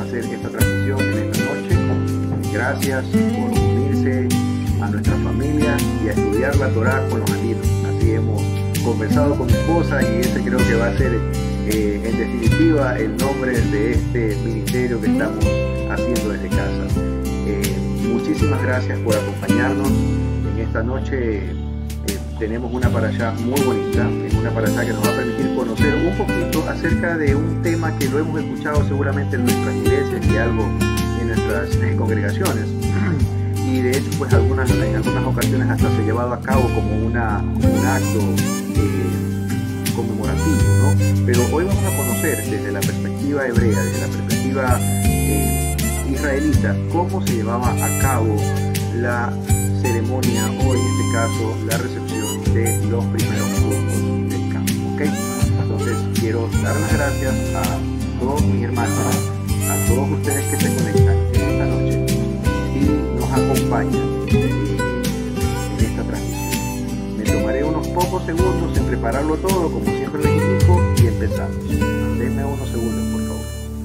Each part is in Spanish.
hacer esta transmisión en esta noche. Gracias por unirse a nuestra familia y a estudiar la Torá con los amigos. Así hemos conversado con mi esposa y ese creo que va a ser en definitiva el nombre de este ministerio que estamos haciendo desde casa. Muchísimas gracias por acompañarnos. En esta noche tenemos una parashá muy bonita, es una parashá que nos va a permitir conocer un poquito acerca de un tema que lo hemos escuchado seguramente en nuestras iglesias y algo en nuestras congregaciones. Y de hecho pues en algunas ocasiones hasta se ha llevado a cabo como un acto conmemorativo, ¿no? Pero hoy vamos a conocer desde la perspectiva hebrea, desde la perspectiva israelita, cómo se llevaba a cabo la ceremonia o en este caso la recepción de los primeros frutos del campo, ¿ok? Entonces quiero dar las gracias a todos mis hermanos, a todos ustedes que se conectan en esta noche y nos acompañan en esta transmisión. Me tomaré unos pocos segundos en prepararlo todo, como siempre les indico, y empezamos. Denme unos segundos, por favor.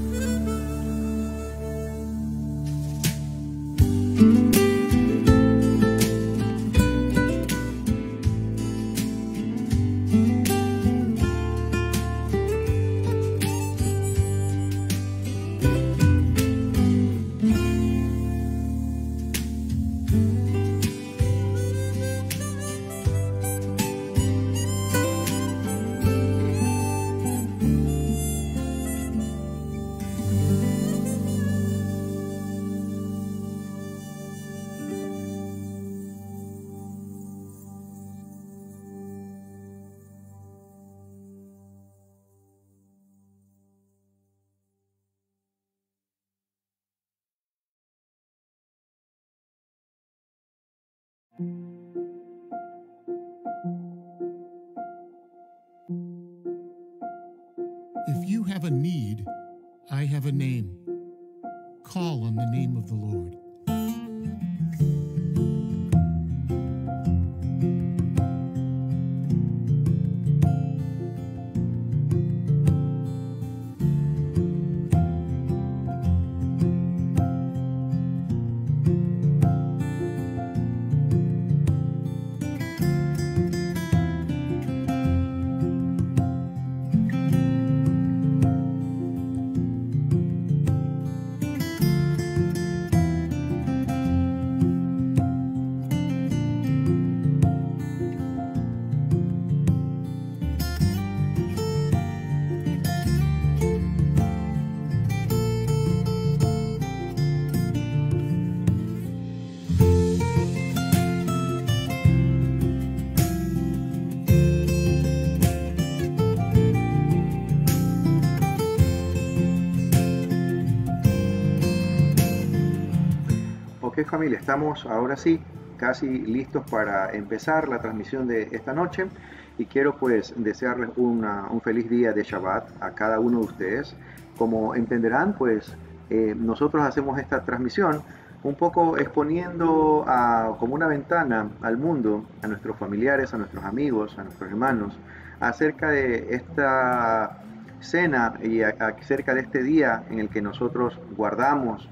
If you have a need, I have a name. Call on the name of the Lord. Ok, familia, estamos ahora sí casi listos para empezar la transmisión de esta noche y quiero pues desearles un feliz día de Shabbat a cada uno de ustedes. Como entenderán, pues nosotros hacemos esta transmisión un poco exponiendo como una ventana al mundo, a nuestros familiares, a nuestros amigos, a nuestros hermanos, acerca de esta cena y acerca de este día en el que nosotros guardamos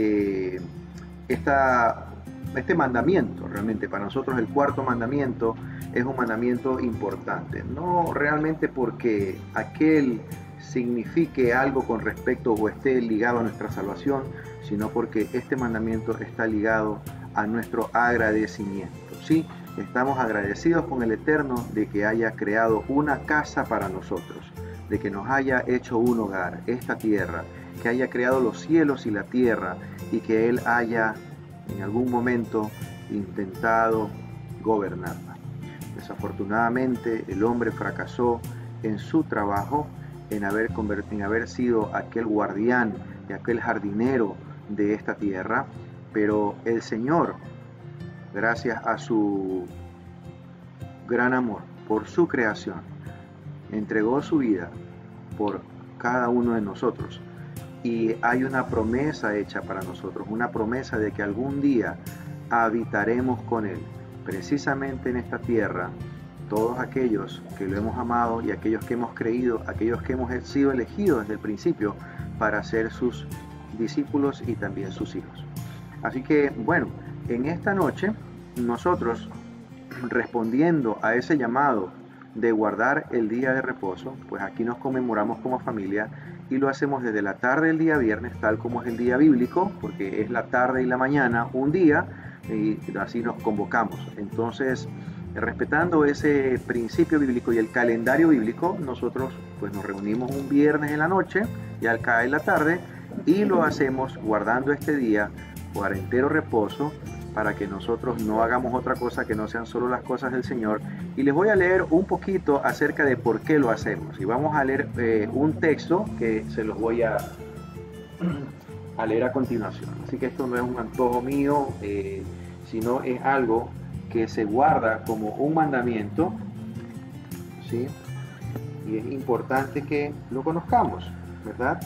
este mandamiento. Realmente para nosotros el cuarto mandamiento es un mandamiento importante, no realmente porque aquel signifique algo con respecto o esté ligado a nuestra salvación, sino porque este mandamiento está ligado a nuestro agradecimiento. ¿Sí? Estamos agradecidos con el Eterno de que haya creado una casa para nosotros, de que nos haya hecho un hogar, esta tierra, que haya creado los cielos y la tierra y que Él haya en algún momento intentado gobernarla. Desafortunadamente el hombre fracasó en su trabajo, en haber sido aquel guardián y aquel jardinero de esta tierra, pero el Señor, gracias a su gran amor por su creación, entregó su vida por cada uno de nosotros. Y hay una promesa hecha para nosotros, una promesa de que algún día habitaremos con Él, precisamente en esta tierra, todos aquellos que lo hemos amado y aquellos que hemos creído, aquellos que hemos sido elegidos desde el principio para ser sus discípulos y también sus hijos. Así que, bueno, en esta noche nosotros, respondiendo a ese llamado de guardar el día de reposo, pues aquí nos conmemoramos como familia y lo hacemos desde la tarde del día viernes, tal como es el día bíblico, porque es la tarde y la mañana un día, y así nos convocamos. Entonces, respetando ese principio bíblico y el calendario bíblico, nosotros pues nos reunimos un viernes en la noche, ya al caer la tarde, y lo hacemos guardando este día por entero reposo, para que nosotros no hagamos otra cosa que no sean solo las cosas del Señor. Y les voy a leer un poquito acerca de por qué lo hacemos. Y vamos a leer un texto que se los voy a leer a continuación. Así que esto no es un antojo mío, sino es algo que se guarda como un mandamiento, ¿sí? Y es importante que lo conozcamos, ¿verdad?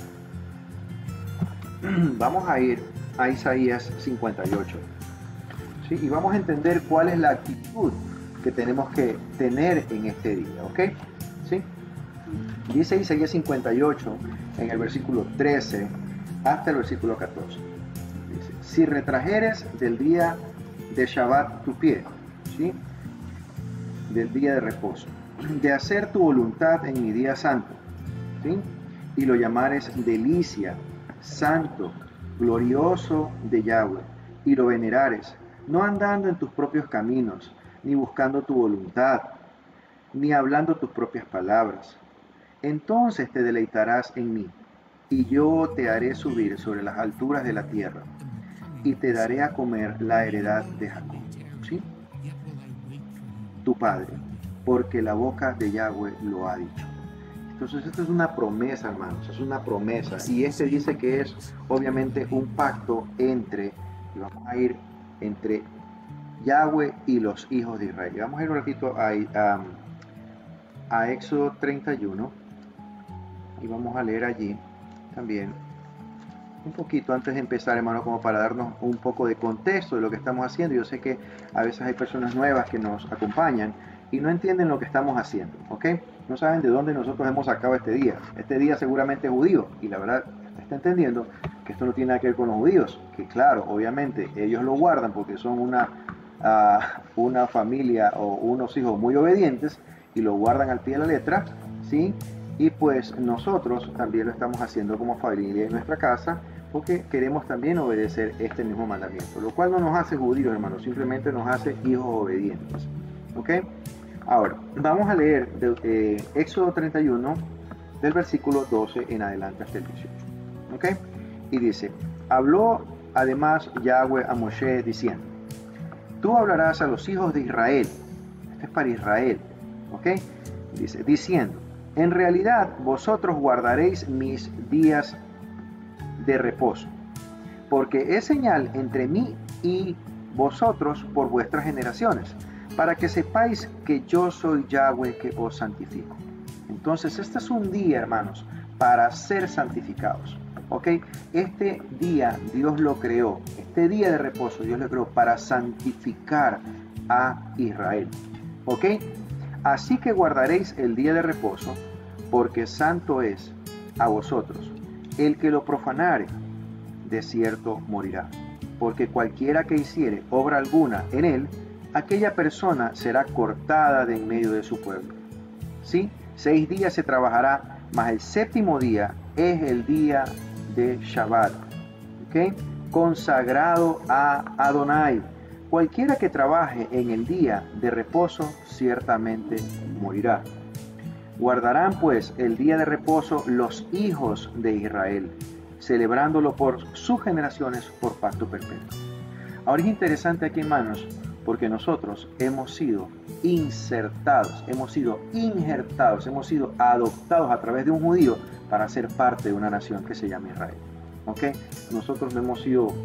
Vamos a ir a Isaías 58. ¿Sí? Y vamos a entender cuál es la actitud que tenemos que tener en este día, ¿ok? ¿Sí? Dice Isaías 58 en el versículo 13 hasta el versículo 14. Dice, si retrajeres del día de Shabbat tu pie, ¿sí? Del día de reposo, de hacer tu voluntad en mi día santo, ¿sí? Y lo llamares delicia, santo, glorioso de Yahweh, y lo venerares, no andando en tus propios caminos, ni buscando tu voluntad, ni hablando tus propias palabras. Entonces te deleitarás en mí, y yo te haré subir sobre las alturas de la tierra, y te daré a comer la heredad de Jacob, ¿sí? Tu padre, porque la boca de Yahweh lo ha dicho. Entonces esto es una promesa, hermanos, es una promesa. Y este dice que es obviamente un pacto entre, y vamos a ir entre Yahweh y los hijos de Israel. Vamos a ir un ratito a Éxodo 31 y vamos a leer allí también un poquito antes de empezar, hermano, como para darnos un poco de contexto de lo que estamos haciendo. Yo sé que a veces hay personas nuevas que nos acompañan y no entienden lo que estamos haciendo, ¿ok? No saben de dónde nosotros hemos sacado este día. Este día seguramente es judío y la verdad está entendiendo que esto no tiene nada que ver con los judíos, que claro, obviamente ellos lo guardan porque son una familia o unos hijos muy obedientes y lo guardan al pie de la letra, ¿sí? Y pues nosotros también lo estamos haciendo como familia en nuestra casa porque queremos también obedecer este mismo mandamiento, lo cual no nos hace judíos, hermanos, simplemente nos hace hijos obedientes, ¿ok? Ahora, vamos a leer de Éxodo 31 del versículo 12 en adelante hasta el 18, ¿ok? Y dice, habló además Yahweh a Moshe diciendo, tú hablarás a los hijos de Israel, esto es para Israel, ¿ok? Dice, diciendo, en realidad vosotros guardaréis mis días de reposo, porque es señal entre mí y vosotros por vuestras generaciones, para que sepáis que yo soy Yahweh que os santifico. Entonces este es un día, hermanos, para ser santificados, ¿ok? Este día Dios lo creó, este día de reposo Dios lo creó para santificar a Israel, ¿ok? Así que guardaréis el día de reposo, porque santo es a vosotros. El que lo profanare, de cierto morirá. Porque cualquiera que hiciere obra alguna en él, aquella persona será cortada de en medio de su pueblo. ¿Sí? 6 días se trabajará, mas el séptimo día es el día de Shabbat, ¿ok? Consagrado a Adonai. Cualquiera que trabaje en el día de reposo, ciertamente morirá. Guardarán pues el día de reposo los hijos de Israel, celebrándolo por sus generaciones por pacto perpetuo. Ahora es interesante aquí, hermanos, porque nosotros hemos sido insertados, hemos sido injertados, hemos sido adoptados a través de un judío para ser parte de una nación que se llama Israel. ¿Ok? Nosotros no hemos sido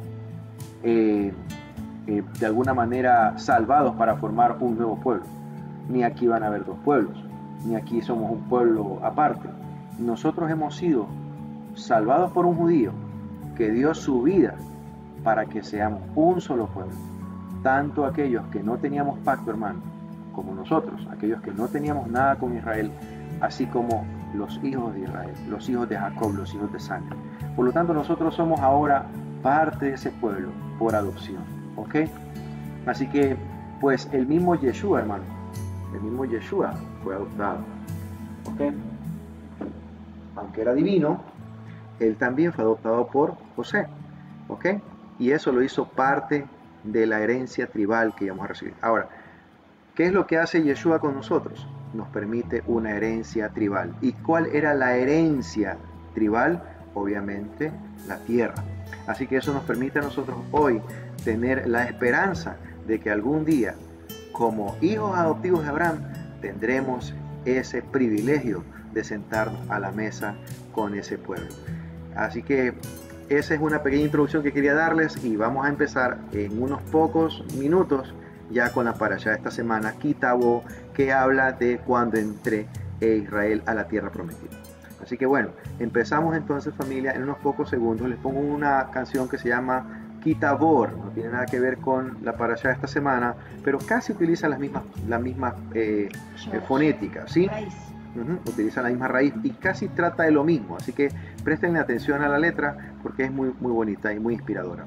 de alguna manera salvados para formar un nuevo pueblo. Ni aquí van a haber dos pueblos, ni aquí somos un pueblo aparte. Nosotros hemos sido salvados por un judío que dio su vida para que seamos un solo pueblo. Tanto aquellos que no teníamos pacto, hermano, como nosotros, aquellos que no teníamos nada con Israel, así como los hijos de Israel, los hijos de Jacob, los hijos de sangre. Por lo tanto, nosotros somos ahora parte de ese pueblo por adopción, ¿ok? Así que, pues, el mismo Yeshua, hermano, el mismo Yeshua fue adoptado, ¿ok? Aunque era divino, él también fue adoptado por José, ¿ok? Y eso lo hizo parte de la herencia tribal que íbamos a recibir. Ahora, ¿qué es lo que hace Yeshua con nosotros? Nos permite una herencia tribal. ¿Y cuál era la herencia tribal? Obviamente, la tierra. Así que eso nos permite a nosotros hoy tener la esperanza de que algún día, como hijos adoptivos de Abraham, tendremos ese privilegio de sentarnos a la mesa con ese pueblo. Así que esa es una pequeña introducción que quería darles y vamos a empezar en unos pocos minutos ya con la parashá de esta semana, Ki Tavo, que habla de cuando entré Israel a la tierra prometida. Así que bueno, empezamos entonces, familia. En unos pocos segundos les pongo una canción que se llama Ki Tavor, no tiene nada que ver con la parashá de esta semana, pero casi utiliza la misma fonética, ¿sí? Utiliza la misma raíz y casi trata de lo mismo, así que presten atención a la letra porque es muy bonita y muy inspiradora.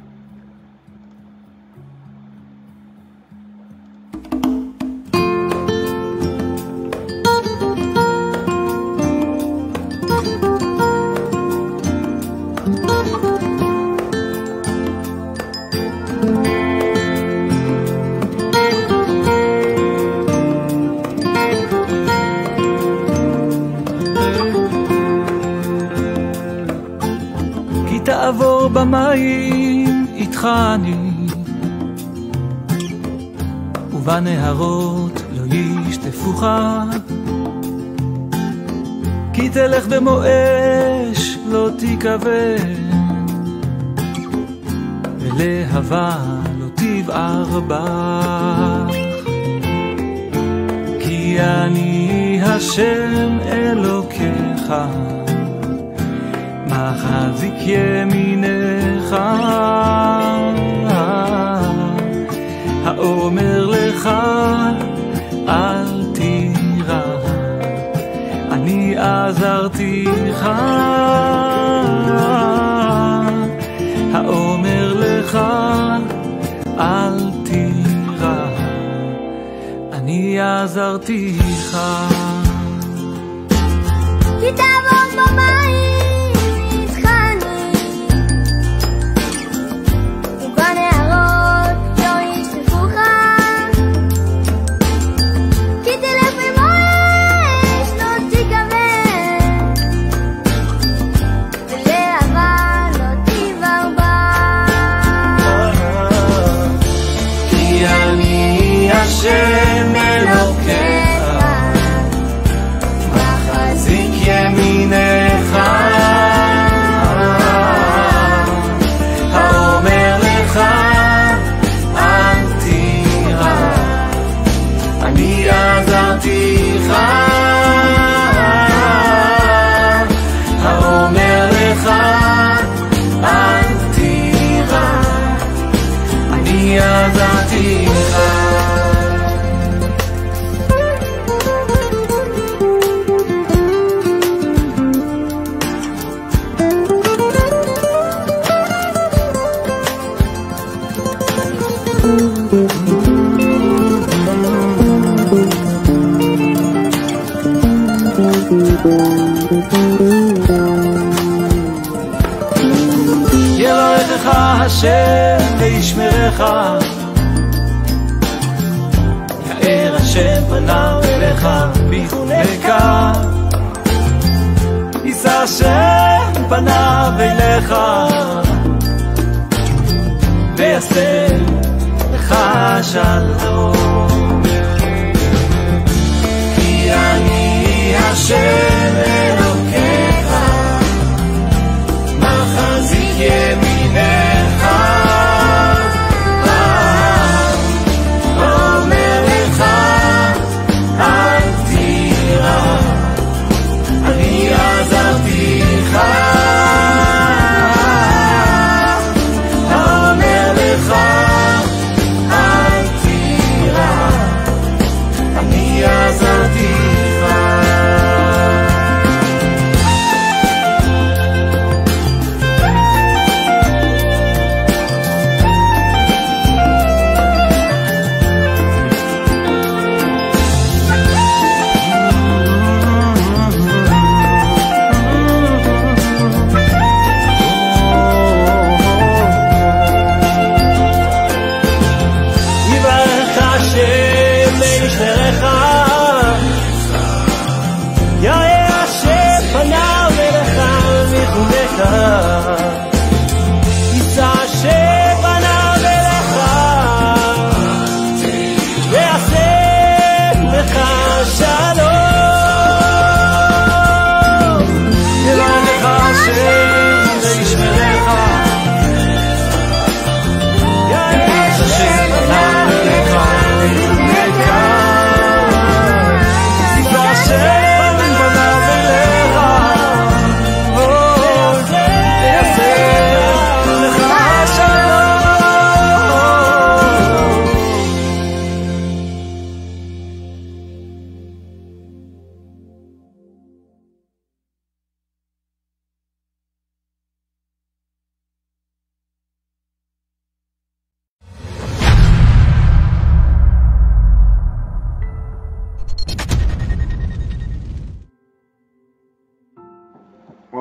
תעבור במים איתך אני, ובנהרות לא ישטפוך, כי תלך במו אש לא תיכווה, ולהבה לא תבער בך, כי אני השם אלוקיך, מחזיק ימינך, האומר לך אל תירא, אני עזרתיך, האומר לך אל תירא, אני עזרתיך. כי תעבור במים השם אלוקיך, מחזיק ימינך, האומר לך אל תירא, אני עזרתיך, האומר לך אל תירא, אני עזרתיך. יברכך השם וישמרך, יאר השם פניו אליך ויחונך, יישא השם פניו אליך ויעשה לך שלום, כי אני השם אלוקיך, מחזיק ימינך, אומר לך אל תירא, אני עזרתיך, אומר לך אל תירא, אני עזרתיך.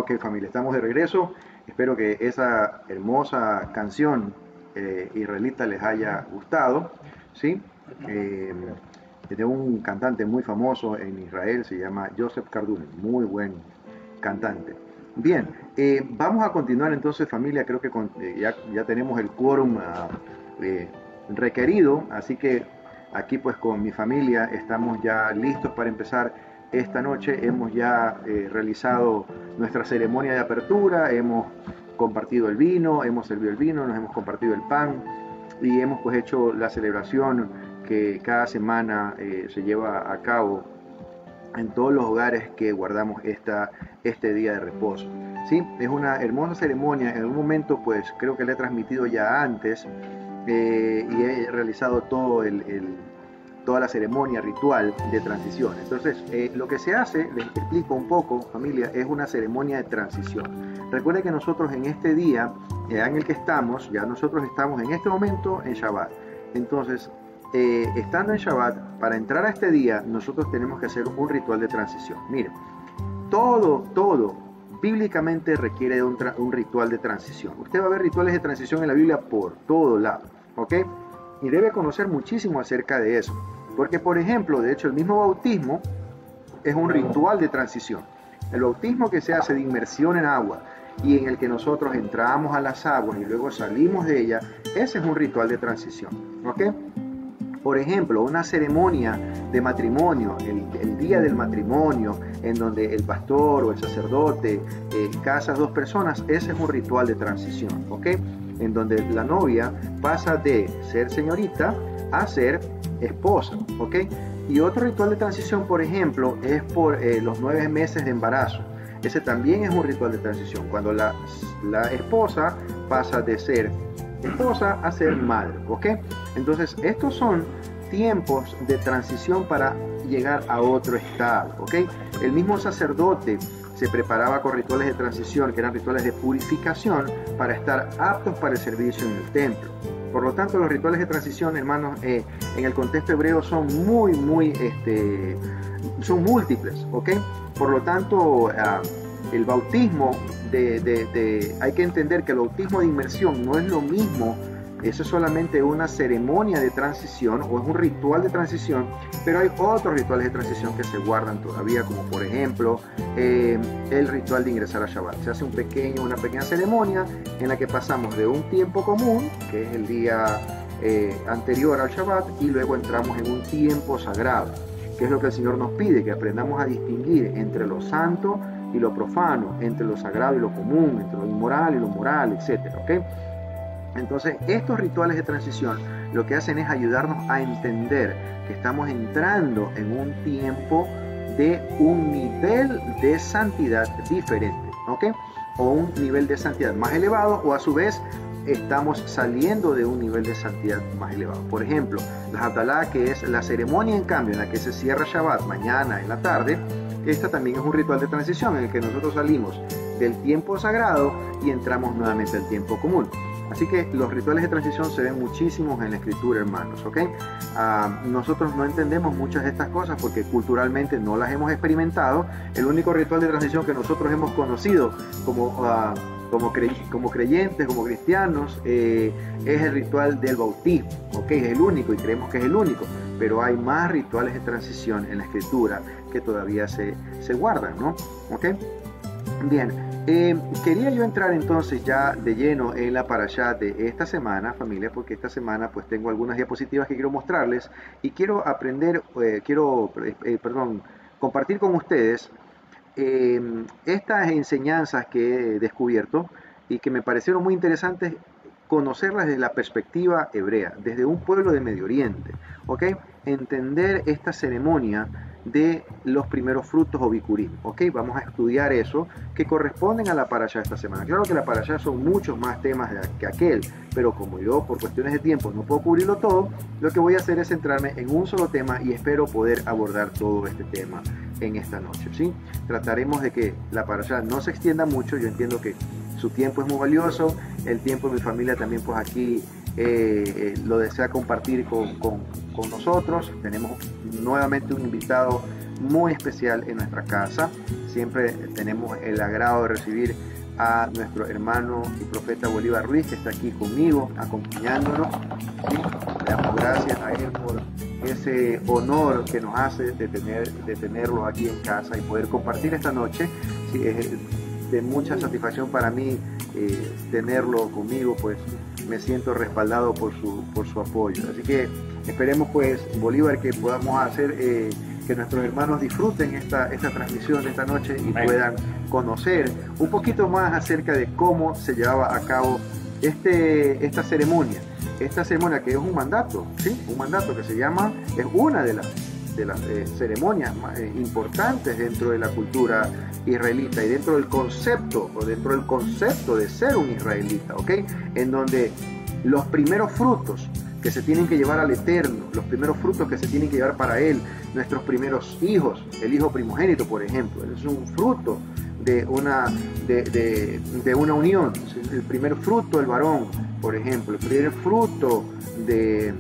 Ok, familia, estamos de regreso. Espero que esa hermosa canción israelita les haya gustado, ¿sí? De un cantante muy famoso en Israel, se llama Joseph Cardumen, muy buen cantante. Bien, vamos a continuar entonces, familia. Creo que ya tenemos el quórum requerido, así que aquí pues con mi familia estamos ya listos para empezar esta noche. Hemos ya realizado nuestra ceremonia de apertura, hemos compartido el vino, hemos servido el vino, nos hemos compartido el pan y hemos pues hecho la celebración que cada semana se lleva a cabo en todos los hogares que guardamos este día de reposo. ¿Sí? Es una hermosa ceremonia. En algún momento pues creo que la he transmitido ya antes y he realizado toda la ceremonia ritual de transición. Entonces lo que se hace, les explico un poco, familia, es una ceremonia de transición. Recuerden que nosotros en este día en el que estamos, ya nosotros estamos en este momento en Shabbat. Entonces estando en Shabbat, para entrar a este día nosotros tenemos que hacer un ritual de transición. Miren, todo bíblicamente requiere de un ritual de transición. Usted va a ver rituales de transición en la Biblia por todo lado, ¿ok? Y debe conocer muchísimo acerca de eso. Porque, por ejemplo, de hecho, el mismo bautismo es un ritual de transición. El bautismo que se hace de inmersión en agua y en el que nosotros entramos a las aguas y luego salimos de ellas, ese es un ritual de transición, ¿ok? Por ejemplo, una ceremonia de matrimonio, el día del matrimonio, en donde el pastor o el sacerdote casa a dos personas, ese es un ritual de transición, ¿ok? En donde la novia pasa de ser señorita a ser esposa, ¿ok? Y otro ritual de transición, por ejemplo, es por los 9 meses de embarazo. Ese también es un ritual de transición, cuando la esposa pasa de ser esposa a ser madre, ¿ok? Entonces, estos son tiempos de transición para llegar a otro estado, ¿ok? El mismo sacerdote se preparaba con rituales de transición, que eran rituales de purificación, para estar aptos para el servicio en el templo. Por lo tanto, los rituales de transición, hermanos, en el contexto hebreo son son múltiples, ¿ok? Por lo tanto, el bautismo hay que entender que el bautismo de inmersión no es lo mismo. Eso es solamente una ceremonia de transición o es un ritual de transición, pero hay otros rituales de transición que se guardan todavía, como por ejemplo el ritual de ingresar a Shabbat. Se hace una pequeña ceremonia en la que pasamos de un tiempo común, que es el día anterior al Shabbat, y luego entramos en un tiempo sagrado, que es lo que el Señor nos pide, que aprendamos a distinguir entre lo santo y lo profano, entre lo sagrado y lo común, entre lo inmoral y lo moral, etc. ¿Ok? Entonces, estos rituales de transición lo que hacen es ayudarnos a entender que estamos entrando en un tiempo de un nivel de santidad diferente, ¿ok? O un nivel de santidad más elevado, o a su vez estamos saliendo de un nivel de santidad más elevado. Por ejemplo, la Havdalah, que es la ceremonia en cambio en la que se cierra Shabbat mañana en la tarde, esta también es un ritual de transición en el que nosotros salimos del tiempo sagrado y entramos nuevamente al tiempo común. Así que los rituales de transición se ven muchísimos en la escritura, hermanos, ¿ok? Nosotros no entendemos muchas de estas cosas porque culturalmente no las hemos experimentado. El único ritual de transición que nosotros hemos conocido como creyentes, como cristianos, es el ritual del bautismo, ¿ok? Es el único y creemos que es el único, pero hay más rituales de transición en la escritura que todavía se guardan, ¿no? ¿Ok? Bien. Quería yo entrar entonces ya de lleno en la parashá de esta semana, familia, porque esta semana pues tengo algunas diapositivas que quiero mostrarles y quiero compartir con ustedes estas enseñanzas que he descubierto y que me parecieron muy interesantes conocerlas desde la perspectiva hebrea, desde un pueblo de Medio Oriente, ¿ok? Entender esta ceremonia de los primeros frutos o bikurim, ¿ok? Vamos a estudiar eso que corresponden a la parashá esta semana. Claro que la parashá son muchos más temas que aquel, pero como yo por cuestiones de tiempo no puedo cubrirlo todo, lo que voy a hacer es centrarme en un solo tema y espero poder abordar todo este tema en esta noche, ¿sí? Trataremos de que la parashá no se extienda mucho. Yo entiendo que su tiempo es muy valioso, el tiempo de mi familia también pues aquí lo desea compartir con nosotros. Tenemos nuevamente un invitado muy especial en nuestra casa. Siempre tenemos el agrado de recibir a nuestro hermano y profeta Bolívar Ruiz, que está aquí conmigo, acompañándonos. ¿Sí? Le damos gracias a él por ese honor que nos hace de tenerlo aquí en casa y poder compartir esta noche. Sí, es de mucha satisfacción para mí tenerlo conmigo, pues me siento respaldado por su apoyo. Así que esperemos, pues, Bolívar, que podamos hacer que nuestros hermanos disfruten esta transmisión de esta noche y puedan conocer un poquito más acerca de cómo se llevaba a cabo esta ceremonia que es un mandato, ¿sí? Un mandato que es una de las ceremonias más importantes dentro de la cultura israelita y dentro del concepto de ser un israelita, ¿ok? En donde los primeros frutos que se tienen que llevar al Eterno, los primeros frutos que se tienen que llevar para Él, nuestros primeros hijos, el hijo primogénito, por ejemplo, es un fruto de una unión, el primer fruto del varón, por ejemplo, el primer fruto del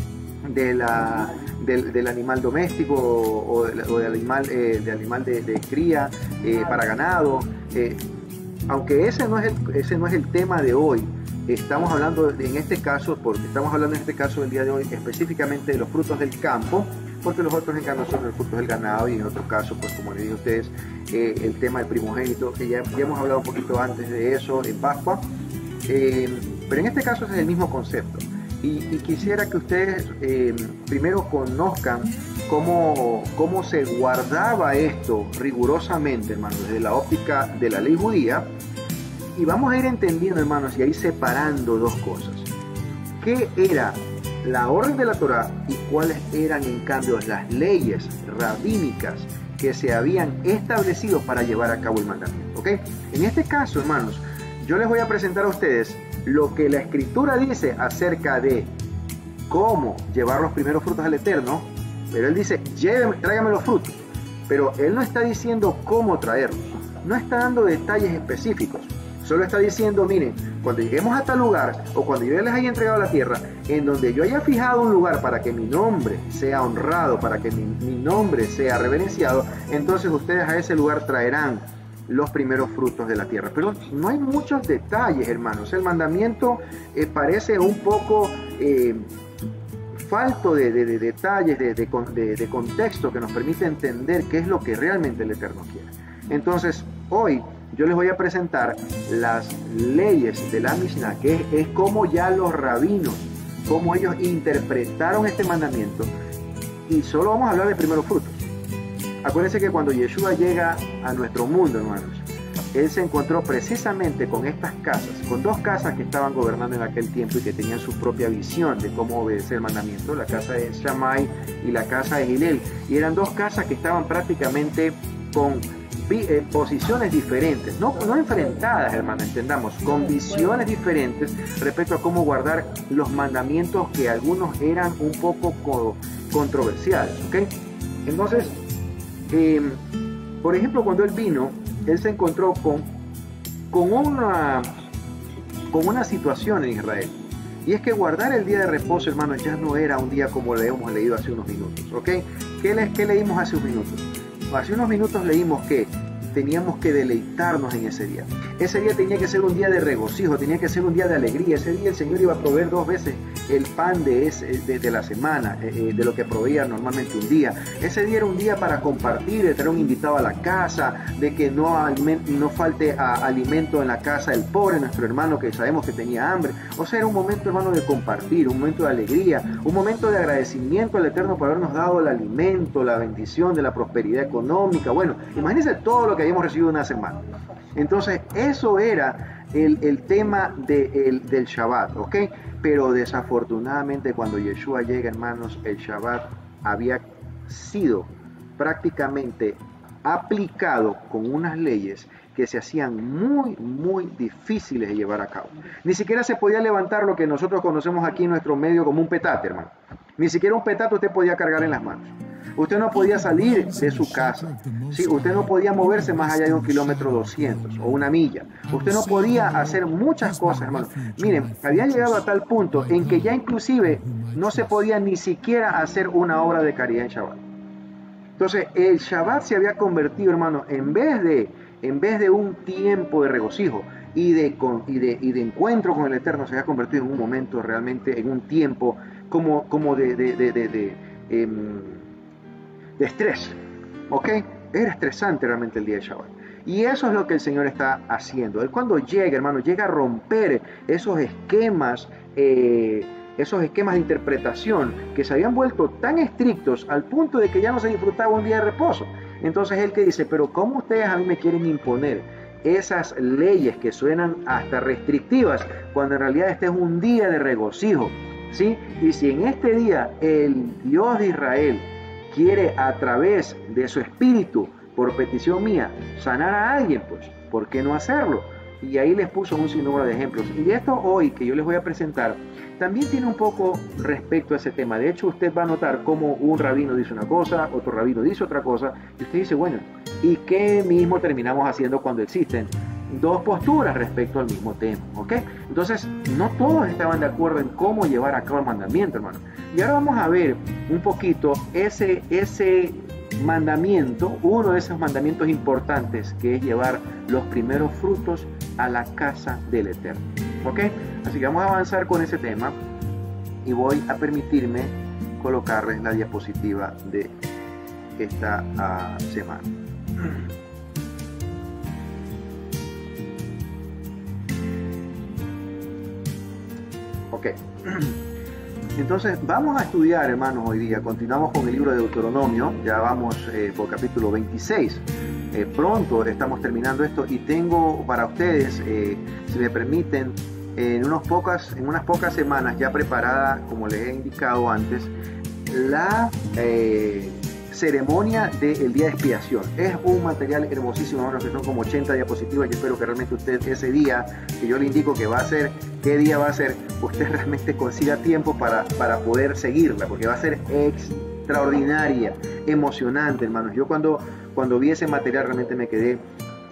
animal doméstico o del animal de cría para ganado, aunque ese no es el tema de hoy. Estamos hablando en este caso del día de hoy específicamente de los frutos del campo, porque los otros en cambio son los frutos del ganado, y en otro caso, pues como les dije a ustedes, el tema del primogénito, que ya hemos hablado un poquito antes de eso en Pascua, pero en este caso es el mismo concepto. Y quisiera que ustedes primero conozcan cómo se guardaba esto rigurosamente, hermanos, desde la óptica de la ley judía. Y vamos a ir entendiendo, hermanos, y ahí separando dos cosas. ¿Qué era la orden de la Torá y cuáles eran, en cambio, las leyes rabínicas que se habían establecido para llevar a cabo el mandamiento? ¿Ok? En este caso, hermanos, yo les voy a presentar a ustedes lo que la Escritura dice acerca de cómo llevar los primeros frutos al Eterno, pero Él dice, tráigame los frutos. Pero Él no está diciendo cómo traerlos, no está dando detalles específicos. Solo está diciendo, miren, cuando lleguemos a tal lugar, o cuando yo les haya entregado la tierra, en donde yo haya fijado un lugar para que mi nombre sea honrado, para que mi nombre sea reverenciado, entonces ustedes a ese lugar traerán los primeros frutos de la tierra. Pero no hay muchos detalles, hermanos. El mandamiento parece un poco falto de detalles, de contexto que nos permite entender qué es lo que realmente el Eterno quiere. Entonces, hoy yo les voy a presentar las leyes de la Mishnah, que es como ya los rabinos, cómo ellos interpretaron este mandamiento, y solo vamos a hablar de primeros frutos. Acuérdense que cuando Yeshua llega a nuestro mundo, hermanos, Él se encontró precisamente con estas casas, con dos casas que estaban gobernando en aquel tiempo y que tenían su propia visión de cómo obedecer el mandamiento, la casa de Shammai y la casa de Hillel, y eran dos casas que estaban prácticamente con posiciones diferentes, no enfrentadas, hermano, entendamos, con visiones diferentes respecto a cómo guardar los mandamientos, que algunos eran un poco controversiales, ¿ok? Entonces, por ejemplo, cuando Él vino, Él se encontró con una situación en Israel, y es que guardar el día de reposo, hermanos, ya no era un día como le hemos leído hace unos minutos, ¿ok? ¿Qué leímos hace unos minutos? Hace unos minutos leímos que teníamos que deleitarnos en ese día. Ese día tenía que ser un día de regocijo, tenía que ser un día de alegría. Ese día el Señor iba a proveer 2 veces el pan de la semana, de lo que proveía normalmente un día. Ese día era un día para compartir, de tener un invitado a la casa, de que no falte alimento en la casa del pobre, nuestro hermano que sabemos que tenía hambre. O sea, era un momento, hermano, de compartir, un momento de alegría, un momento de agradecimiento al Eterno por habernos dado el alimento, la bendición de la prosperidad económica. Bueno, imagínense todo lo que habíamos recibido en una semana. Entonces, eso era el tema del Shabbat, ¿ok? Pero desafortunadamente cuando Yeshua llega, hermanos, el Shabbat había sido prácticamente aplicado con unas leyes que se hacían muy, muy difíciles de llevar a cabo. Ni siquiera se podía levantar lo que nosotros conocemos aquí en nuestro medio como un petate, hermano. Ni siquiera un petate usted podía cargar en las manos. Usted no podía salir de su casa. ¿Sí? Usted no podía moverse más allá de 1,2 kilómetros o 1 milla. Usted no podía hacer muchas cosas, hermano. Miren, había llegado a tal punto en que ya inclusive no se podía ni siquiera hacer una obra de caridad en Shabbat. Entonces el Shabbat se había convertido, hermano, en vez de un tiempo de regocijo y de encuentro con el Eterno, se había convertido en un momento realmente, en un tiempo como de estrés, ¿ok? Era estresante realmente el día de Shabbat. Y eso es lo que el Señor está haciendo. Él cuando llega, hermano, llega a romper esos esquemas de interpretación que se habían vuelto tan estrictos al punto de que ya no se disfrutaba un día de reposo. Entonces él que dice, pero ¿cómo ustedes a mí me quieren imponer esas leyes que suenan hasta restrictivas cuando en realidad este es un día de regocijo? ¿Sí? Y si en este día el Dios de Israel quiere a través de su espíritu, por petición mía, sanar a alguien, pues, ¿por qué no hacerlo? Y ahí les puso un sinnúmero de ejemplos. Y esto hoy que yo les voy a presentar también tiene un poco respecto a ese tema. De hecho, usted va a notar cómo un rabino dice una cosa, otro rabino dice otra cosa, y usted dice, bueno, ¿y qué mismo terminamos haciendo cuando existen dos posturas respecto al mismo tema? ¿Ok? Entonces, no todos estaban de acuerdo en cómo llevar a cabo el mandamiento, hermano. Y ahora vamos a ver un poquito ese mandamiento, uno de esos mandamientos importantes, que es llevar los primeros frutos a la casa del Eterno. ¿Ok? Así que vamos a avanzar con ese tema y voy a permitirme colocarles la diapositiva de esta semana. Ok. Entonces vamos a estudiar, hermanos, hoy día. Continuamos con el libro de Deuteronomio. Ya vamos por capítulo 26. Pronto estamos terminando esto y tengo para ustedes, si me permiten, en unas pocas semanas ya preparada, como les he indicado antes, la ceremonia del día de expiación. Es un material hermosísimo, hermanos, que son como 80 diapositivas. Yo espero que realmente usted ese día que yo le indico que va a ser, qué día va a ser, usted realmente consiga tiempo para poder seguirla, porque va a ser extraordinaria, emocionante, hermanos. Yo cuando vi ese material realmente me quedé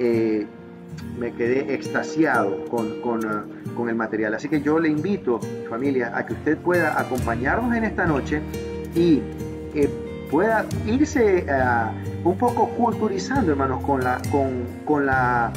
extasiado con el material. Así que yo le invito, familia, a que usted pueda acompañarnos en esta noche y pueda irse un poco culturizando, hermanos, con la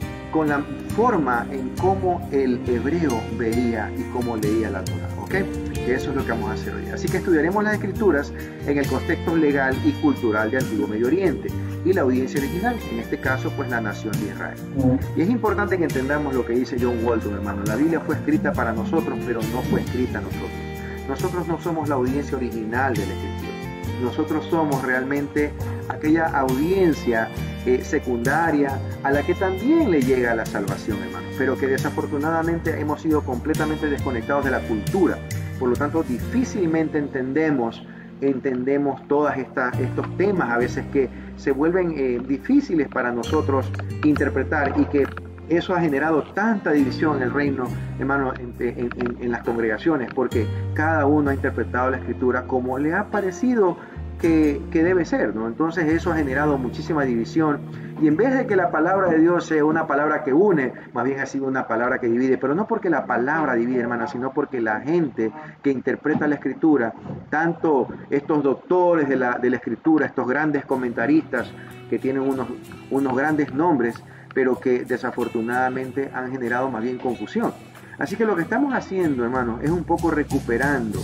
forma en cómo el hebreo veía y cómo leía la Torá, ¿ok? Que eso es lo que vamos a hacer hoy. Así que estudiaremos las escrituras en el contexto legal y cultural del Antiguo Medio Oriente y la audiencia original, en este caso, pues la nación de Israel. Y es importante que entendamos lo que dice John Walton, hermano. La Biblia fue escrita para nosotros, pero no fue escrita a nosotros. Nosotros no somos la audiencia original de la Escritura. Nosotros somos realmente aquella audiencia secundaria a la que también le llega la salvación, hermano, pero que desafortunadamente hemos sido completamente desconectados de la cultura. Por lo tanto, difícilmente entendemos todos estos temas a veces que se vuelven difíciles para nosotros interpretar, y que eso ha generado tanta división en el reino, hermano, en las congregaciones, porque cada uno ha interpretado la Escritura como le ha parecido que debe ser, ¿no? Entonces eso ha generado muchísima división, y en vez de que la palabra de Dios sea una palabra que une, más bien ha sido una palabra que divide, pero no porque la palabra divide, hermano, sino porque la gente que interpreta la Escritura, tanto estos doctores de la Escritura, estos grandes comentaristas que tienen unos grandes nombres, pero que desafortunadamente han generado más bien confusión. Así que lo que estamos haciendo, hermanos, es un poco recuperando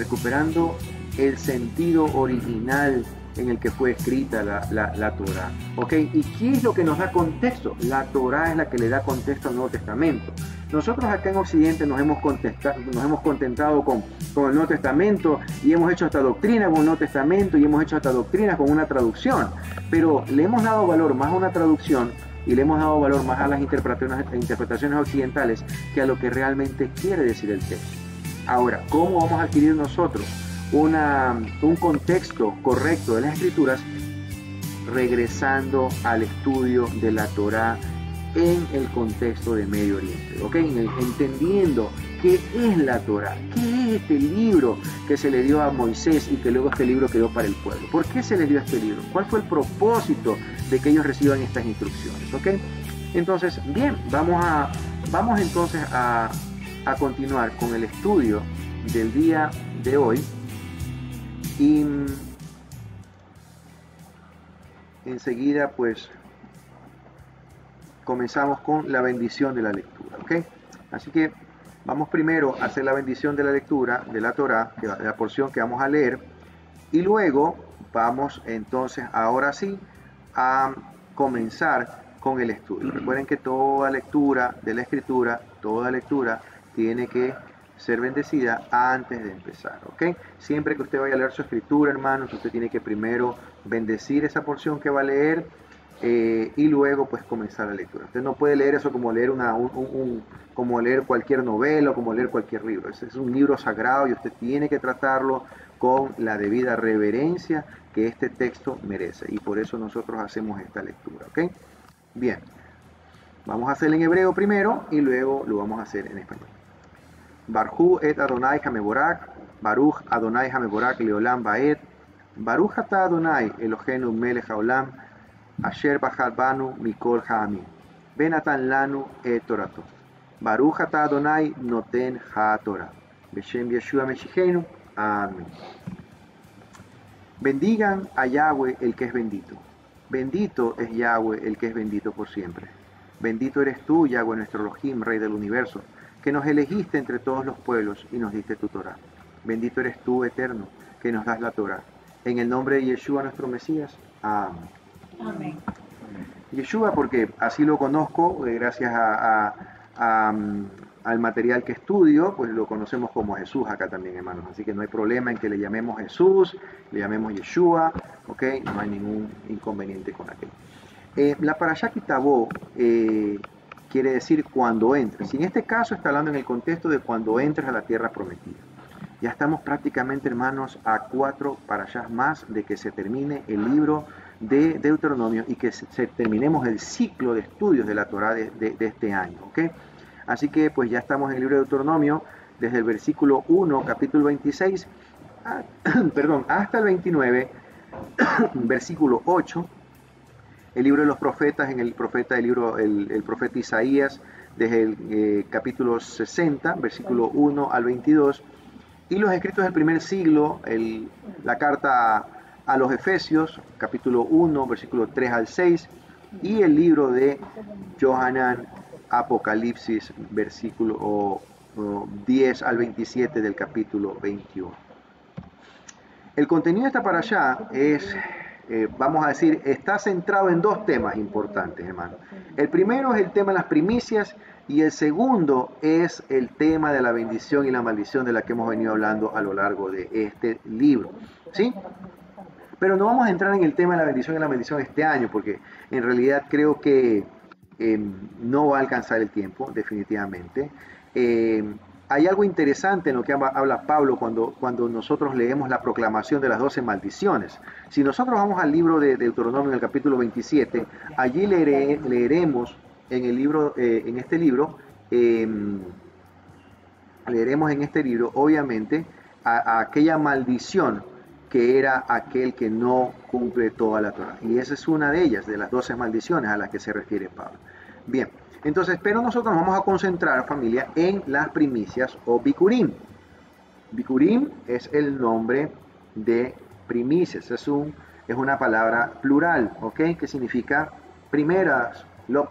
el sentido original en el que fue escrita la Torá, ¿ok? ¿Y qué es lo que nos da contexto? La Torá es la que le da contexto al Nuevo Testamento. Nosotros acá en Occidente nos hemos contentado con el Nuevo Testamento, y hemos hecho esta doctrina con el Nuevo Testamento, y hemos hecho esta doctrina con una traducción, pero le hemos dado valor más a una traducción y le hemos dado valor más a las interpretaciones occidentales que a lo que realmente quiere decir el texto. Ahora, ¿cómo vamos a adquirir nosotros un contexto correcto de las Escrituras? Regresando al estudio de la Torá en el contexto de Medio Oriente, ¿ok? Entendiendo qué es la Torá, qué es este libro que se le dio a Moisés y que luego este libro quedó para el pueblo. ¿Por qué se les dio este libro? ¿Cuál fue el propósito de que ellos reciban estas instrucciones? ¿Ok? Entonces, bien, vamos entonces a continuar con el estudio del día de hoy. Y enseguida pues comenzamos con la bendición de la lectura, ¿ok? Así que vamos primero a hacer la bendición de la lectura de la Torá, de la porción que vamos a leer, y luego vamos entonces ahora sí a comenzar con el estudio. Recuerden que toda lectura de la escritura, toda lectura tiene que ser bendecida antes de empezar, ¿ok? Siempre que usted vaya a leer su escritura, hermanos, usted tiene que primero bendecir esa porción que va a leer y luego pues comenzar la lectura. Usted no puede leer eso como leer como leer cualquier novela o como leer cualquier libro. Ese es un libro sagrado y usted tiene que tratarlo con la debida reverencia que este texto merece, y por eso nosotros hacemos esta lectura, ¿ok? Bien, vamos a hacerlo en hebreo primero y luego lo vamos a hacer en español. Barhu et Adonai Hameborak, Baruch Adonai Hameborak Leolam Baed, Baruch Ata Adonai Eloheinu Melech Haolam, Asher Bachar Banu Mikol Ha'amim, Benatan Lanu et Torato, Baruch Ata Adonai Noten HaTorah, Beshem Yeshua Meshicheinu, amén. Bendigan a Yahweh el que es bendito. Bendito es Yahweh el que es bendito por siempre. Bendito eres tú, Yahweh nuestro Elohim, Rey del universo, que nos elegiste entre todos los pueblos y nos diste tu Torah. Bendito eres tú, Eterno, que nos das la Torah. En el nombre de Yeshua nuestro Mesías, amén. Amén. Yeshua, porque así lo conozco, gracias al material que estudio, pues lo conocemos como Jesús acá también, hermanos. Así que no hay problema en que le llamemos Jesús, le llamemos Yeshua, ¿ok? No hay ningún inconveniente con aquello. La parashá Ki Tavo quiere decir cuando entres. Y en este caso está hablando en el contexto de cuando entres a la tierra prometida. Ya estamos prácticamente, hermanos, a 4 parashás más de que se termine el libro de Deuteronomio y que terminemos el ciclo de estudios de la Torá de este año, ¿ok? Así que pues ya estamos en el libro de Deuteronomio desde el versículo 1, capítulo 26, hasta el 29, versículo 8. El libro de los profetas, en el profeta Isaías, desde el capítulo 60, versículo 1 al 22. Y los escritos del primer siglo, la carta a los Efesios, capítulo 1, versículo 3 al 6. Y el libro de Johanan, Apocalipsis, versículo 10 al 27 del capítulo 21. El contenido de esta parashá es, vamos a decir, está centrado en 2 temas importantes, hermanos. El primero es el tema de las primicias y el segundo es el tema de la bendición y la maldición de la que hemos venido hablando a lo largo de este libro, ¿sí? Pero no vamos a entrar en el tema de la bendición y la maldición este año porque en realidad creo que no va a alcanzar el tiempo, definitivamente. Hay algo interesante en lo que habla Pablo cuando nosotros leemos la proclamación de las 12 maldiciones. Si nosotros vamos al libro de Deuteronomio, en el capítulo 27, allí leeremos en este libro, obviamente, a aquella maldición que era aquel que no cumple toda la Torah. Y esa es una de ellas, de las 12 maldiciones a las que se refiere Pablo. Bien, entonces, pero nosotros nos vamos a concentrar, familia, en las primicias o bikurim. Bikurim es el nombre de primicias, es una palabra plural, ¿ok? Que significa primeras, lo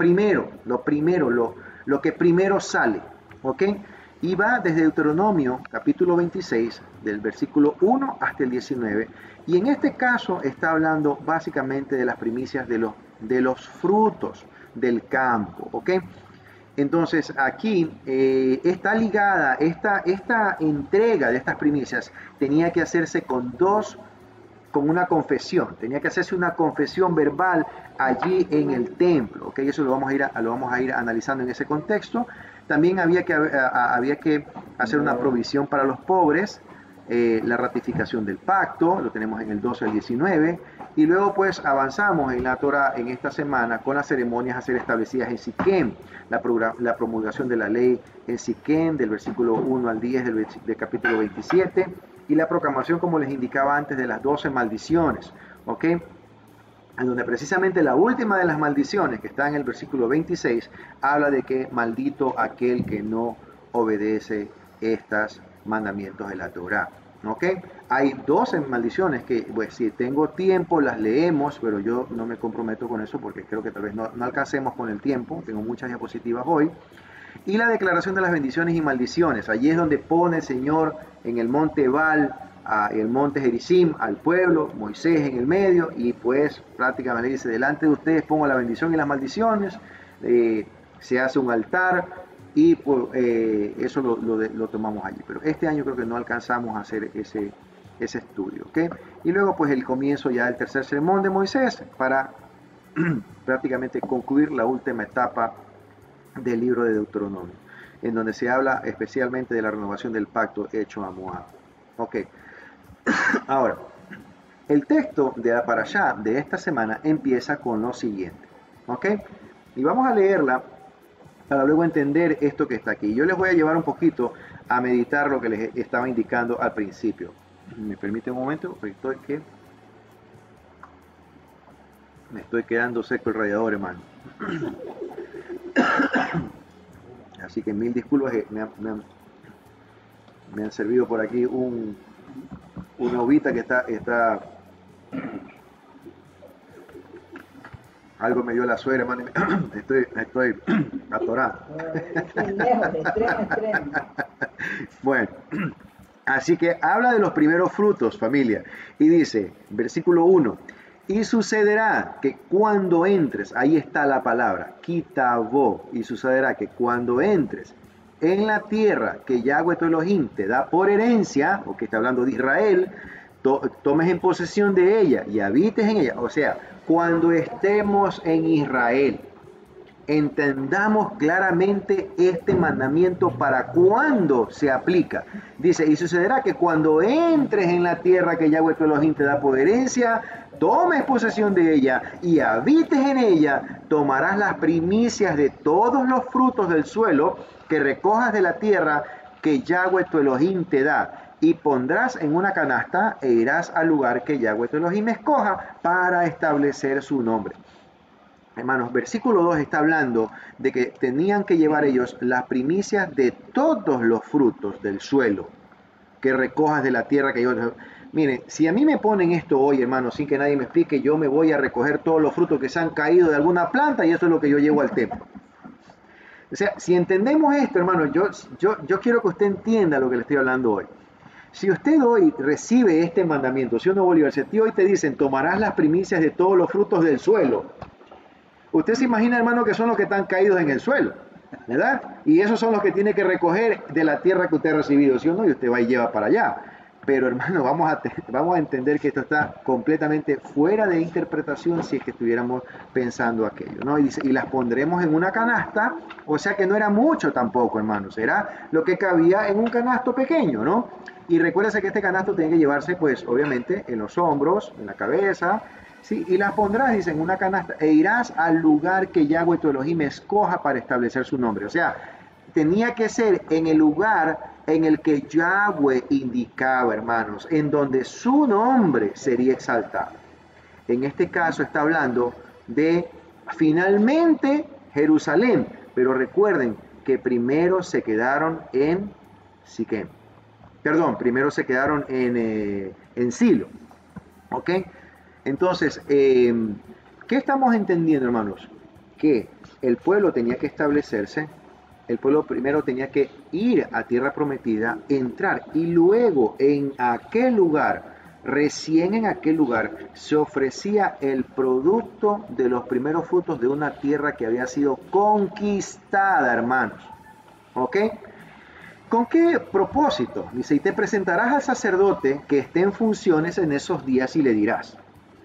que primero sale, ¿ok? Y va desde Deuteronomio, capítulo 26, del versículo 1 hasta el 19. Y en este caso está hablando básicamente de las primicias de los frutos del campo, ¿ok? Entonces aquí está ligada, esta entrega de estas primicias tenía que hacerse con una confesión, tenía que hacerse una confesión verbal allí en el templo, ¿ok? Eso lo vamos a ir analizando en ese contexto. También había que hacer una provisión para los pobres, la ratificación del pacto, lo tenemos en el 12 al 19, y luego pues avanzamos en la Torah en esta semana con las ceremonias a ser establecidas en Siquem, la promulgación de la ley en Siquem del versículo 1 al 10 del capítulo 27, y la proclamación, como les indicaba antes, de las 12 maldiciones, ¿ok? En donde precisamente la última de las maldiciones, que está en el versículo 26, habla de que maldito aquel que no obedece estos mandamientos de la Torá, ¿Ok? Hay 12 maldiciones que, pues, si tengo tiempo las leemos, pero yo no me comprometo con eso porque creo que tal vez no alcancemos con el tiempo. Tengo muchas diapositivas hoy. Y la declaración de las bendiciones y maldiciones. Allí es donde pone el Señor en el monte Ebal, el monte Gerizim, al pueblo, Moisés en el medio, y pues prácticamente dice, delante de ustedes pongo la bendición y las maldiciones, se hace un altar, y pues, eso lo tomamos allí. Pero este año creo que no alcanzamos a hacer ese estudio, ¿ok? Y luego pues el comienzo ya del tercer sermón de Moisés para prácticamente concluir la última etapa del libro de Deuteronomio, en donde se habla especialmente de la renovación del pacto hecho a Moab. Ok, ahora, el texto de la parashá de esta semana empieza con lo siguiente, ok, y vamos a leerla para luego entender esto que está aquí. Yo les voy a llevar un poquito a meditar lo que les estaba indicando al principio. ¿Me permite un momento? Me estoy quedando seco el radiador, hermano. Así que mil disculpas, me han servido por aquí una ovita que está algo me dio la suegra, hermano. Estoy atorado. Bueno, así que habla de los primeros frutos, familia, y dice, versículo 1, y sucederá que cuando entres, ahí está la palabra, kitabó, y sucederá que cuando entres en la tierra que Yahweh tu Elohim te da por herencia, o que está hablando de Israel, tomes en posesión de ella y habites en ella. O sea, cuando estemos en Israel, entendamos claramente este mandamiento para cuándo se aplica. Dice, y sucederá que cuando entres en la tierra que Yahweh tu Elohim te da por herencia, tomes posesión de ella y habites en ella, tomarás las primicias de todos los frutos del suelo que recojas de la tierra que Yahweh tu Elohim te da, y pondrás en una canasta e irás al lugar que Yahweh tu Elohim escoja para establecer su nombre. Hermanos, versículo 2 está hablando de que tenían que llevar ellos las primicias de todos los frutos del suelo que recojas de la tierra que yo... Miren, si a mí me ponen esto hoy, hermanos, sin que nadie me explique, yo me voy a recoger todos los frutos que se han caído de alguna planta y eso es lo que yo llevo al templo. O sea, si entendemos esto, hermanos, yo quiero que usted entienda lo que le estoy hablando hoy. Si usted hoy recibe este mandamiento, si uno Bolívar, si a ti hoy te dicen, tomarás las primicias de todos los frutos del suelo, usted se imagina, hermano, que son los que están caídos en el suelo, ¿verdad? Y esos son los que tiene que recoger de la tierra que usted ha recibido, ¿sí o no? Y usted va y lleva para allá. Pero, hermano, vamos a entender que esto está completamente fuera de interpretación si es que estuviéramos pensando aquello, ¿no? Y dice, y las pondremos en una canasta, o sea que no era mucho tampoco, hermanos, era lo que cabía en un canasto pequeño, ¿no? Y recuérdese que este canasto tiene que llevarse, pues, obviamente, en los hombros, en la cabeza, ¿sí? Y las pondrás, dice, en una canasta, e irás al lugar que Yahweh tu Elohim escoja para establecer su nombre. O sea, tenía que ser en el lugar en el que Yahweh indicaba, hermanos, en donde su nombre sería exaltado. En este caso está hablando de finalmente Jerusalén, pero recuerden que primero se quedaron en Siquem. Perdón, primero se quedaron en Silo. ¿Ok? Entonces, ¿qué estamos entendiendo, hermanos? Que el pueblo tenía que establecerse. El pueblo primero tenía que ir a tierra prometida, entrar, y luego en aquel lugar, recién en aquel lugar, se ofrecía el producto de los primeros frutos de una tierra que había sido conquistada, hermanos. ¿Ok? ¿Con qué propósito? Dice, y te presentarás al sacerdote que esté en funciones en esos días y le dirás.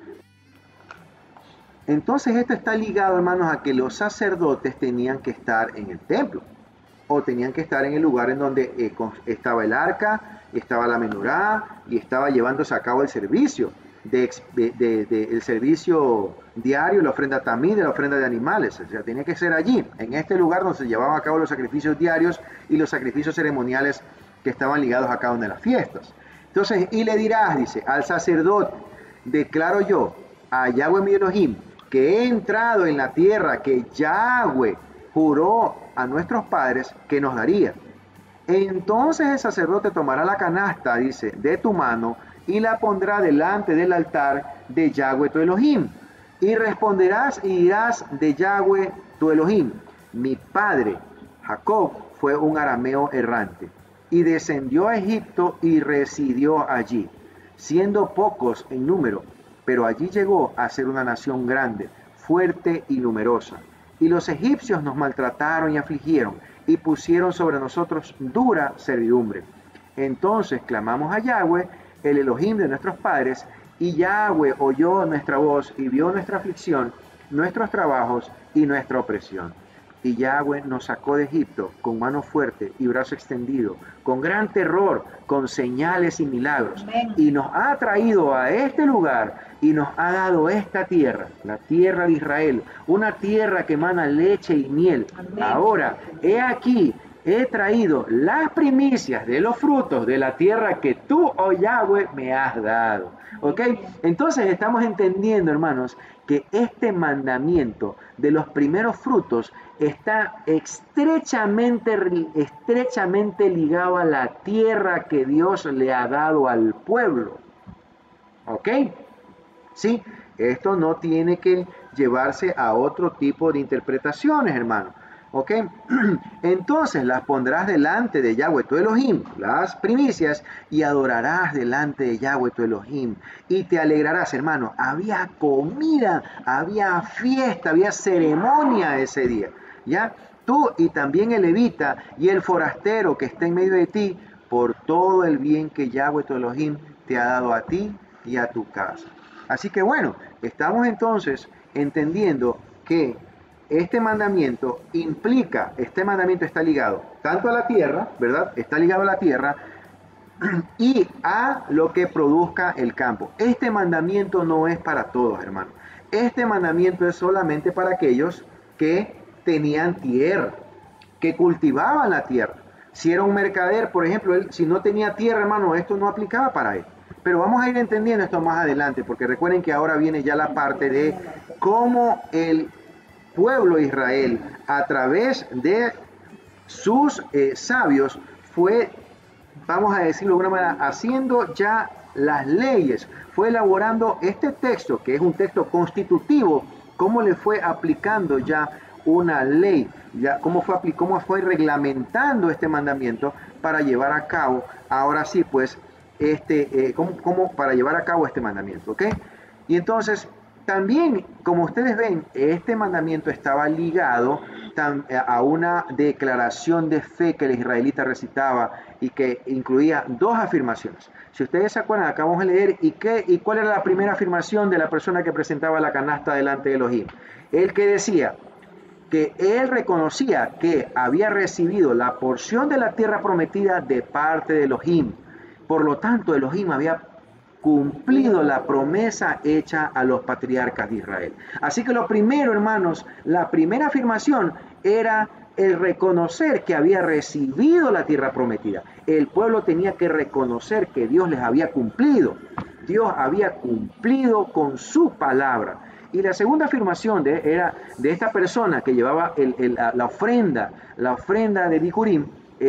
Entonces esto está ligado, hermanos, a que los sacerdotes tenían que estar en el templo o tenían que estar en el lugar en donde estaba el arca, estaba la menorá y estaba llevándose a cabo el servicio, el servicio diario, la ofrenda tamid, la ofrenda de animales. O sea, tenía que ser allí, en este lugar donde se llevaban a cabo los sacrificios diarios y los sacrificios ceremoniales que estaban ligados a cada una de las fiestas. Entonces, y le dirás, dice, al sacerdote, declaro yo a Yahweh mi Elohim, que he entrado en la tierra que Yahweh juró a nuestros padres que nos daría. Entonces el sacerdote tomará la canasta, dice, de tu mano y la pondrá delante del altar de Yahweh tu Elohim. Y responderás y dirás de Yahweh tu Elohim: mi padre Jacob fue un arameo errante y descendió a Egipto y residió allí, siendo pocos en número, pero allí llegó a ser una nación grande, fuerte y numerosa. Y los egipcios nos maltrataron y afligieron y pusieron sobre nosotros dura servidumbre. Entonces clamamos a Yahweh, el Elohim de nuestros padres, y Yahweh oyó nuestra voz y vio nuestra aflicción, nuestros trabajos y nuestra opresión. Y Yahweh nos sacó de Egipto con mano fuerte y brazo extendido, con gran terror, con señales y milagros. Y nos ha traído a este lugar y nos ha dado esta tierra, la tierra de Israel, una tierra que emana leche y miel. Ahora, he aquí, he traído las primicias de los frutos de la tierra que tú, oh Yahweh, me has dado. ¿Ok? Entonces estamos entendiendo, hermanos, que este mandamiento de los primeros frutos está estrechamente ligado a la tierra que Dios le ha dado al pueblo. ¿Ok? Sí, esto no tiene que llevarse a otro tipo de interpretaciones, hermano. ¿Ok? Entonces las pondrás delante de Yahweh tu Elohim, las primicias, y adorarás delante de Yahweh tu Elohim, y te alegrarás, hermano. Había comida, había fiesta, había ceremonia ese día, ¿ya? Tú y también el levita y el forastero que está en medio de ti, por todo el bien que Yahweh tu Elohim te ha dado a ti y a tu casa. Así que bueno, estamos entonces entendiendo que este mandamiento implica, este mandamiento está ligado tanto a la tierra, ¿verdad? Está ligado a la tierra y a lo que produzca el campo. Este mandamiento no es para todos, hermano. Este mandamiento es solamente para aquellos que tenían tierra, que cultivaban la tierra. Si era un mercader, por ejemplo, él, si no tenía tierra, hermano, esto no aplicaba para él. Pero vamos a ir entendiendo esto más adelante, porque recuerden que ahora viene ya la parte de cómo el pueblo de Israel, a través de sus sabios, fue, vamos a decirlo de alguna manera, haciendo ya las leyes, fue elaborando este texto, que es un texto constitutivo, cómo le fue aplicando ya una ley, ya cómo fue reglamentando este mandamiento para llevar a cabo, ahora sí, pues, cómo para llevar a cabo este mandamiento, ¿ok? Y entonces, también, como ustedes ven, este mandamiento estaba ligado a una declaración de fe que el israelita recitaba y que incluía dos afirmaciones. Si ustedes se acuerdan, acabamos de leer, ¿y cuál era la primera afirmación de la persona que presentaba la canasta delante de Elohim? El que decía que él reconocía que había recibido la porción de la tierra prometida de parte de Elohim. Por lo tanto, Elohim había cumplido la promesa hecha a los patriarcas de Israel. Así que lo primero, hermanos, la primera afirmación era el reconocer que había recibido la tierra prometida. El pueblo tenía que reconocer que Dios les había cumplido. Dios había cumplido con su palabra. Y la segunda afirmación era de esta persona que llevaba la ofrenda de Bikurim,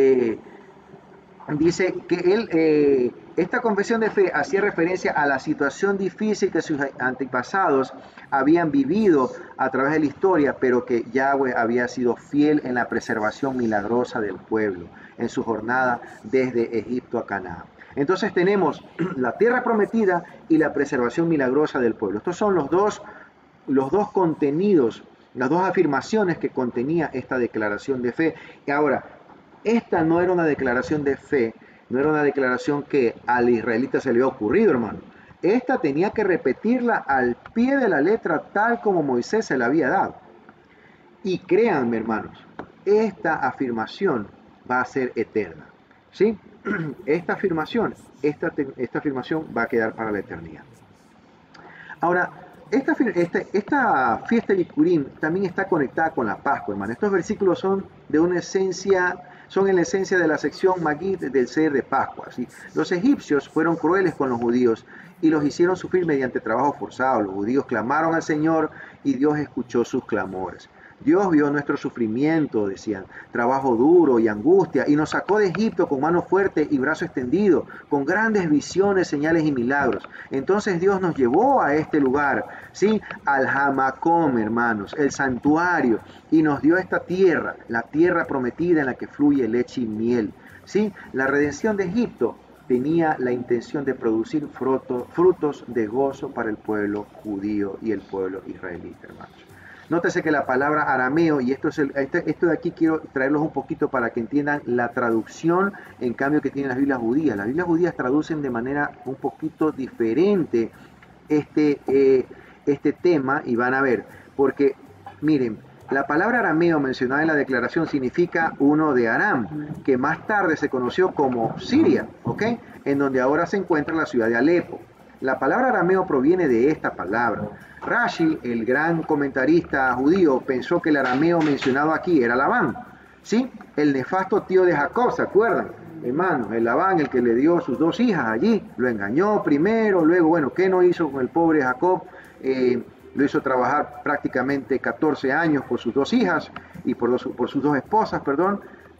dice que esta confesión de fe hacía referencia a la situación difícil que sus antepasados habían vivido a través de la historia, pero que Yahweh había sido fiel en la preservación milagrosa del pueblo en su jornada desde Egipto a Canaán. Entonces tenemos la tierra prometida y la preservación milagrosa del pueblo. Estos son los dos contenidos, las dos afirmaciones que contenía esta declaración de fe. Y ahora, esta no era una declaración de fe, no era una declaración que al israelita se le había ocurrido, hermano. Esta tenía que repetirla al pie de la letra tal como Moisés se la había dado. Y créanme, hermanos, esta afirmación va a ser eterna. ¿Sí? Esta afirmación va a quedar para la eternidad. Ahora, esta fiesta de Bikurim también está conectada con la Pascua, hermano. Estos versículos son en la esencia de la sección Magid del Seder de Pascua. ¿Sí? Los egipcios fueron crueles con los judíos y los hicieron sufrir mediante trabajo forzado. Los judíos clamaron al Señor y Dios escuchó sus clamores. Dios vio nuestro sufrimiento, decían, trabajo duro y angustia, y nos sacó de Egipto con mano fuerte y brazo extendido, con grandes visiones, señales y milagros. Entonces Dios nos llevó a este lugar, ¿sí? Al Hamacom, hermanos, el santuario, y nos dio esta tierra, la tierra prometida en la que fluye leche y miel, ¿sí? La redención de Egipto tenía la intención de producir frutos de gozo para el pueblo judío y el pueblo israelita, hermanos. Nótese que la palabra arameo, y esto de aquí quiero traerlos un poquito para que entiendan la traducción, en cambio, que tienen las Biblias judías. Las Biblias judías traducen de manera un poquito diferente este tema, y van a ver, porque miren, la palabra arameo mencionada en la declaración significa uno de Aram, que más tarde se conoció como Siria, ¿ok? En donde ahora se encuentra la ciudad de Alepo. La palabra arameo proviene de esta palabra. Rashi, el gran comentarista judío, pensó que el arameo mencionado aquí era Labán, ¿sí? El nefasto tío de Jacob, ¿se acuerdan? Hermano, el Labán, el que le dio sus 2 hijas allí, lo engañó primero, luego, bueno, ¿qué no hizo con el pobre Jacob? Lo hizo trabajar prácticamente 14 años por sus 2 hijas y por sus 2 esposas, perdón,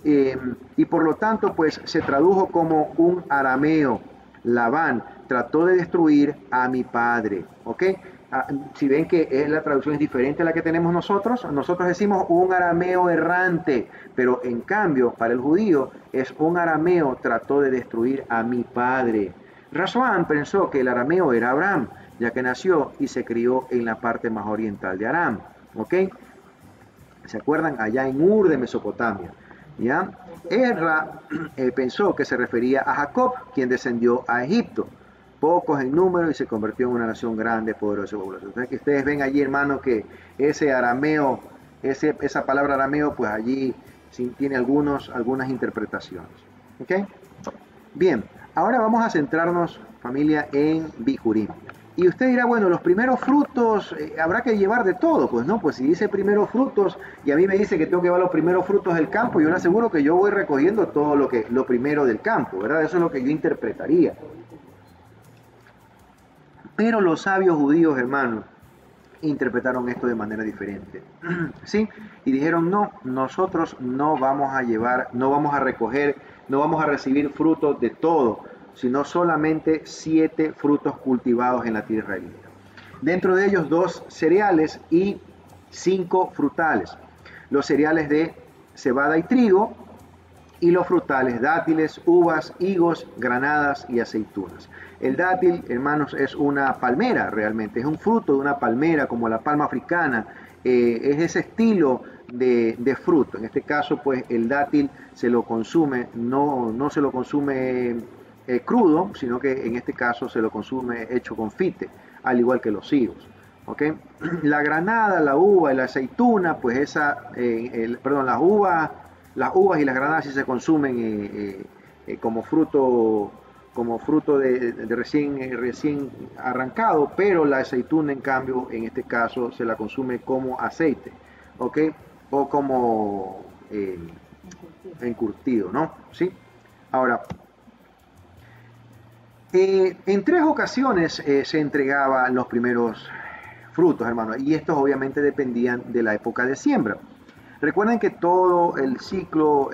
y por lo tanto, pues se tradujo como un arameo. Labán trató de destruir a mi padre, ¿ok? Si ven que la traducción es diferente a la que tenemos nosotros decimos un arameo errante, pero en cambio para el judío es un arameo trató de destruir a mi padre. Rasbán pensó que el arameo era Abraham, ya que nació y se crió en la parte más oriental de Aram, ¿ok? ¿Se acuerdan? Allá en Ur de Mesopotamia, ¿ya? Ezra pensó que se refería a Jacob, quien descendió a Egipto, pocos en número y se convirtió en una nación grande, poderosa y populosa. Entonces, que ustedes ven allí, hermano, que ese arameo, esa palabra arameo, pues allí sí tiene algunas interpretaciones, ¿ok? Bien, ahora vamos a centrarnos, familia, en Bikurim. Y usted dirá, bueno, los primeros frutos, habrá que llevar de todo. Pues no, pues si dice primeros frutos y a mí me dice que tengo que llevar los primeros frutos del campo, yo le aseguro que yo voy recogiendo todo lo primero del campo, ¿verdad? Eso es lo que yo interpretaría. Pero los sabios judíos, hermanos, interpretaron esto de manera diferente, ¿sí? Y dijeron, no, nosotros no vamos a llevar, no vamos a recoger, no vamos a recibir frutos de todo, sino solamente 7 frutos cultivados en la tierra israelita. Dentro de ellos 2 cereales y 5 frutales. Los cereales de cebada y trigo, y los frutales, dátiles, uvas, higos, granadas y aceitunas. El dátil, hermanos, es una palmera realmente, es un fruto de una palmera como la palma africana, es ese estilo de fruto. En este caso, pues el dátil se lo consume, no se lo consume crudo, sino que en este caso se lo consume hecho confite, al igual que los higos. ¿Okay? La granada, la uva y la aceituna, pues las uvas y las granadas sí se consumen como fruto de recién arrancado, pero la aceituna, en cambio, en este caso se la consume como aceite, ¿ok? O como encurtido, ¿no? ¿Sí? Ahora, en 3 ocasiones se entregaban los primeros frutos, hermanos, y estos obviamente dependían de la época de siembra. Recuerden que todo el ciclo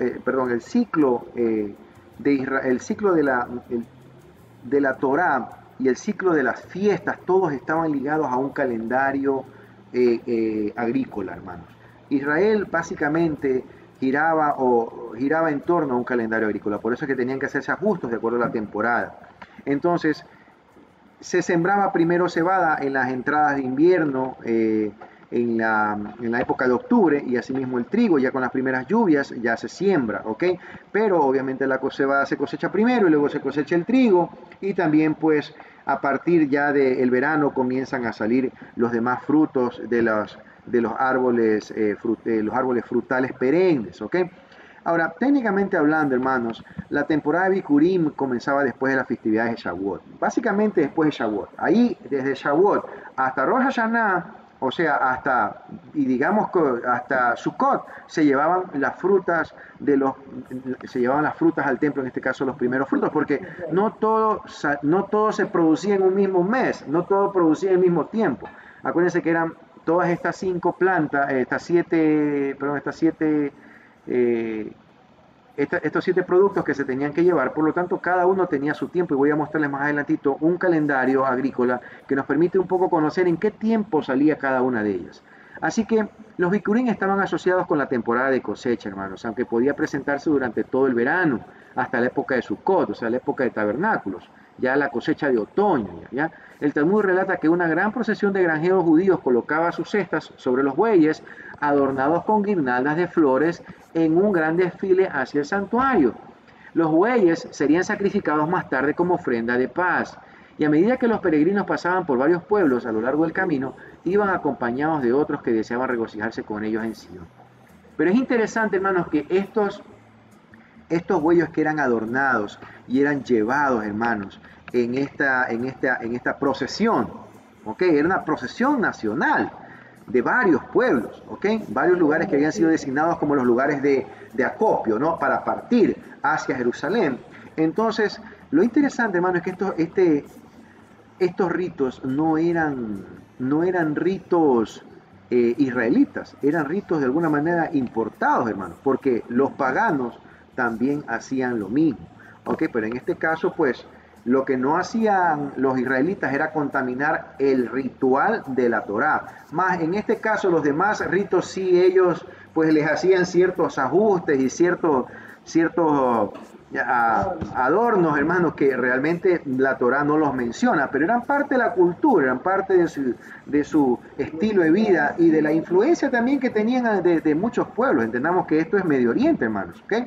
de la Torá y el ciclo de las fiestas, todos estaban ligados a un calendario agrícola, hermanos. Israel básicamente giraba en torno a un calendario agrícola, por eso es que tenían que hacerse ajustes de acuerdo a la temporada. Entonces, se sembraba primero cebada en las entradas de invierno, en la época de octubre, y asimismo el trigo, ya con las primeras lluvias ya se siembra, ¿ok? Pero obviamente la cebada se cosecha primero y luego se cosecha el trigo, y también pues a partir ya del verano comienzan a salir los demás frutos de los árboles frutales perennes, ¿ok? Ahora, técnicamente hablando, hermanos, la temporada de Bikurim comenzaba después de las festividades de Shavuot, básicamente después de Shavuot. Ahí, desde Shavuot hasta Rosh Hashanah, o sea, hasta Sukkot, se llevaban las frutas al templo, en este caso los primeros frutos, porque no todo se producía en un mismo mes, no todo producía en el mismo tiempo. Acuérdense que todas estas 5 plantas, estos 7 productos que se tenían que llevar, por lo tanto cada uno tenía su tiempo, y voy a mostrarles más adelantito un calendario agrícola que nos permite un poco conocer en qué tiempo salía cada una de ellas. Así que los Bikurim estaban asociados con la temporada de cosecha, hermanos, aunque podía presentarse durante todo el verano, hasta la época de Sukkot, o sea, la época de tabernáculos, ya la cosecha de otoño. ¿ya? El Talmud relata que una gran procesión de granjeros judíos colocaba sus cestas sobre los bueyes, adornados con guirnaldas de flores, en un gran desfile hacia el santuario. Los bueyes serían sacrificados más tarde como ofrenda de paz. Y a medida que los peregrinos pasaban por varios pueblos a lo largo del camino, iban acompañados de otros que deseaban regocijarse con ellos en Sion. Pero es interesante, hermanos, que estos bueyes que eran adornados y eran llevados, hermanos, en esta procesión, ¿ok? Era una procesión nacional de varios pueblos, ¿ok? Varios lugares que habían sido designados como los lugares de acopio, ¿no? Para partir hacia Jerusalén. Entonces, lo interesante, hermano, es que estos ritos no eran ritos israelitas, eran ritos de alguna manera importados, hermano, porque los paganos también hacían lo mismo, ¿ok? Pero en este caso, pues, lo que no hacían los israelitas era contaminar el ritual de la Torá. Más en este caso, los demás ritos sí ellos, pues, les hacían ciertos ajustes y ciertos adornos, hermanos, que realmente la Torá no los menciona, pero eran parte de la cultura, eran parte de su estilo de vida y de la influencia también que tenían de muchos pueblos. Entendamos que esto es Medio Oriente, hermanos, ¿ok?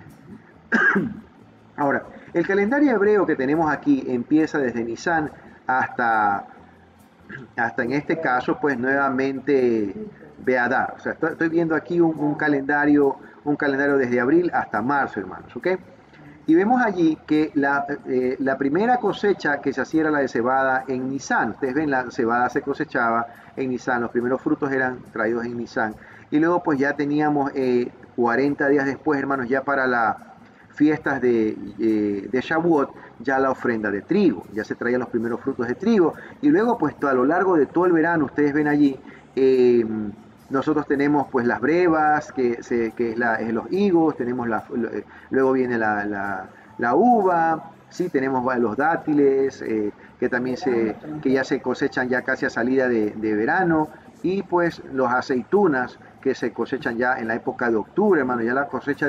Ahora, el calendario hebreo que tenemos aquí empieza desde Nisan hasta en este caso, pues nuevamente Beadar. O sea, estoy viendo aquí un calendario desde abril hasta marzo, hermanos, ¿ok? Y vemos allí que la primera cosecha que se hacía era la de cebada en Nisan. Ustedes ven, la cebada se cosechaba en Nisan, los primeros frutos eran traídos en Nisan. Y luego pues ya teníamos 40 días después, hermanos, ya para las fiestas de Shavuot, ya la ofrenda de trigo, ya se traían los primeros frutos de trigo. Y luego pues a lo largo de todo el verano, ustedes ven allí, nosotros tenemos pues las brevas, que es los higos, tenemos luego viene la uva, ¿sí? Tenemos los dátiles, que también que ya se cosechan ya casi a salida de verano, y pues los aceitunas que se cosechan ya en la época de octubre, hermano. Ya la cosecha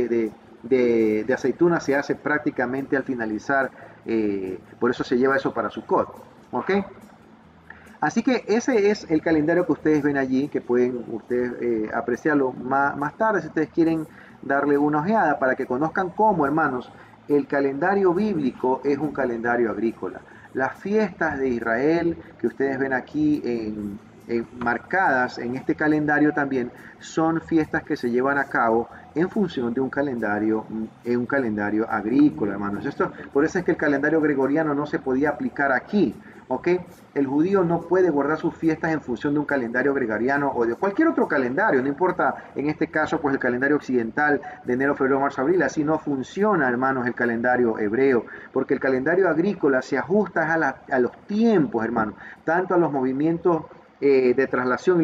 de aceitunas se hace prácticamente al finalizar, por eso se lleva eso para Sukkot, ¿ok? Así que ese es el calendario que ustedes ven allí, que pueden ustedes apreciarlo más tarde si ustedes quieren darle una ojeada para que conozcan cómo, hermanos, el calendario bíblico es un calendario agrícola. Las fiestas de Israel que ustedes ven aquí marcadas en este calendario también son fiestas que se llevan a cabo en función de un calendario agrícola, hermanos. Por eso es que el calendario gregoriano no se podía aplicar aquí, ¿ok? El judío no puede guardar sus fiestas en función de un calendario gregoriano o de cualquier otro calendario, no importa en este caso pues el calendario occidental de enero, febrero, marzo, abril. Así no funciona, hermanos, el calendario hebreo, porque el calendario agrícola se ajusta a los tiempos, hermanos, tanto a los movimientos de traslación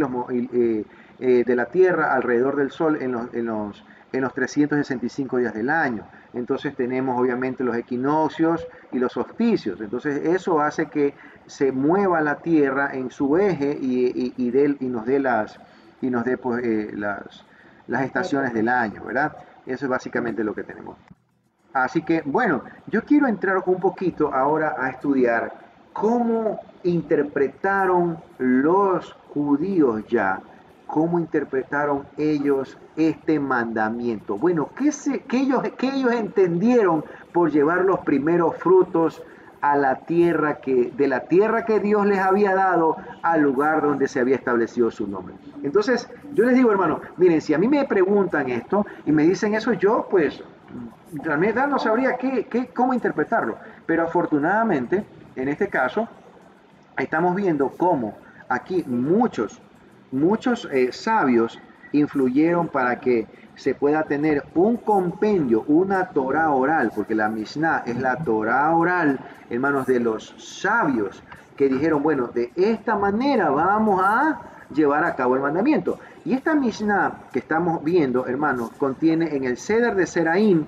de la Tierra alrededor del Sol en los 365 días del año. Entonces tenemos obviamente los equinoccios y los solsticios. Entonces eso hace que se mueva la Tierra en su eje y nos dé pues, las estaciones del año, ¿verdad? Eso es básicamente lo que tenemos. Así que, bueno, yo quiero entrar un poquito ahora a estudiar cómo interpretaron los judíos ya, cómo interpretaron ellos este mandamiento. Bueno, ¿qué ellos entendieron por llevar los primeros frutos a la tierra de la tierra que Dios les había dado al lugar donde se había establecido su nombre? Entonces, yo les digo, hermano, miren, si a mí me preguntan esto y me dicen eso, yo pues realmente no sabría cómo interpretarlo. Pero afortunadamente, en este caso, estamos viendo cómo aquí muchos sabios influyeron para que se pueda tener un compendio, una Torá oral, porque la Mishnah es la Torá oral, hermanos, de los sabios que dijeron, bueno, de esta manera vamos a llevar a cabo el mandamiento. Y esta Mishnah que estamos viendo, hermanos, contiene en el Seder de Seraim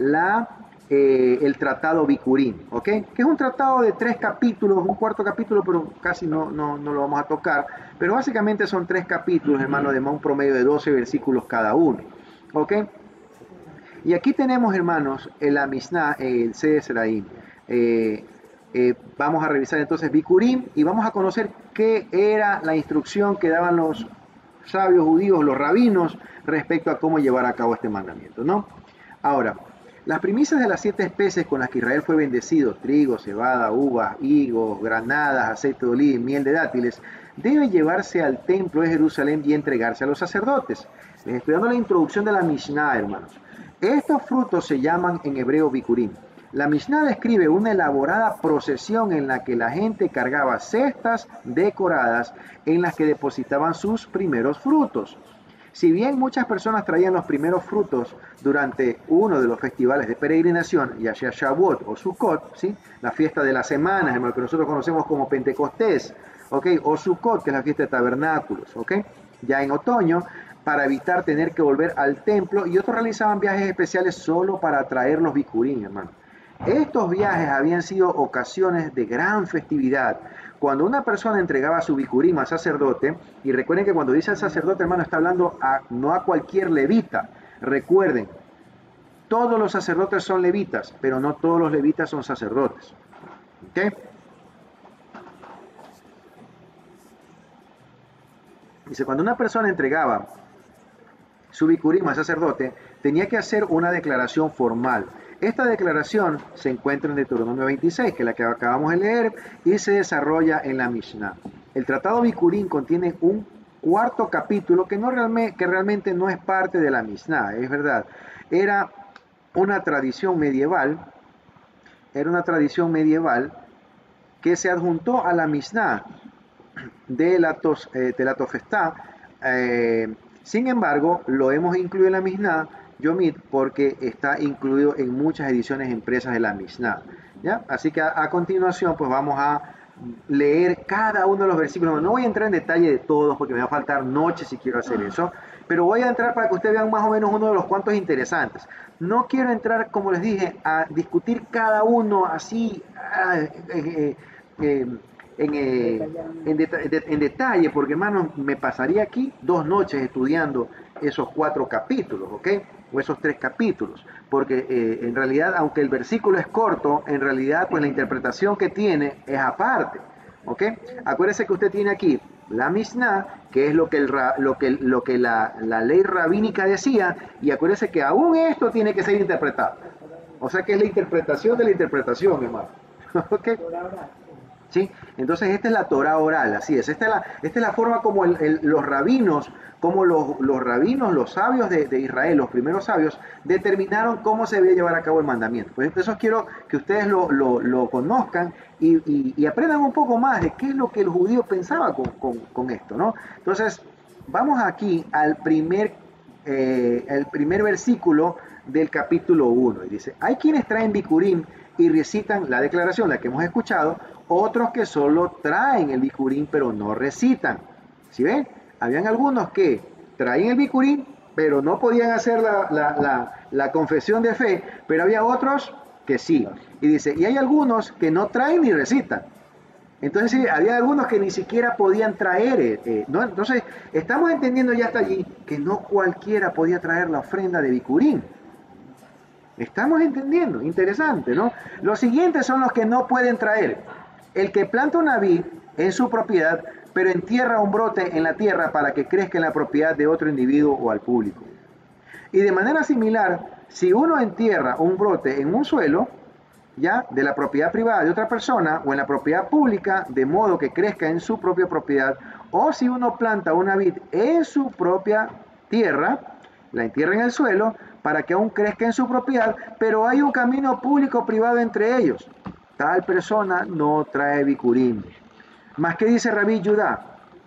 el tratado Bikurim, ¿ok? Que es un tratado de 3 capítulos, un cuarto capítulo, pero casi no lo vamos a tocar. Pero básicamente son 3 capítulos, hermanos, de un promedio de 12 versículos cada uno, ¿ok? Y aquí tenemos, hermanos, en la Mishnah, el Seder de Seraim. Vamos a revisar entonces Bikurim y vamos a conocer qué era la instrucción que daban los sabios judíos, los rabinos, respecto a cómo llevar a cabo este mandamiento, ¿no? Ahora, las primicias de las 7 especies con las que Israel fue bendecido, trigo, cebada, uvas, higos, granadas, aceite de oliva y miel de dátiles, deben llevarse al templo de Jerusalén y entregarse a los sacerdotes. Les estoy dando la introducción de la Mishnah, hermanos. Estos frutos se llaman en hebreo Bikurim. La Mishnah describe una elaborada procesión en la que la gente cargaba cestas decoradas en las que depositaban sus primeros frutos. Si bien muchas personas traían los primeros frutos durante uno de los festivales de peregrinación, ya sea Shavuot o Sukkot, ¿sí? La fiesta de las semanas, lo que nosotros conocemos como Pentecostés, ¿okay? O Sukkot, que es la fiesta de tabernáculos, ¿okay? Ya en otoño, para evitar tener que volver al templo, y otros realizaban viajes especiales solo para traer los bikurim, hermano. Estos viajes habían sido ocasiones de gran festividad. Cuando una persona entregaba su bikurim al sacerdote, y recuerden que cuando dice al sacerdote, hermano, está hablando no a cualquier levita. Recuerden, todos los sacerdotes son levitas, pero no todos los levitas son sacerdotes. ¿Ok? Dice, cuando una persona entregaba su bikurim al sacerdote, tenía que hacer una declaración formal. Esta declaración se encuentra en Deuteronomio 26, que es la que acabamos de leer, y se desarrolla en la Mishnah. El tratado Bikurim contiene un cuarto capítulo que realmente no es parte de la Mishnah, es verdad. Era una tradición medieval que se adjuntó a la Mishnah de la Tofestá. Sin embargo, lo hemos incluido en la Mishnah Yomit porque está incluido en muchas ediciones impresas de la Mishnah, ¿ya? Así que a continuación pues vamos a leer cada uno de los versículos. No voy a entrar en detalle de todos porque me va a faltar noche si quiero hacer eso, pero voy a entrar para que ustedes vean más o menos uno de los cuantos interesantes. No quiero entrar, como les dije, a discutir cada uno así en detalle, porque hermano, me pasaría aquí 2 noches estudiando esos 4 capítulos, ¿ok? O esos 3 capítulos, porque en realidad, aunque el versículo es corto, en realidad pues la interpretación que tiene es aparte, ¿ok? Acuérdese que usted tiene aquí la Mishnah, que es lo que la ley rabínica decía, y acuérdese que aún esto tiene que ser interpretado, o sea que es la interpretación de la interpretación, hermano, ¿ok? ¿Sí? Entonces esta es la Torah oral, así es. Esta es la forma como los rabinos, los sabios de Israel, los primeros sabios, determinaron cómo se debía llevar a cabo el mandamiento. Pues eso quiero que ustedes lo conozcan y aprendan un poco más de qué es lo que el judío pensaba con esto, ¿no? Entonces, vamos aquí al primer versículo del capítulo 1. Y dice, hay quienes traen bikurim y recitan la declaración, la que hemos escuchado, otros que solo traen el bikurim pero no recitan. ¿Sí ven? Habían algunos que traían el bikurim pero no podían hacer la confesión de fe, pero había otros que sí. Y dice, y hay algunos que no traen ni recitan. Entonces sí, había algunos que ni siquiera podían traer, ¿no? Entonces estamos entendiendo ya hasta allí que no cualquiera podía traer la ofrenda de bikurim. Estamos entendiendo, interesante, ¿no? Los siguientes son los que no pueden traer. El que planta una vid en su propiedad, pero entierra un brote en la tierra para que crezca en la propiedad de otro individuo o al público. Y de manera similar, si uno entierra un brote en un suelo, ya, de la propiedad privada de otra persona o en la propiedad pública, de modo que crezca en su propia propiedad, o si uno planta una vid en su propia tierra, la entierra en el suelo, para que aún crezca en su propiedad, pero hay un camino público privado entre ellos. Tal persona no trae bikurim. ¿Más qué dice Rabí Judá?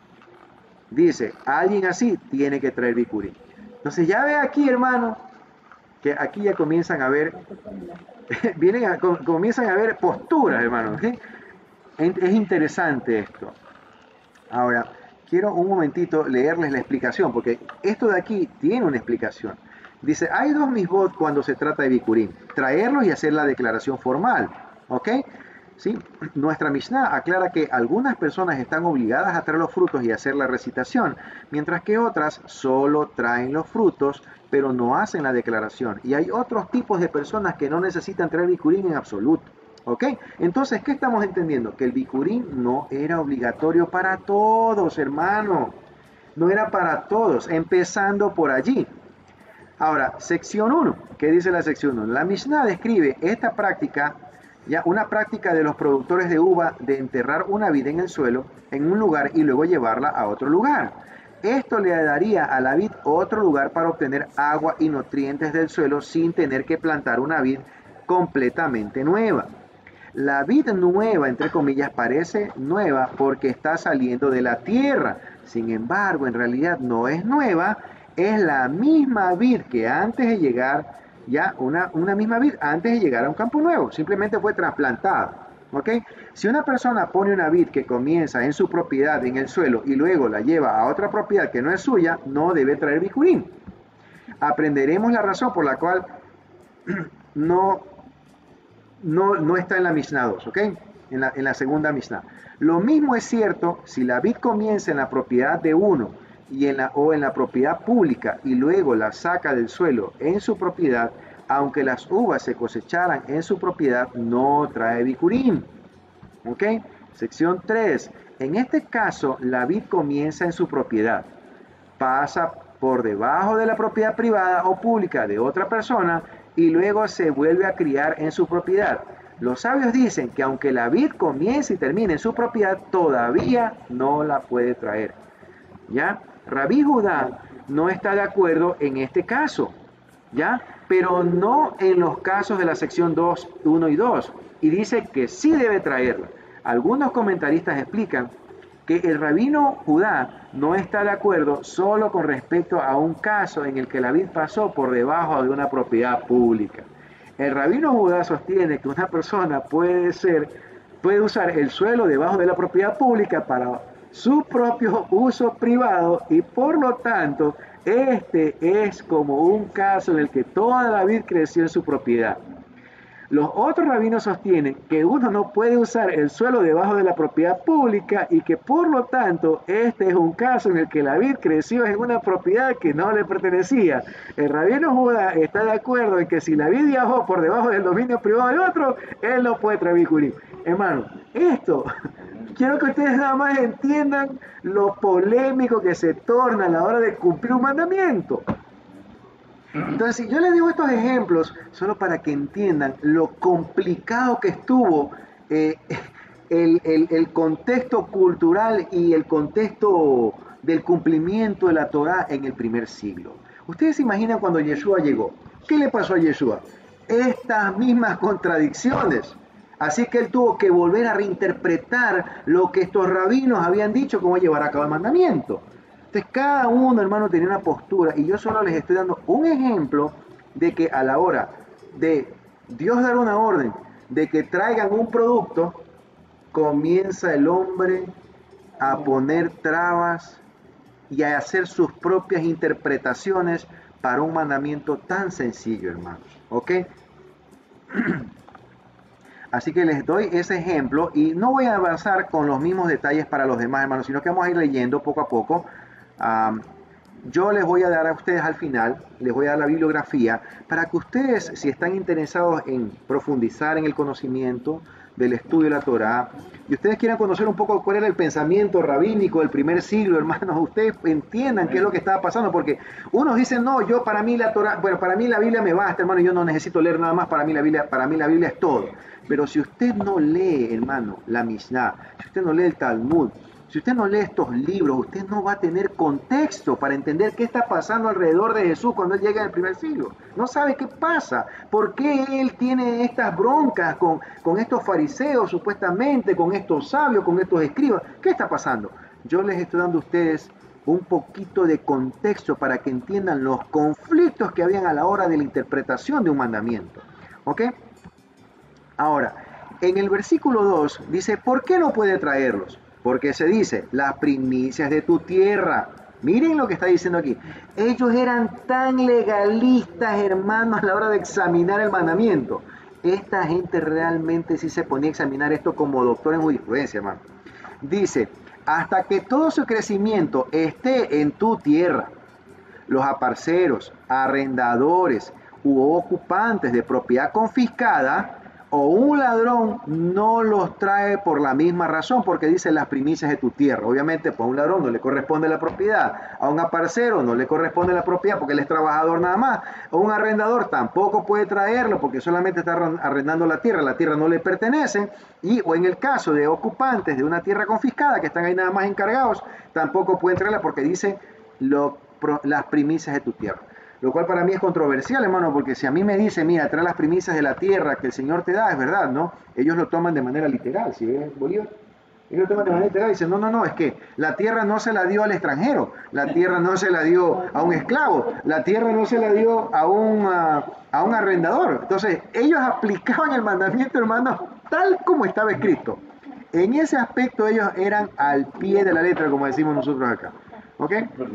Dice, alguien así tiene que traer bikurim. Entonces ya ve aquí, hermano, que aquí ya comienzan a ver, comienzan a ver posturas, hermano. ¿Sí? Es interesante esto. Ahora, quiero un momentito leerles la explicación, porque esto de aquí tiene una explicación. Dice, hay dos misbot cuando se trata de bikurim, traerlos y hacer la declaración formal, ¿ok? ¿Sí? Nuestra Mishnah aclara que algunas personas están obligadas a traer los frutos y hacer la recitación, mientras que otras solo traen los frutos, pero no hacen la declaración. Y hay otros tipos de personas que no necesitan traer bikurim en absoluto. ¿Ok? Entonces, ¿qué estamos entendiendo? Que el bikurim no era obligatorio para todos, hermano. No era para todos, empezando por allí. Ahora, sección 1. ¿Qué dice la sección 1? La Mishnah describe esta práctica, ya una práctica de los productores de uva de enterrar una vid en el suelo, en un lugar y luego llevarla a otro lugar. Esto le daría a la vid otro lugar para obtener agua y nutrientes del suelo sin tener que plantar una vid completamente nueva. La vid nueva, entre comillas, parece nueva porque está saliendo de la tierra. Sin embargo, en realidad no es nueva, es la misma vid que antes de llegar, ya una misma vid antes de llegar a un campo nuevo, simplemente fue trasplantada. ¿Ok? Si una persona pone una vid que comienza en su propiedad, en el suelo, y luego la lleva a otra propiedad que no es suya, no debe traer bikurim. Aprenderemos la razón por la cual no está en la Mishnah 2, ¿ok? En la segunda Mishnah. Lo mismo es cierto si la vid comienza en la propiedad de uno o en la propiedad pública y luego la saca del suelo en su propiedad, aunque las uvas se cosecharan en su propiedad, no trae bikurim. ¿Ok? Sección 3. En este caso, la vid comienza en su propiedad, pasa por debajo de la propiedad privada o pública de otra persona y luego se vuelve a criar en su propiedad. Los sabios dicen que aunque la vid comience y termine en su propiedad, todavía no la puede traer. ¿Ya? Rabí Judá no está de acuerdo en este caso, ¿ya? Pero no en los casos de la sección 2, 1 y 2, y dice que sí debe traerla. Algunos comentaristas explican que el rabino Judá no está de acuerdo solo con respecto a un caso en el que la vid pasó por debajo de una propiedad pública. El rabino Judá sostiene que una persona puede usar el suelo debajo de la propiedad pública para su propio uso privado y por lo tanto este es como un caso en el que toda la vid creció en su propiedad. Los otros rabinos sostienen que uno no puede usar el suelo debajo de la propiedad pública y que por lo tanto este es un caso en el que la vid creció en una propiedad que no le pertenecía. El rabino Judá está de acuerdo en que si la vid viajó por debajo del dominio privado del otro, él no puede traer bikurim. Hermano, esto, quiero que ustedes nada más entiendan lo polémico que se torna a la hora de cumplir un mandamiento. Entonces, yo les digo estos ejemplos solo para que entiendan lo complicado que estuvo el contexto cultural y el contexto del cumplimiento de la Torá en el primer siglo. Ustedes se imaginan cuando Yeshua llegó. ¿Qué le pasó a Yeshua? Estas mismas contradicciones. Así que él tuvo que volver a reinterpretar lo que estos rabinos habían dicho, cómo llevar a cabo el mandamiento. Entonces cada uno, hermano, tenía una postura y yo solo les estoy dando un ejemplo de que a la hora de Dios dar una orden de que traigan un producto, comienza el hombre a poner trabas y a hacer sus propias interpretaciones para un mandamiento tan sencillo, hermanos. ¿Ok? Así que les doy ese ejemplo y no voy a avanzar con los mismos detalles para los demás, hermanos, sino que vamos a ir leyendo poco a poco. Yo les voy a dar a ustedes al final, les voy a dar la bibliografía para que ustedes, si están interesados en profundizar en el conocimiento del estudio de la Torá, y ustedes quieran conocer un poco cuál era el pensamiento rabínico del primer siglo, hermanos, ustedes entiendan qué es lo que estaba pasando, porque unos dicen, no, yo para mí la Torá, bueno, para mí la Biblia me basta, hermano, yo no necesito leer nada más, para mí la Biblia es todo. Pero si usted no lee, hermano, la Mishnah, si usted no lee el Talmud, si usted no lee estos libros, usted no va a tener contexto para entender qué está pasando alrededor de Jesús cuando Él llega en el primer siglo. No sabe qué pasa, por qué Él tiene estas broncas con estos fariseos supuestamente, con estos sabios, con estos escribas. ¿Qué está pasando? Yo les estoy dando a ustedes un poquito de contexto para que entiendan los conflictos que habían a la hora de la interpretación de un mandamiento. ¿Ok? Ahora, en el versículo 2 dice, ¿por qué no puede traerlos? Porque se dice, las primicias de tu tierra. Miren lo que está diciendo aquí. Ellos eran tan legalistas, hermanos, a la hora de examinar el mandamiento. Esta gente realmente sí se ponía a examinar esto como doctor en jurisprudencia, hermano. Dice, hasta que todo su crecimiento esté en tu tierra, los aparceros, arrendadores u ocupantes de propiedad confiscada o un ladrón no los trae por la misma razón, porque dice las primicias de tu tierra. Obviamente, pues a un ladrón no le corresponde la propiedad, a un aparcero no le corresponde la propiedad porque él es trabajador nada más, a un arrendador tampoco puede traerlo porque solamente está arrendando la tierra no le pertenece, o en el caso de ocupantes de una tierra confiscada que están ahí nada más encargados, tampoco pueden traerla porque dice las primicias de tu tierra. Lo cual para mí es controversial, hermano, porque si a mí me dice, mira, trae las primicias de la tierra que el Señor te da, es verdad, ¿no? Ellos lo toman de manera literal, ¿sí ves, Bolívar? Ellos lo toman de manera literal y dicen, no, es que la tierra no se la dio al extranjero, la tierra no se la dio a un esclavo, la tierra no se la dio a un arrendador. Entonces, ellos aplicaban el mandamiento, hermano, tal como estaba escrito. En ese aspecto ellos eran al pie de la letra, como decimos nosotros acá. ¿Ok?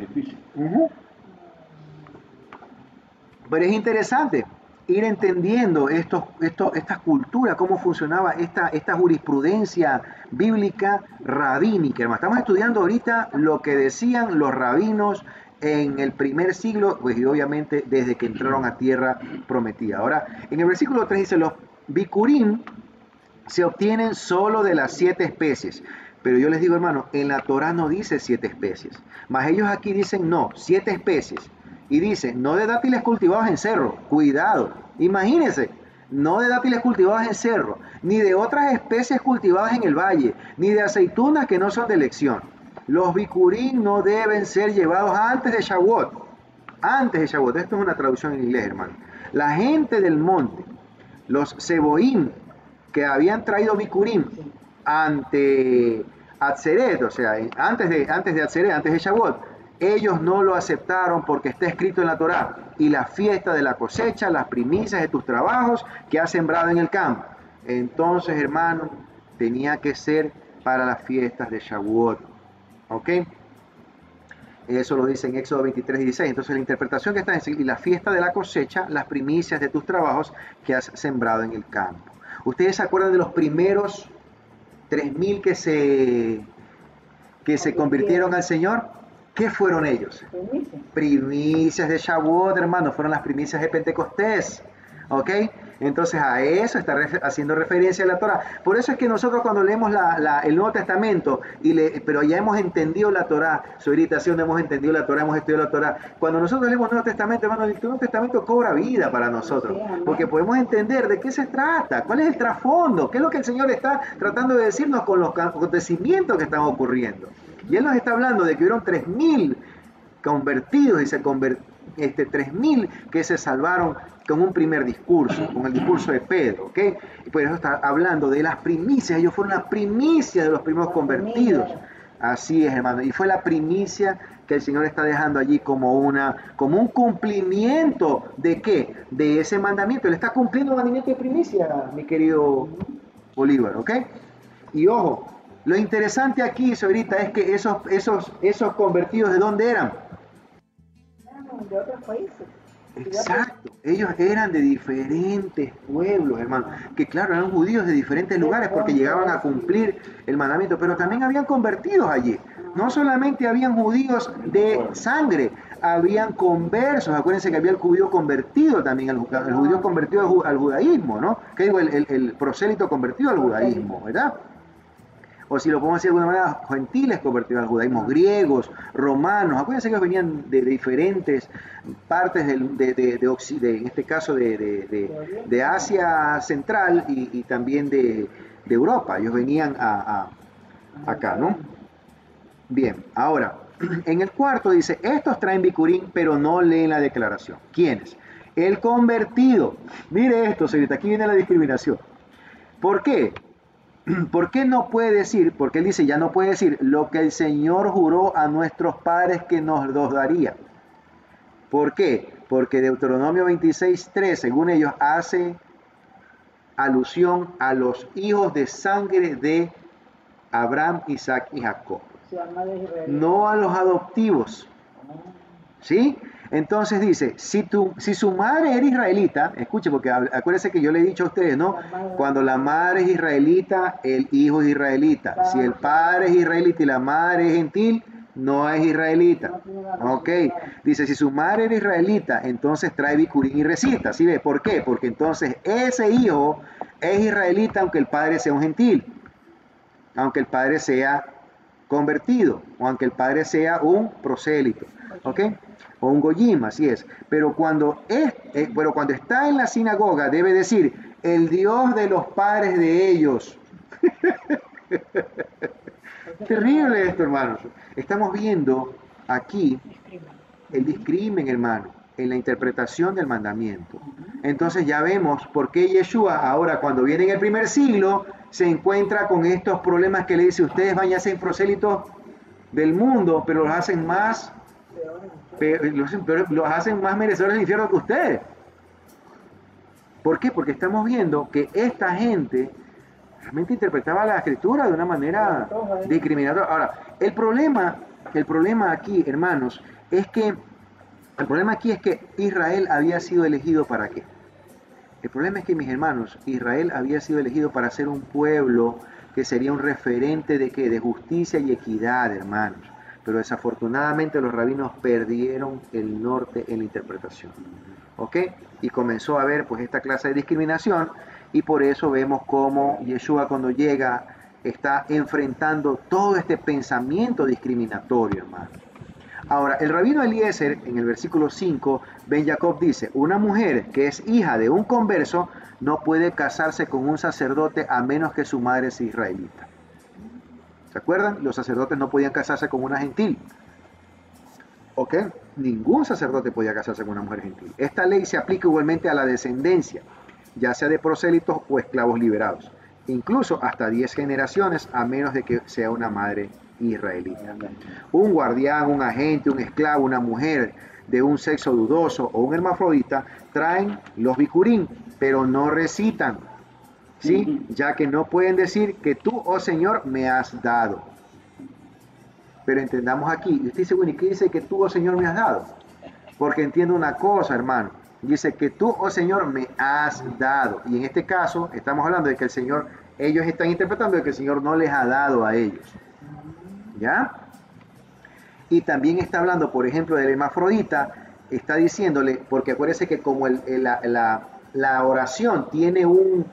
Pero es interesante ir entendiendo estas culturas, cómo funcionaba esta jurisprudencia bíblica rabínica. Hermano, estamos estudiando ahorita lo que decían los rabinos en el primer siglo, pues y obviamente desde que entraron a tierra prometida. Ahora, en el versículo 3 dice, los bikurim se obtienen solo de las 7 especies. Pero yo les digo, hermano, en la Torah no dice 7 especies. Mas ellos aquí dicen, no, 7 especies. Y dice, no de dátiles cultivados en cerro. Cuidado, imagínense, no de dátiles cultivados en cerro, ni de otras especies cultivadas en el valle, ni de aceitunas que no son de elección. Los bikurim no deben ser llevados antes de Shavuot. Antes de Shavuot. Esto es una traducción en inglés, hermano. La gente del monte, los seboim, que habían traído bikurim ante Atzeret, o sea, antes de Atzeret, antes de Shavuot, ellos no lo aceptaron porque está escrito en la Torá, y la fiesta de la cosecha, las primicias de tus trabajos que has sembrado en el campo. Entonces, hermano, tenía que ser para las fiestas de Shavuot. ¿Ok? Eso lo dice en Éxodo 23:16. Entonces, la interpretación que está en y la fiesta de la cosecha, las primicias de tus trabajos que has sembrado en el campo. ¿Ustedes se acuerdan de los primeros 3,000 que se convirtieron al Señor? ¿Qué fueron ellos? Primicias de Shavuot, hermano, fueron las primicias de Pentecostés. ¿Ok? Entonces a eso está haciendo referencia la Torah. Por eso es que nosotros cuando leemos el Nuevo Testamento, pero ya hemos entendido la Torah, su irritación, hemos entendido la Torah, hemos estudiado la Torah. Cuando nosotros leemos el Nuevo Testamento, hermano, el Nuevo Testamento cobra vida para nosotros. Porque podemos entender de qué se trata, cuál es el trasfondo, qué es lo que el Señor está tratando de decirnos con los acontecimientos que están ocurriendo. Y Él nos está hablando de que hubieron 3,000 convertidos y 3,000 que se salvaron con un primer discurso, con el discurso de Pedro, ¿ok? Y por eso está hablando de las primicias. Ellos fueron la primicia de los primeros convertidos. Así es, hermano. Y fue la primicia que el Señor está dejando allí como un cumplimiento ¿de qué? De ese mandamiento. Él está cumpliendo el mandamiento de primicia, mi querido Bolívar, ¿ok? Y ojo, lo interesante aquí, ahorita, es que esos convertidos, ¿de dónde eran? De otros países. Exacto, ellos eran de diferentes pueblos, hermano, que claro, eran judíos de diferentes lugares porque llegaban a cumplir el mandamiento, pero también habían convertidos allí. No solamente habían judíos de sangre, habían conversos. Acuérdense que había el judío convertido también, el judío convertido al judaísmo, ¿no? Que digo, el prosélito convertido al judaísmo, ¿verdad? O si lo podemos decir de alguna manera, gentiles convertidos al judaísmo, griegos, romanos. Acuérdense que ellos venían de diferentes partes en este caso de Asia Central y también de Europa. Ellos venían acá, ¿no? Bien, ahora, en el cuarto dice, estos traen bikurim, pero no leen la declaración. ¿Quiénes? El convertido. Mire esto, señorita, aquí viene la discriminación. ¿Por qué? ¿Por qué no puede decir? Porque él dice, ya no puede decir lo que el Señor juró a nuestros padres que nos los daría. ¿Por qué? Porque Deuteronomio 26:3, según ellos, hace alusión a los hijos de sangre de Abraham, Isaac y Jacob. Su alma de Israel. No a los adoptivos. ¿Sí? Entonces dice, si su madre era israelita, escuche, porque acuérdense que yo le he dicho a ustedes, ¿no? Cuando la madre es israelita, el hijo es israelita. Si el padre es israelita y la madre es gentil, no es israelita. Ok. Dice, si su madre era israelita, entonces trae bicurín y recita. ¿Sí ve? ¿Por qué? Porque entonces ese hijo es israelita aunque el padre sea un gentil. Aunque el padre sea convertido. O aunque el padre sea un prosélito. ¿Ok? O un goyim, así es. Pero cuando está en la sinagoga debe decir, el Dios de los padres de ellos. Terrible esto, hermanos. Estamos viendo aquí el discrimen, hermano, en la interpretación del mandamiento. Entonces ya vemos por qué Yeshua ahora, cuando viene en el primer siglo, se encuentra con estos problemas que le dice, ustedes van a ser prosélitos del mundo, pero los hacen más merecedores del infierno que ustedes. ¿Por qué? Porque estamos viendo que esta gente realmente interpretaba la escritura de una manera discriminatoria. Ahora, el problema aquí, hermanos, es que Israel había sido elegido ¿para qué? El problema es que, mis hermanos, Israel había sido elegido para ser un pueblo que sería un referente de ¿qué? De justicia y equidad, hermanos. Pero desafortunadamente los rabinos perdieron el norte en la interpretación. ¿Ok? Y comenzó a haber pues esta clase de discriminación, y por eso vemos cómo Yeshua cuando llega está enfrentando todo este pensamiento discriminatorio, hermano. Ahora, el rabino Eliezer, en el versículo 5, Ben Jacob dice, una mujer que es hija de un converso no puede casarse con un sacerdote a menos que su madre sea israelita. ¿Se acuerdan? Los sacerdotes no podían casarse con una gentil. ¿Ok? Ningún sacerdote podía casarse con una mujer gentil. Esta ley se aplica igualmente a la descendencia, ya sea de prosélitos o esclavos liberados. Incluso hasta 10 generaciones, a menos de que sea una madre israelita. Un guardián, un agente, un esclavo, una mujer de un sexo dudoso o un hermafrodita traen los bicurín, pero no recitan. ¿Sí? Ya que no pueden decir que tú, oh Señor, me has dado. Pero entendamos aquí, y usted dice, bueno, ¿y qué dice que tú, oh Señor, me has dado? Porque entiendo una cosa, hermano. Dice que tú, oh Señor, me has dado. Y en este caso, estamos hablando de que el Señor, ellos están interpretando de que el Señor no les ha dado a ellos. ¿Ya? Y también está hablando, por ejemplo, del hermafrodita, está diciéndole, porque acuérdense que como la oración tiene un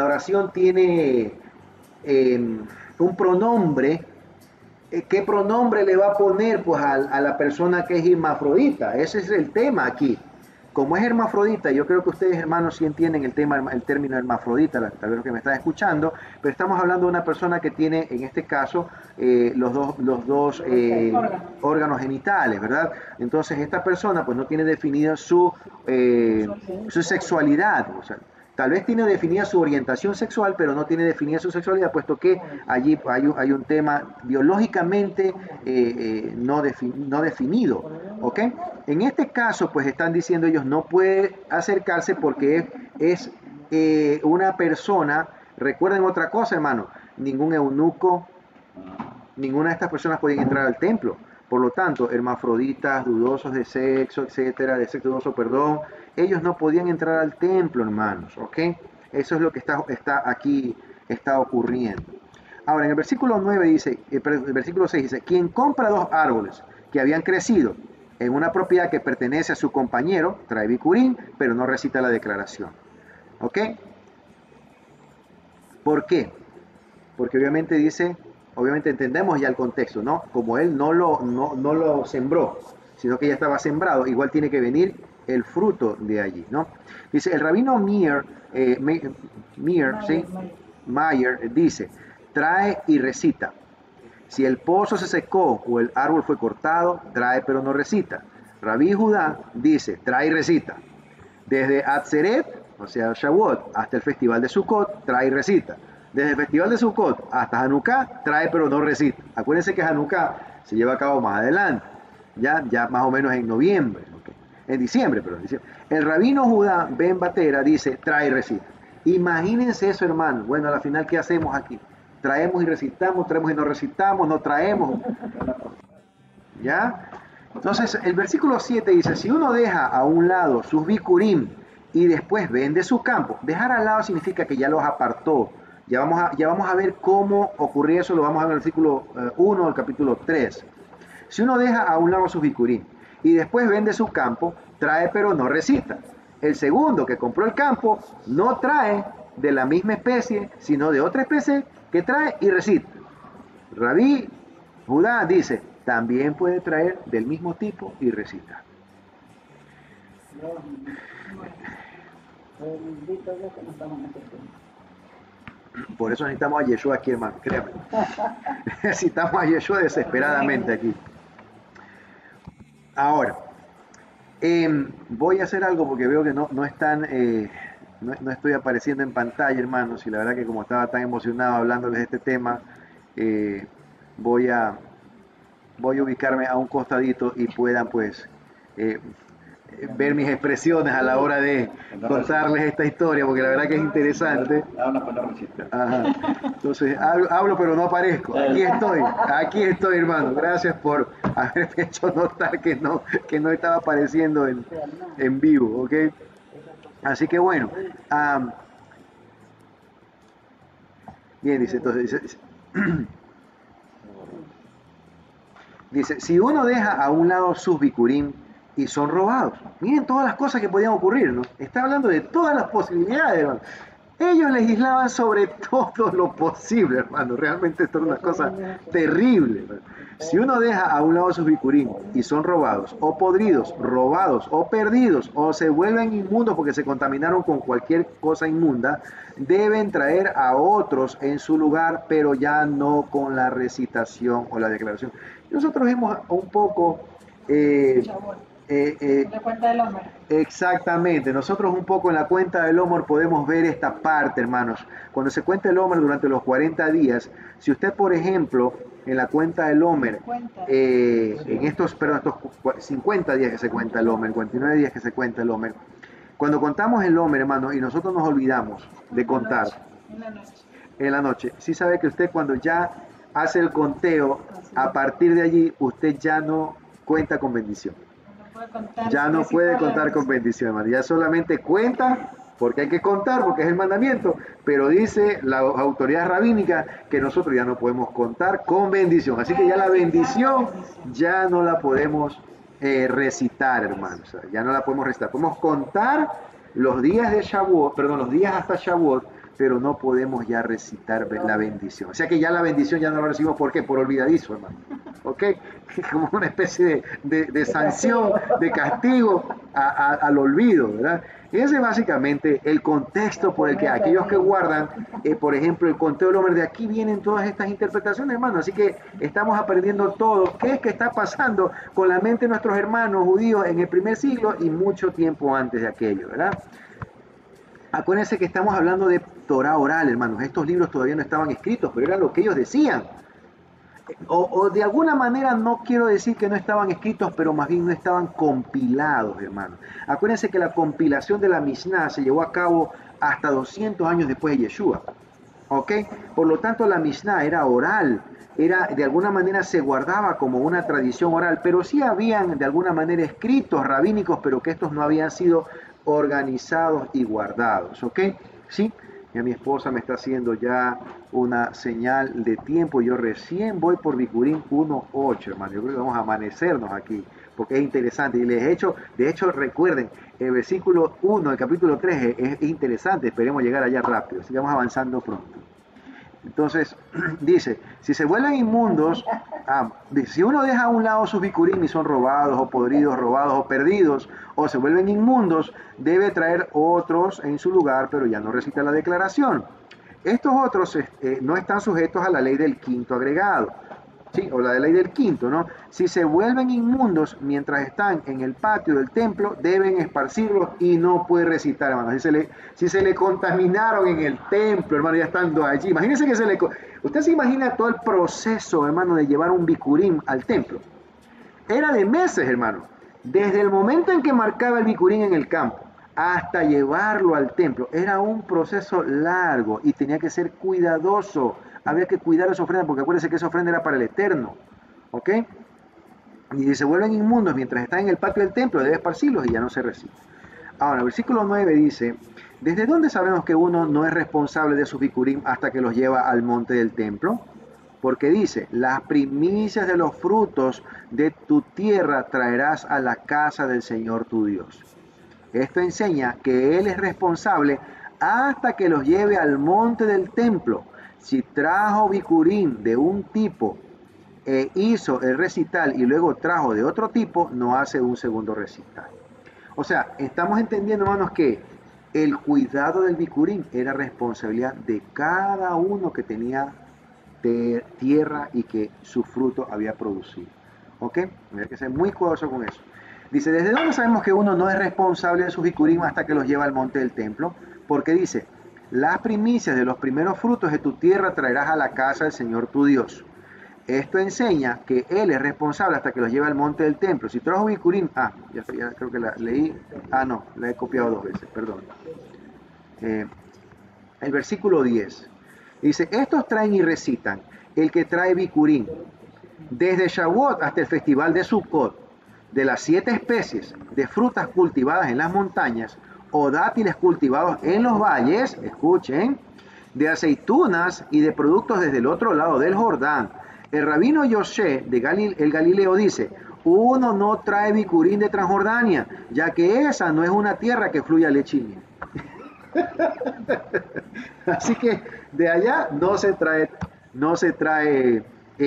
pronombre, ¿qué pronombre le va a poner pues a la persona que es hermafrodita? Ese es el tema aquí. Como es hermafrodita, yo creo que ustedes, hermanos, sí entienden el término hermafrodita, tal vez los que me están escuchando, pero estamos hablando de una persona que tiene, en este caso, los dos órganos genitales, ¿verdad? Entonces, esta persona pues no tiene definida su sexualidad, o sea, tal vez tiene definida su orientación sexual, pero no tiene definida su sexualidad, puesto que allí hay un tema biológicamente no definido. ¿Ok? En este caso, pues están diciendo ellos no puede acercarse porque es una persona. Recuerden otra cosa, hermano, ningún eunuco, ninguna de estas personas pueden entrar al templo. Por lo tanto, hermafroditas, dudosos de sexo, etcétera, de sexo dudoso, perdón, ellos no podían entrar al templo, hermanos, ¿ok? Eso es lo que está ocurriendo. Ahora, en el versículo 9 dice, el versículo 6 dice, quien compra 2 árboles que habían crecido en una propiedad que pertenece a su compañero, trae bicurín, pero no recita la declaración, ¿ok? ¿Por qué? Porque obviamente dice, obviamente entendemos ya el contexto, ¿no? Como él no lo sembró, sino que ya estaba sembrado, igual tiene que venir el fruto de allí, ¿no? Dice, el rabino Meir dice, trae y recita. Si el pozo se secó o el árbol fue cortado, trae pero no recita. Rabí Judá dice, trae y recita. Desde Atzeret, o sea, Shavuot, hasta el festival de Sukkot, trae y recita. Desde el festival de Sukkot hasta Hanukkah, trae pero no recita. Acuérdense que Hanukkah se lleva a cabo más adelante, ya más o menos en noviembre, ¿okay? En diciembre, perdón. El rabino Judá Ben Batera dice, trae y recita. Imagínense eso, hermano. Bueno, a la final, ¿qué hacemos aquí? traemos y recitamos, traemos y no recitamos, no traemos. ¿Ya? Entonces, el versículo 7 dice, si uno deja a un lado sus bikurim y después vende su campo, dejar al lado significa que ya los apartó. Ya vamos a ver cómo ocurrió eso, lo vamos a ver en el versículo 1 del capítulo 3. Si uno deja a un lado sus bikurim y después vende su campo, trae pero no recita. El segundo que compró el campo no trae de la misma especie, sino de otra especie que trae y recita. Rabí Judá dice, también puede traer del mismo tipo y recita. Bendito Dios que no estamos en este tiempo. Por eso necesitamos a Yeshua aquí, hermano, créame. Necesitamos a Yeshua desesperadamente aquí. Ahora, voy a hacer algo porque veo que no están, no estoy apareciendo en pantalla, hermanos, y la verdad que como estaba tan emocionado hablándoles de este tema, voy a ubicarme a un costadito y puedan pues ver mis expresiones a la hora de contarles esta historia, porque la verdad que es interesante. Ajá. Entonces, hablo pero no aparezco. Aquí estoy, hermano. Gracias por haberme hecho notar que no estaba apareciendo en vivo, ¿ok? Así que bueno. Bien, dice, entonces, dice, si uno deja a un lado sus bikurim y son robados. Miren todas las cosas que podían ocurrir, ¿no? Está hablando de todas las posibilidades, hermano. Ellos legislaban sobre todo lo posible, hermano. Realmente esto es una cosa terrible, hermano. Si uno deja a un lado sus bikurim y son robados, o podridos, robados, o perdidos, o se vuelven inmundos porque se contaminaron con cualquier cosa inmunda, deben traer a otros en su lugar, pero ya no con la recitación o la declaración. Nosotros vimos un poco... la cuenta del Homer. Exactamente, nosotros un poco en la cuenta del Homer podemos ver esta parte, hermanos. Cuando se cuenta el Homer durante los 40 días, si usted, por ejemplo, en la cuenta del Homer, en estos 50 días que se cuenta el Homer, 49 días que se cuenta el Homer, cuando contamos el Homer, hermanos, y nosotros nos olvidamos de contar en la noche, sí sabe que usted cuando ya hace el conteo, a partir de allí, usted ya no cuenta con bendición. Ya no puede contar con bendición, hermano. Ya solamente cuenta porque hay que contar, porque es el mandamiento, pero dice la autoridad rabínica que nosotros ya no podemos contar con bendición. Así que ya la bendición ya no la podemos recitar, hermanos. O sea, ya no la podemos recitar. Podemos contar los días de Shavuot, perdón, los días hasta Shavuot, pero no podemos ya recitar la bendición. O sea que ya la bendición ya no la recibimos, ¿por qué? Por olvidadizo, hermano. ¿Ok? Como una especie de sanción, de castigo al olvido, ¿verdad? Ese es básicamente el contexto por el que aquellos que guardan, por ejemplo, el conteo del Homer, de aquí vienen todas estas interpretaciones, hermano. Así que estamos aprendiendo todo. ¿Qué es que está pasando con la mente de nuestros hermanos judíos en el primer siglo y mucho tiempo antes de aquello, ¿verdad? Acuérdense que estamos hablando de Torah oral, hermanos. Estos libros todavía no estaban escritos, pero era lo que ellos decían. O de alguna manera no quiero decir que no estaban escritos, pero más bien no estaban compilados, hermanos. Acuérdense que la compilación de la Mishnah se llevó a cabo hasta 200 años después de Yeshua. ¿Ok? Por lo tanto, la Mishnah era oral. De alguna manera se guardaba como una tradición oral, pero sí habían de alguna manera escritos rabínicos, pero que estos no habían sido organizados y guardados, ¿ok? ¿Sí? Ya mi esposa me está haciendo ya una señal de tiempo. Yo recién voy por Bikurim 1.8, hermano. Yo creo que vamos a amanecernos aquí, porque es interesante. Y de hecho, recuerden, el versículo 1 del capítulo 3 es interesante. Esperemos llegar allá rápido. Así que vamos avanzando pronto. Entonces, dice, si se vuelven inmundos, si uno deja a un lado sus bikurim y son robados o podridos, robados o perdidos, o se vuelven inmundos, debe traer otros en su lugar, pero ya no recita la declaración. Estos otros no están sujetos a la ley del quinto agregado, ¿sí? O la ley del quinto, ¿no? Si se vuelven inmundos mientras están en el patio del templo, deben esparcirlos y no puede recitar, hermano. Si se le contaminaron en el templo, hermano, ya estando allí. Imagínense que usted se imagina todo el proceso, hermano, de llevar un bikurim al templo. Era de meses, hermano. Desde el momento en que marcaba el bikurim en el campo hasta llevarlo al templo, era un proceso largo y tenía que ser cuidadoso había que cuidar esa ofrenda, porque acuérdense que esa ofrenda era para el Eterno. ¿Ok? Y si se vuelven inmundos mientras están en el patio del templo, debe esparcirlos y ya no se recibe. Ahora, el versículo 9 dice, ¿desde dónde sabemos que uno no es responsable de sus bikurim hasta que los lleva al monte del templo? Porque dice, las primicias de los frutos de tu tierra traerás a la casa del Señor tu Dios. Esto enseña que Él es responsable hasta que los lleve al monte del templo. Si trajo bikurim de un tipo e hizo el recital y luego trajo de otro tipo, no hace un segundo recital. O sea, estamos entendiendo, hermanos, que el cuidado del bikurim era responsabilidad de cada uno que tenía tierra y que su fruto había producido. ¿Ok? Hay que ser muy cuidadoso con eso. Dice, ¿desde dónde sabemos que uno no es responsable de sus bikurim hasta que los lleva al monte del templo? Porque dice, las primicias de los primeros frutos de tu tierra traerás a la casa del Señor tu Dios. Esto enseña que Él es responsable hasta que los lleva al monte del templo. Si trajo bikurim, ya creo que la leí, no, la he copiado 2 veces, perdón. El versículo 10 dice, estos traen y recitan, el que trae bikurim, desde Shavuot hasta el festival de Sukkot, de las 7 especies de frutas cultivadas en las montañas, o dátiles cultivados en los valles, escuchen, de aceitunas y de productos desde el otro lado del Jordán. El rabino Yoshe de el Galileo dice, uno no trae bikurim de Transjordania, ya que esa no es una tierra que fluya leche y miel. Así que de allá no se trae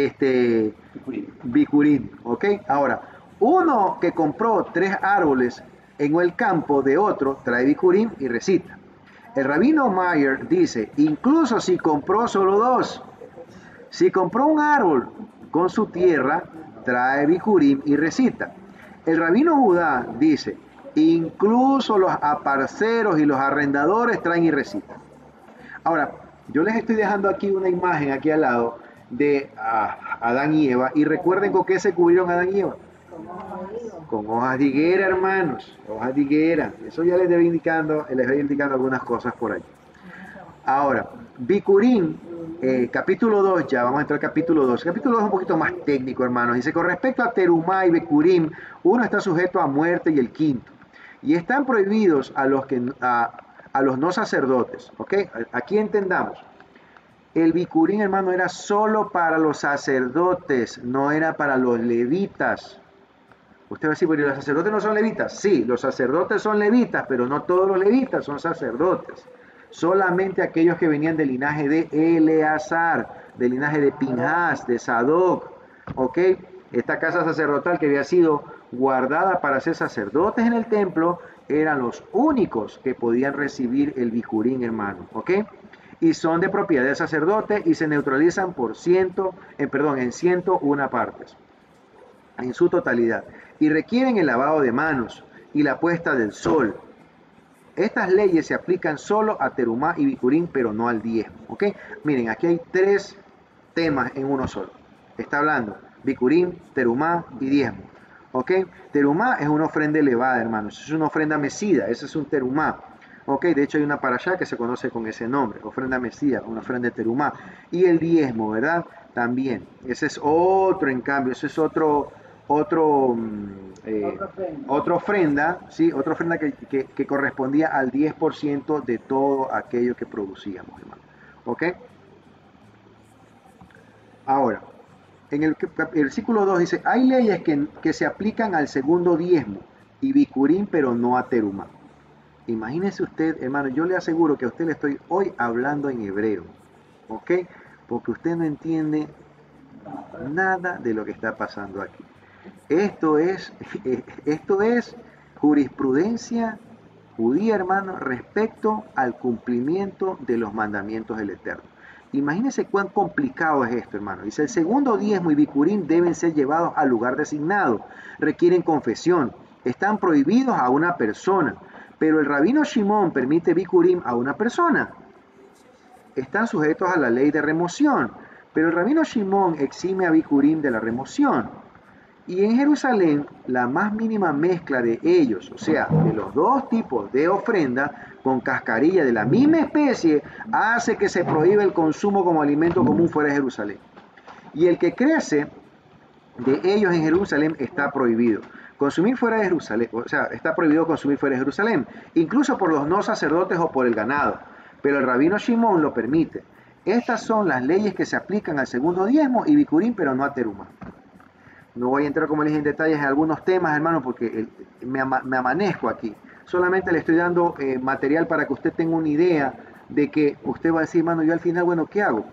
bikurim, ¿ok? Ahora, uno que compró 3 árboles en el campo de otro trae bikurim y recita. El rabino Meyer dice, incluso si compró solo 2, si compró un árbol con su tierra, trae bikurim y recita. El rabino Judá dice, incluso los aparceros y los arrendadores traen y recitan. Ahora, yo les estoy dejando aquí una imagen aquí al lado de Adán y Eva, y recuerden con qué se cubrieron Adán y Eva. Con hojas de higuera, hermanos, hojas de higuera. Eso ya les voy indicando algunas cosas por ahí. Ahora, bikurim, capítulo 2, ya vamos a entrar al capítulo 2. El capítulo 2 es un poquito más técnico, hermanos. Dice, con respecto a terumá y bikurim, uno está sujeto a muerte y el quinto. Y están prohibidos a los no sacerdotes. ¿Ok? Aquí entendamos. El bikurim, hermano, era solo para los sacerdotes, no era para los levitas. Usted va a decir, pero los sacerdotes no son levitas. Sí, los sacerdotes son levitas, pero no todos los levitas son sacerdotes. Solamente aquellos que venían del linaje de Eleazar, del linaje de Pinhas, de Sadoc, ¿ok? Esta casa sacerdotal que había sido guardada para ser sacerdotes en el templo, eran los únicos que podían recibir el bikurim, hermano, ¿ok? Y son de propiedad del sacerdote y se neutralizan en 101 partes, en su totalidad. Y requieren el lavado de manos y la puesta del sol. Estas leyes se aplican solo a terumá y bikurim, pero no al diezmo. ¿Ok? Miren, aquí hay 3 temas en uno solo. Está hablando bikurim, terumá y diezmo. ¿Ok? Terumá es una ofrenda elevada, hermanos. Es una ofrenda mecida. Ese es un terumá. ¿Ok? De hecho hay una parashá que se conoce con ese nombre. Ofrenda mecida, una ofrenda de terumá. Y el diezmo, ¿verdad? También. Ese es otro, en cambio. Ese es otra ofrenda, ¿sí? Otra ofrenda que correspondía al 10% de todo aquello que producíamos, hermano. ¿Ok? Ahora, en el versículo 2 dice, hay leyes que se aplican al segundo diezmo y bikurim, pero no a terumá. Imagínese usted, hermano, yo le aseguro que a usted le estoy hoy hablando en hebreo, ¿ok? Porque usted no entiende nada de lo que está pasando aquí. Esto es jurisprudencia judía, hermano, respecto al cumplimiento de los mandamientos del Eterno. Imagínense cuán complicado es esto, hermano. Dice, el segundo diezmo y bikurim deben ser llevados al lugar designado. Requieren confesión. Están prohibidos a una persona. Pero el rabino Shimón permite bikurim a una persona. Están sujetos a la ley de remoción. Pero el rabino Shimón exime a bikurim de la remoción. Y en Jerusalén, la más mínima mezcla de ellos, o sea, de los dos tipos de ofrenda, con cascarilla de la misma especie, hace que se prohíba el consumo como alimento común fuera de Jerusalén. Y el que crece de ellos en Jerusalén está prohibido. Consumir fuera de Jerusalén, o sea, está prohibido consumir fuera de Jerusalén, incluso por los no sacerdotes o por el ganado. Pero el rabino Shimón lo permite. Estas son las leyes que se aplican al segundo diezmo y bikurim, pero no a terumá. No voy a entrar, como les dije, en detalles en algunos temas, hermano, porque me amanezco aquí. Solamente le estoy dando material para que usted tenga una idea de que usted va a decir, hermano, yo al final, bueno, ¿qué hago?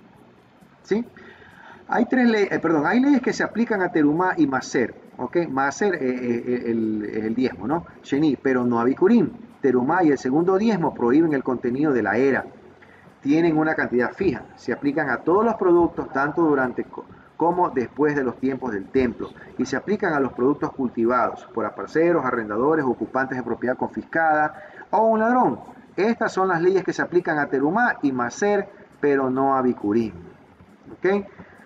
¿Sí? Hay hay leyes que se aplican a terumá y maser, ¿ok? Maser es el diezmo, ¿no? Sheni, pero no a bikurim. Terumá y el segundo diezmo prohíben el contenido de la era. Tienen una cantidad fija. Se aplican a todos los productos, tanto durante como después de los tiempos del templo, y se aplican a los productos cultivados por aparceros, arrendadores, ocupantes de propiedad confiscada o un ladrón. Estas son las leyes que se aplican a terumá y maser, pero no a bikurim. ¿Ok?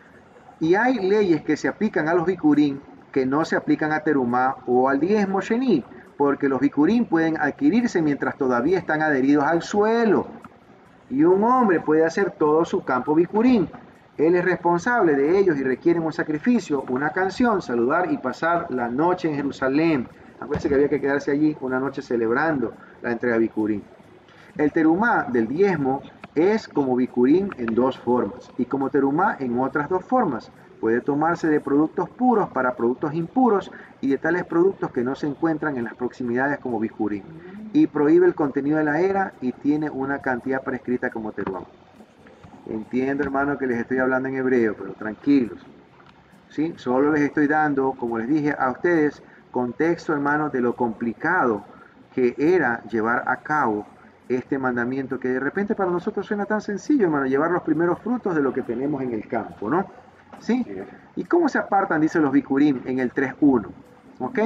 Y hay leyes que se aplican a los bikurim que no se aplican a terumá o al diezmo sheni, porque los bikurim pueden adquirirse mientras todavía están adheridos al suelo. Y un hombre puede hacer todo su campo bikurim. Él es responsable de ellos y requieren un sacrificio, una canción, saludar y pasar la noche en Jerusalén. Acuérdense que había que quedarse allí una noche celebrando la entrega bikurim. El terumá del diezmo es como bikurim en dos formas y como terumá en otras dos formas. Puede tomarse de productos puros para productos impuros y de tales productos que no se encuentran en las proximidades como bikurim. Y prohíbe el contenido de la era y tiene una cantidad prescrita como terumá. Entiendo, hermano, que les estoy hablando en hebreo, pero tranquilos. ¿Sí? Solo les estoy dando, como les dije a ustedes, contexto, hermano, de lo complicado que era llevar a cabo este mandamiento, que de repente para nosotros suena tan sencillo, hermano, llevar los primeros frutos de lo que tenemos en el campo, ¿no? ¿Sí? ¿Y cómo se apartan, dicen los bikurim, en el 3.1? ¿Ok?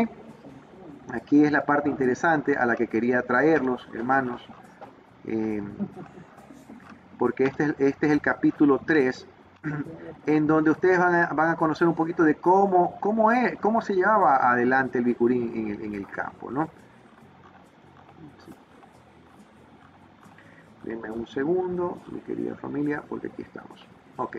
Aquí es la parte interesante a la que quería traerlos, hermanos. Porque este es el capítulo 3, en donde ustedes van a conocer un poquito de cómo se llevaba adelante el bikurim en el campo, ¿no? Sí. Denme un segundo, mi querida familia, porque aquí estamos. Ok.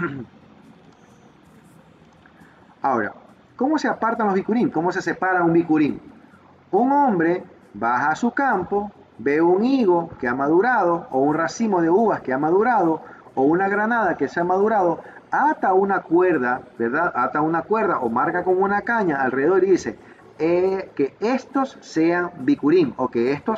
Ahora, ¿cómo se apartan los bikurim? ¿Cómo se separa un bikurim? Un hombre baja a su campo, ve un higo que ha madurado, o un racimo de uvas que ha madurado, o una granada que se ha madurado, ata una cuerda, ¿verdad? Ata una cuerda o marca con una caña alrededor y dice que estos sean bikurim, o que esta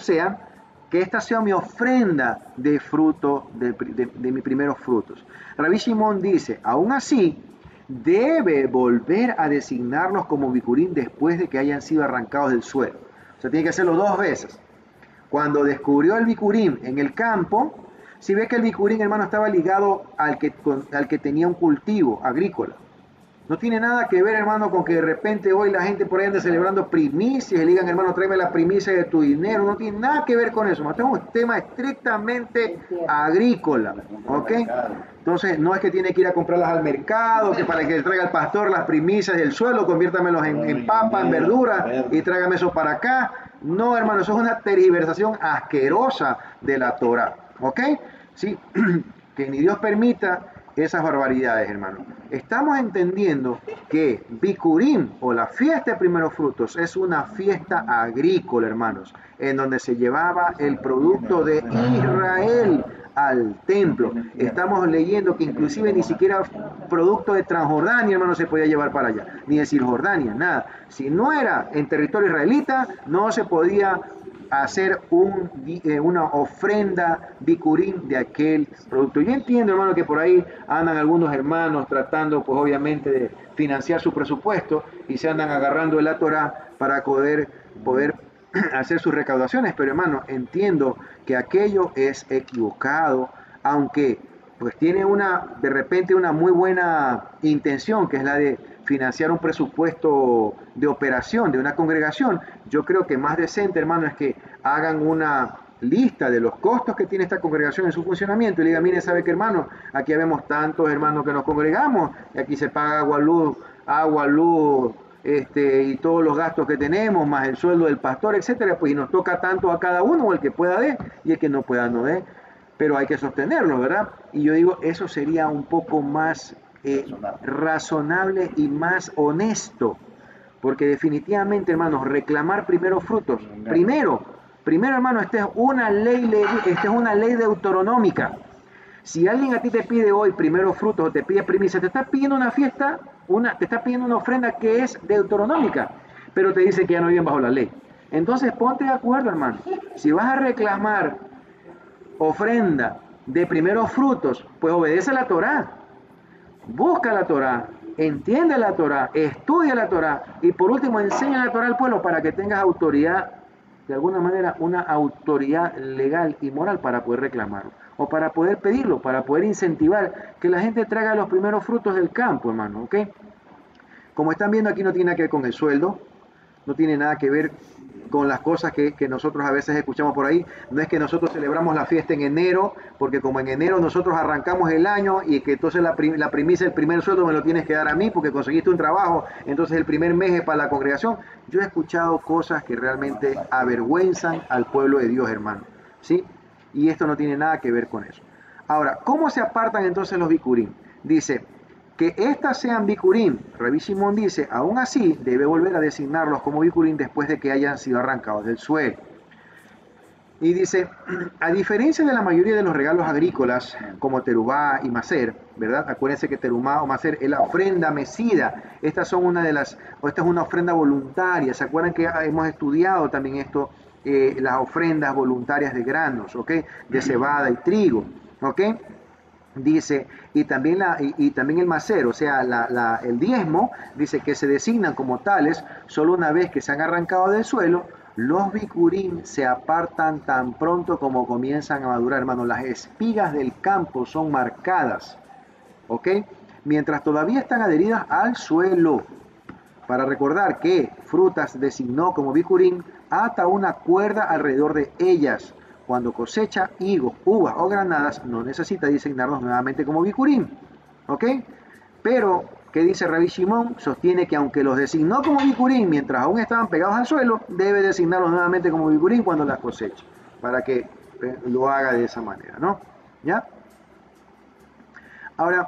sea mi ofrenda de fruto, de mis primeros frutos. Rabbi Shimon dice, aún así, debe volver a designarlos como bikurim después de que hayan sido arrancados del suelo. O sea, tiene que hacerlo dos veces. Cuando descubrió el bikurim en el campo, si ve que el bikurim, hermano, estaba ligado al que tenía un cultivo agrícola. No tiene nada que ver, hermano, con que de repente hoy la gente por ahí anda celebrando primicias y le digan, hermano, tráeme la primicia de tu dinero. No tiene nada que ver con eso. Este es un tema estrictamente agrícola, ¿ok? Entonces, no es que tiene que ir a comprarlas al mercado, que para que le traiga el pastor las primicias del suelo, conviértamelos en papa, en verdura y tráigame eso para acá. No, hermano, eso es una tergiversación asquerosa de la Torah, ¿ok? Sí, que ni Dios permita esas barbaridades, hermano. Estamos entendiendo que bikurim, o la fiesta de primeros frutos, es una fiesta agrícola, hermanos, en donde se llevaba el producto de Israel al templo. Estamos leyendo que inclusive ni siquiera producto de Transjordania, hermano, se podía llevar para allá, ni de Cisjordania, nada. Si no era en territorio israelita, no se podía hacer una ofrenda bikurim de aquel producto. Yo entiendo, hermano, que por ahí andan algunos hermanos tratando, pues obviamente, de financiar su presupuesto y se andan agarrando de la Torah para poder hacer sus recaudaciones, pero hermano, entiendo que aquello es equivocado, aunque pues tiene de repente una muy buena intención, que es la de financiar un presupuesto de operación de una congregación. Yo creo que más decente, hermano, es que hagan una lista de los costos que tiene esta congregación en su funcionamiento y le digan, mire, ¿sabe qué, hermano? Aquí vemos tantos hermanos que nos congregamos y aquí se paga agua, luz, agua, luz, y todos los gastos que tenemos, más el sueldo del pastor, etcétera, pues y nos toca tanto a cada uno, o el que pueda dé, y el que no pueda no dé, pero hay que sostenerlo, ¿verdad? Y yo digo, eso sería un poco más razonable y más honesto, porque definitivamente, hermanos, reclamar primero frutos, primero, hermano, esta es una ley deuteronómica. Si alguien a ti te pide hoy primero frutos o te pide primicia, te está pidiendo una fiesta, te está pidiendo una ofrenda que es deuteronómica, pero te dice que ya no viven bajo la ley. Entonces ponte de acuerdo, hermano. Si vas a reclamar ofrenda de primeros frutos, pues obedece la Torá. Busca la Torá, entiende la Torá, estudia la Torá y por último enseña la Torá al pueblo para que tengas autoridad, de alguna manera una autoridad legal y moral para poder reclamarlo o para poder pedirlo, para poder incentivar que la gente traiga los primeros frutos del campo, hermano, ¿ok? Como están viendo aquí no tiene nada que ver con el sueldo, no tiene nada que ver con las cosas que nosotros a veces escuchamos por ahí. No es que nosotros celebramos la fiesta en enero, porque como en enero nosotros arrancamos el año y que entonces la primicia, el primer sueldo me lo tienes que dar a mí porque conseguiste un trabajo, entonces el primer mes es para la congregación. Yo he escuchado cosas que realmente avergüenzan al pueblo de Dios, hermano, ¿sí? Y esto no tiene nada que ver con eso. Ahora, ¿cómo se apartan entonces los bikurim? Dice que estas sean bikurim. Rabbi Shimon dice, aún así debe volver a designarlos como bikurim después de que hayan sido arrancados del suelo. Y dice, a diferencia de la mayoría de los regalos agrícolas, como terubá y macer, ¿verdad? Acuérdense que terubá o macer es la ofrenda mecida. Esta es una ofrenda voluntaria. ¿Se acuerdan que hemos estudiado también esto? Las ofrendas voluntarias de granos, ¿ok? De cebada y trigo, ¿ok? Dice, y también el macer, o sea, el diezmo, dice que se designan como tales solo una vez que se han arrancado del suelo. Los bikurim se apartan tan pronto como comienzan a madurar, hermano. Las espigas del campo son marcadas, ¿ok? Mientras todavía están adheridas al suelo. Para recordar que frutas designó como bikurim, ata una cuerda alrededor de ellas. Cuando cosecha higos, uvas o granadas, no necesita designarlos nuevamente como bikurim, ¿ok? Pero, ¿qué dice Rabbi Shimon? Sostiene que aunque los designó como bikurim mientras aún estaban pegados al suelo, debe designarlos nuevamente como bikurim cuando las coseche, para que lo haga de esa manera, ¿no? ¿Ya? Ahora,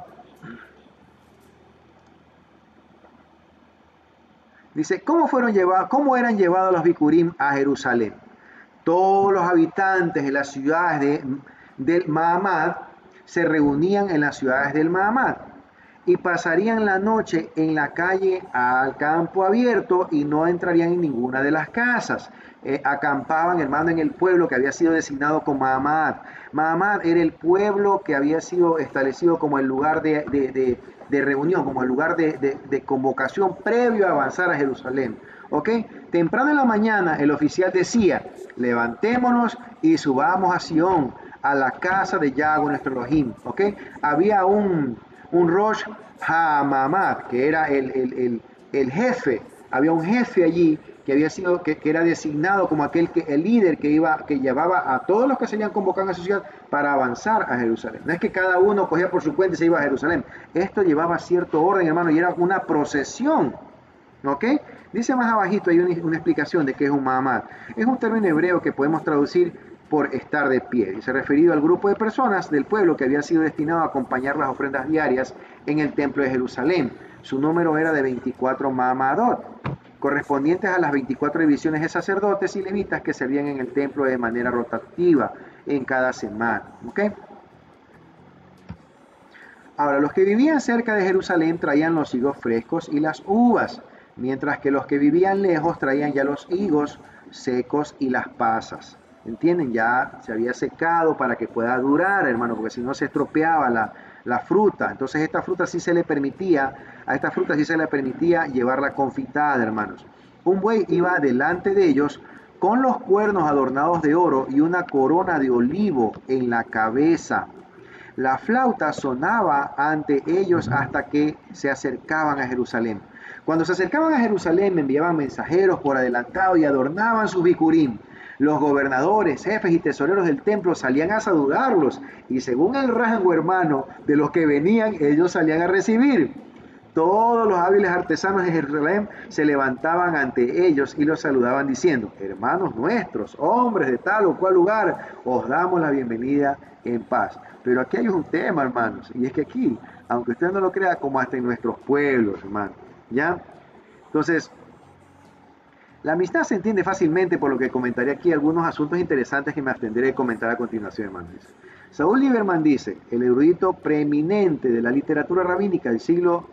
dice, ¿cómo eran llevados los bikurim a Jerusalén? Todos los habitantes de las ciudades del Mahamad se reunían en las ciudades del Mahamad y pasarían la noche en la calle al campo abierto y no entrarían en ninguna de las casas. Acampaban, hermano, en el pueblo que había sido designado como Mahamad. Mahamad era el pueblo que había sido establecido como el lugar de reunión, como el lugar de convocación previo a avanzar a Jerusalén. ¿Ok? Temprano en la mañana el oficial decía, levantémonos y subamos a Sion, a la casa de Yahweh nuestro Elohim. ¿Ok? Había un Rosh HaMamad, que era el jefe. Había un jefe allí que había sido, que era designado como el líder que llevaba a todos los que se habían convocado a su ciudad para avanzar a Jerusalén. No es que cada uno cogía por su cuenta y se iba a Jerusalén. Esto llevaba cierto orden, hermano, y era una procesión. ¿Ok? Dice más abajito, hay una explicación de qué es un Mahamad. Es un término hebreo que podemos traducir por estar de pie. Dice referido al grupo de personas del pueblo que había sido destinado a acompañar las ofrendas diarias en el templo de Jerusalén. Su número era de 24 Mahamadot, correspondientes a las 24 divisiones de sacerdotes y levitas que servían en el templo de manera rotativa en cada semana. ¿Ok? Ahora, los que vivían cerca de Jerusalén traían los higos frescos y las uvas, mientras que los que vivían lejos traían ya los higos secos y las pasas. ¿Entienden? Ya se había secado para que pueda durar, hermano, porque si no se estropeaba la fruta. Entonces a esta fruta sí se le permitía llevarla confitada, hermanos. Un buey iba delante de ellos con los cuernos adornados de oro y una corona de olivo en la cabeza. La flauta sonaba ante ellos hasta que se acercaban a Jerusalén. Cuando se acercaban a Jerusalén, enviaban mensajeros por adelantado y adornaban sus bikurim. Los gobernadores, jefes y tesoreros del templo salían a saludarlos, y según el rango, hermano, de los que venían, ellos salían a recibir. todos los hábiles artesanos de Jerusalén se levantaban ante ellos y los saludaban diciendo: hermanos nuestros, hombres de tal o cual lugar, os damos la bienvenida en paz. Pero aquí hay un tema, hermanos, y es que aquí, aunque usted no lo crea, como hasta en nuestros pueblos, hermanos, ¿ya? Entonces, la amistad se entiende fácilmente, por lo que comentaré aquí algunos asuntos interesantes que me abstendré de comentar a continuación, hermanos. Saúl Lieberman dice: el erudito preeminente de la literatura rabínica del siglo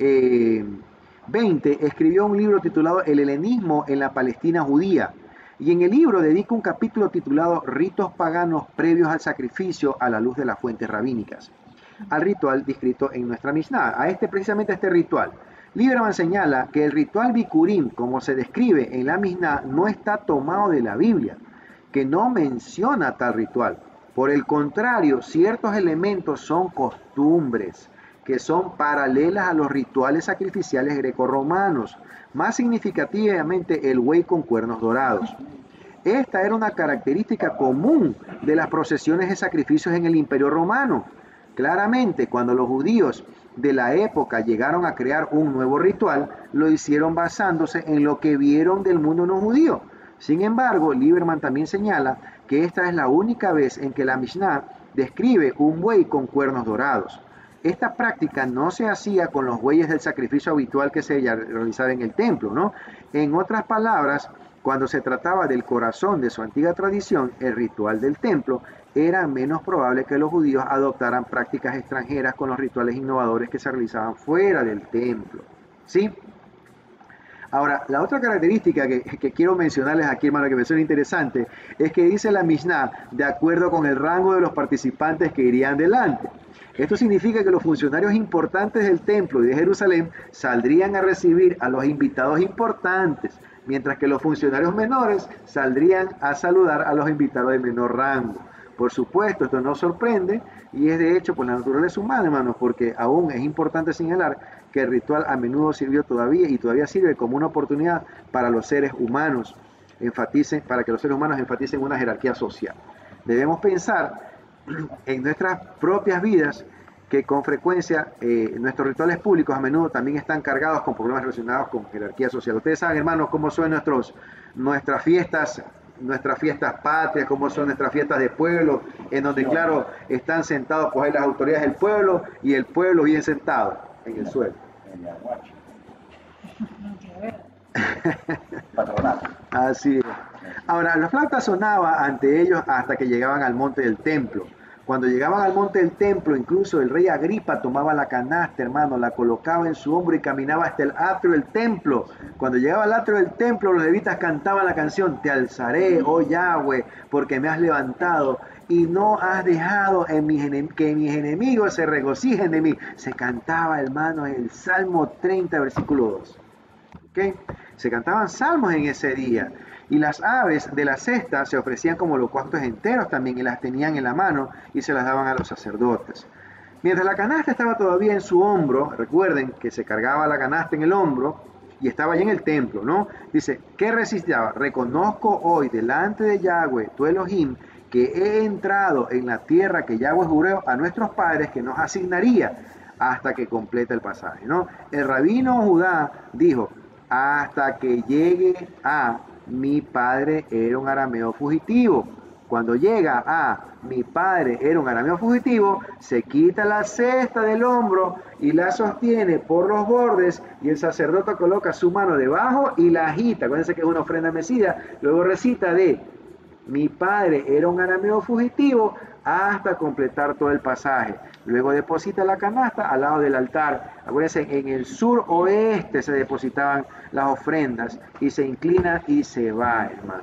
XX escribió un libro titulado El helenismo en la Palestina judía, y en el libro dedica un capítulo titulado Ritos paganos previos al sacrificio a la luz de las fuentes rabínicas, al ritual descrito en nuestra Mishnah, precisamente a este ritual. Lieberman señala que el ritual Bikurim, como se describe en la Mishnah, no está tomado de la Biblia, que no menciona tal ritual. Por el contrario, ciertos elementos son costumbres que son paralelas a los rituales sacrificiales grecorromanos, más significativamente el buey con cuernos dorados. Esta era una característica común de las procesiones de sacrificios en el Imperio Romano. Claramente, cuando los judíos de la época llegaron a crear un nuevo ritual, lo hicieron basándose en lo que vieron del mundo no judío. Sin embargo, Lieberman también señala que esta es la única vez en que la Mishnah describe un buey con cuernos dorados. Esta práctica no se hacía con los bueyes del sacrificio habitual que se realizaba en el templo, ¿no? En otras palabras, cuando se trataba del corazón de su antigua tradición, el ritual del templo, era menos probable que los judíos adoptaran prácticas extranjeras con los rituales innovadores que se realizaban fuera del templo, ¿sí? Ahora, la otra característica que quiero mencionarles aquí, hermano, que me suena interesante, es que dice la Mishnah de acuerdo con el rango de los participantes que irían delante. Esto significa que los funcionarios importantes del templo y de Jerusalén saldrían a recibir a los invitados importantes, mientras que los funcionarios menores saldrían a saludar a los invitados de menor rango. Por supuesto, esto no sorprende y es de hecho por la naturaleza humana, hermanos, porque aún es importante señalar que el ritual a menudo sirvió todavía y todavía sirve como una oportunidad para los seres humanos, para que los seres humanos enfaticen una jerarquía social. Debemos pensar en nuestras propias vidas que con frecuencia nuestros rituales públicos a menudo también están cargados con problemas relacionados con jerarquía social. Ustedes saben, hermanos, cómo son nuestras fiestas patrias, cómo son nuestras fiestas de pueblo, en donde, claro, están sentados pues las autoridades del pueblo y el pueblo bien sentado en el suelo. Patronato. Así es. Ahora, la flauta sonaba ante ellos hasta que llegaban al monte del templo. Cuando llegaban al monte del templo, incluso el rey Agripa tomaba la canasta, hermano, la colocaba en su hombro y caminaba hasta el atrio del templo. Cuando llegaba al atrio del templo, los levitas cantaban la canción: Te alzaré, oh Yahweh, porque me has levantado y no has dejado que mis enemigos se regocijen de mí. Se cantaba, hermano, el Salmo 30, versículo 2. ¿Okay? Se cantaban salmos en ese día. Y las aves de la cesta se ofrecían como holocaustos enteros también, y las tenían en la mano y se las daban a los sacerdotes. Mientras la canasta estaba todavía en su hombro, recuerden que se cargaba la canasta en el hombro y estaba allí en el templo, ¿no? Dice, ¿qué resistía? Reconozco hoy delante de Yahweh, tu Elohim, que he entrado en la tierra que Yahweh juró a nuestros padres que nos asignaría, hasta que completa el pasaje, ¿no? El rabino Judá dijo, hasta que llegue a mi padre era un arameo fugitivo. Cuando llega a mi padre era un arameo fugitivo, se quita la cesta del hombro y la sostiene por los bordes y el sacerdote coloca su mano debajo y la agita. Acuérdense que es una ofrenda mecida. Luego recita de mi padre era un arameo fugitivo hasta completar todo el pasaje. Luego deposita la canasta al lado del altar. Acuérdense, en el suroeste se depositaban las ofrendas y se inclina y se va, hermano.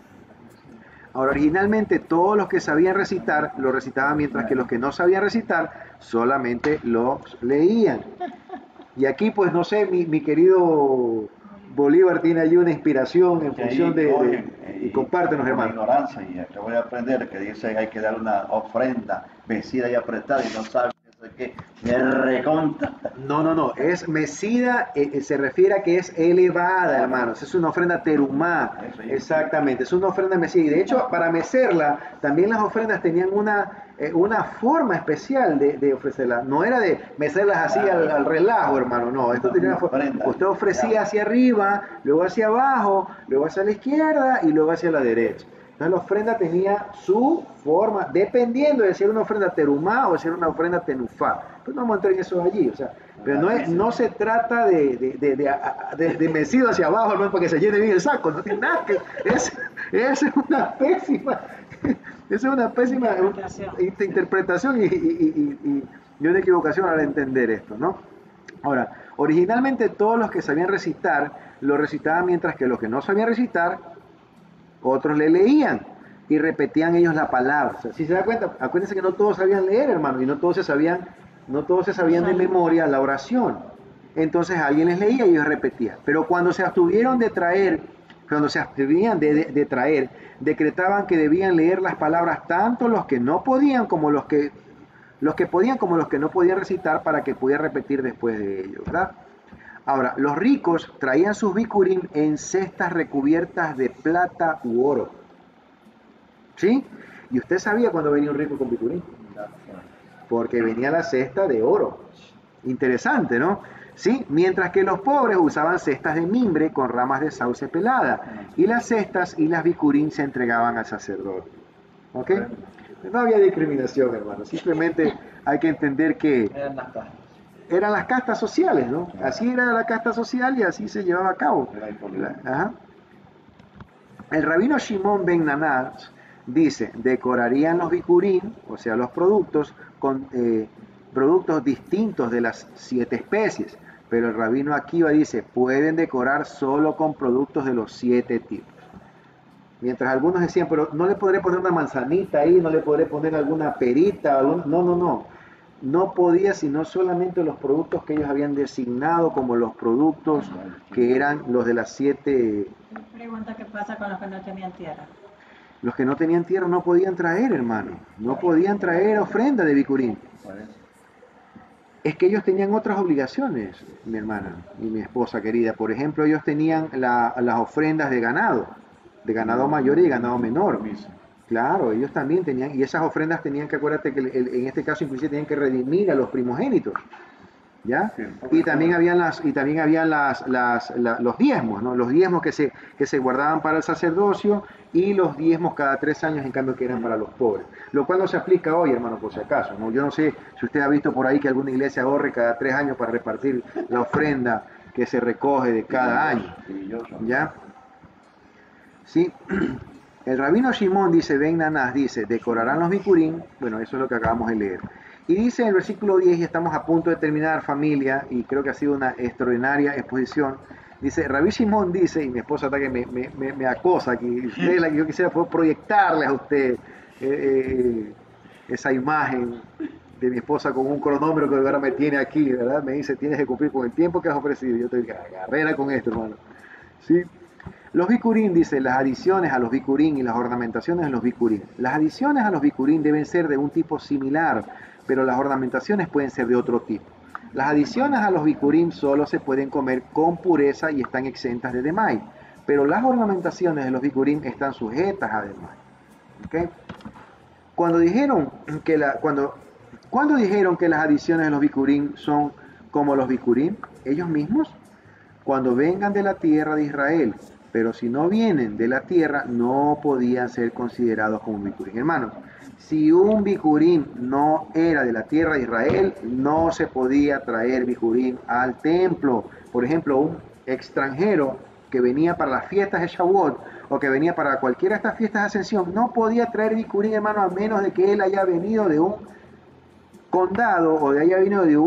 Ahora, originalmente todos los que sabían recitar lo recitaban, mientras que los que no sabían recitar solamente los leían. Y aquí, pues no sé, mi querido Bolívar tiene allí una inspiración en función y compártenos, hermano. Ignorancia, y acabo de aprender que dice que hay que dar una ofrenda mecida y apretada y no sabe eso que me reconta. No, es mecida, se refiere a que es elevada, hermanos, es una ofrenda terumá, exactamente, es una ofrenda mecida, y de hecho para mecerla, también las ofrendas tenían una una forma especial de ofrecerlas. No era de mecerlas así al relajo, hermano. No, esto tenía una forma. Usted ofrecía hacia arriba, luego hacia abajo, luego hacia la izquierda y luego hacia la derecha. Entonces la ofrenda tenía su forma, dependiendo de si era una ofrenda terumá o si era una ofrenda tenufá. Pues no vamos a entrar en eso allí, o sea, pero no se trata de mecido hacia abajo, hermano, para que se llene bien el saco, no tiene nada que... Es una pésima... Esa es una pésima interpretación y una equivocación al entender esto, ¿no? Ahora, originalmente todos los que sabían recitar, lo recitaban, mientras que los que no sabían recitar, otros le leían y repetían ellos la palabra. O sea, si se da cuenta, acuérdense que no todos sabían leer, hermano, y no todos se sabían de memoria la oración. Entonces alguien les leía y ellos repetían. Pero cuando se abstuvieron de traer, decretaban que debían leer las palabras tanto los que no podían como los que podían como los que no podían recitar, para que pudiera repetir después de ellos, ¿verdad? Ahora, los ricos traían sus bikurim en cestas recubiertas de plata u oro. ¿Sí? ¿Y usted sabía cuando venía un rico con bikurim? Porque venía la cesta de oro. Interesante, ¿no? ¿Sí? Mientras que los pobres usaban cestas de mimbre con ramas de sauce pelada, y las cestas y las bikurim se entregaban al sacerdote. ¿Ok? No había discriminación, hermano. Simplemente hay que entender que eran las castas sociales, ¿no? Así era la casta social y así se llevaba a cabo. Ajá. El rabino Shimon ben Nanás dice: decorarían los bikurim, o sea, los productos, con productos distintos de las 7 especies. Pero el rabino Akiva dice: pueden decorar solo con productos de los 7 tipos. Mientras algunos decían: pero no le podré poner una manzanita ahí, no le podré poner alguna perita, no podía, sino solamente los productos que ellos habían designado como los productos que eran los de las 7. Pregunta: ¿qué pasa con los que no tenían tierra? Los que no tenían tierra no podían traer, hermano, no podían traer ofrenda de bikurim. Es que ellos tenían otras obligaciones, mi hermana y mi esposa querida. Por ejemplo, ellos tenían las ofrendas de ganado mayor y de ganado menor. Claro, ellos también tenían, y esas ofrendas tenían que, acuérdate que en este caso inclusive tenían que redimir a los primogénitos, ¿ya? Y también habían los diezmos, ¿no? Los diezmos que se guardaban para el sacerdocio, y los diezmos cada 3 años, en cambio, que eran para los pobres. Lo cual no se aplica hoy, hermano, por si acaso, ¿no? Yo no sé si usted ha visto por ahí que alguna iglesia ahorre cada 3 años para repartir la ofrenda que se recoge de cada año, ¿ya? Sí. El rabino Shimon dice, Ben Nanás dice: decorarán los bikurim. Bueno, eso es lo que acabamos de leer. Y dice en el versículo 10, y estamos a punto de terminar, familia, y creo que ha sido una extraordinaria exposición. Dice, Rabbi Shimon dice, y mi esposa está que me acosa aquí, usted es la que yo quisiera poder proyectarle a usted esa imagen de mi esposa con un cronómetro que ahora me tiene aquí, ¿verdad? Me dice: tienes que cumplir con el tiempo que has ofrecido. Yo estoy carrera con esto, hermano. ¿Sí? Los bikurim, dice, las adiciones a los bikurim y las ornamentaciones de los bikurim. Las adiciones a los bikurim deben ser de un tipo similar, pero las ornamentaciones pueden ser de otro tipo. Las adiciones a los bikurim solo se pueden comer con pureza y están exentas de demay, pero las ornamentaciones de los bikurim están sujetas a demay. ¿Okay? Cuando dijeron que las adiciones de los bikurim son como los bikurim, ellos mismos, cuando vengan de la tierra de Israel. Pero si no vienen de la tierra, no podían ser considerados como bikurim. Hermanos, si un bikurim no era de la tierra de Israel, no se podía traer bikurim al templo. Por ejemplo, un extranjero que venía para las fiestas de Shavuot, o que venía para cualquiera de estas fiestas de Ascensión, no podía traer bikurim, hermano, a menos de que él haya venido de un condado, o haya venido de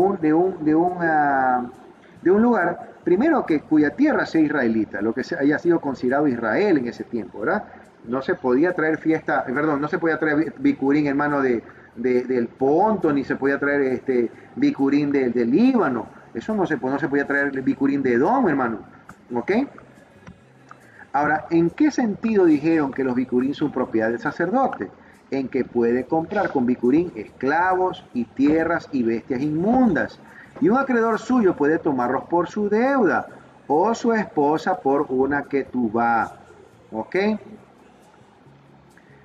un lugar, primero, que cuya tierra sea israelita, lo que haya sido considerado Israel en ese tiempo, ¿verdad? No se podía traer no se podía traer bikurim, hermano, del Ponto, ni se podía traer bikurim del Líbano. Eso no se podía traer bikurim de Edom, hermano. ¿Ok? Ahora, ¿en qué sentido dijeron que los bikurim son propiedad del sacerdote? En que puede comprar con bikurim esclavos y tierras y bestias inmundas. Y un acreedor suyo puede tomarlos por su deuda, o su esposa por una ketubá. ¿Ok?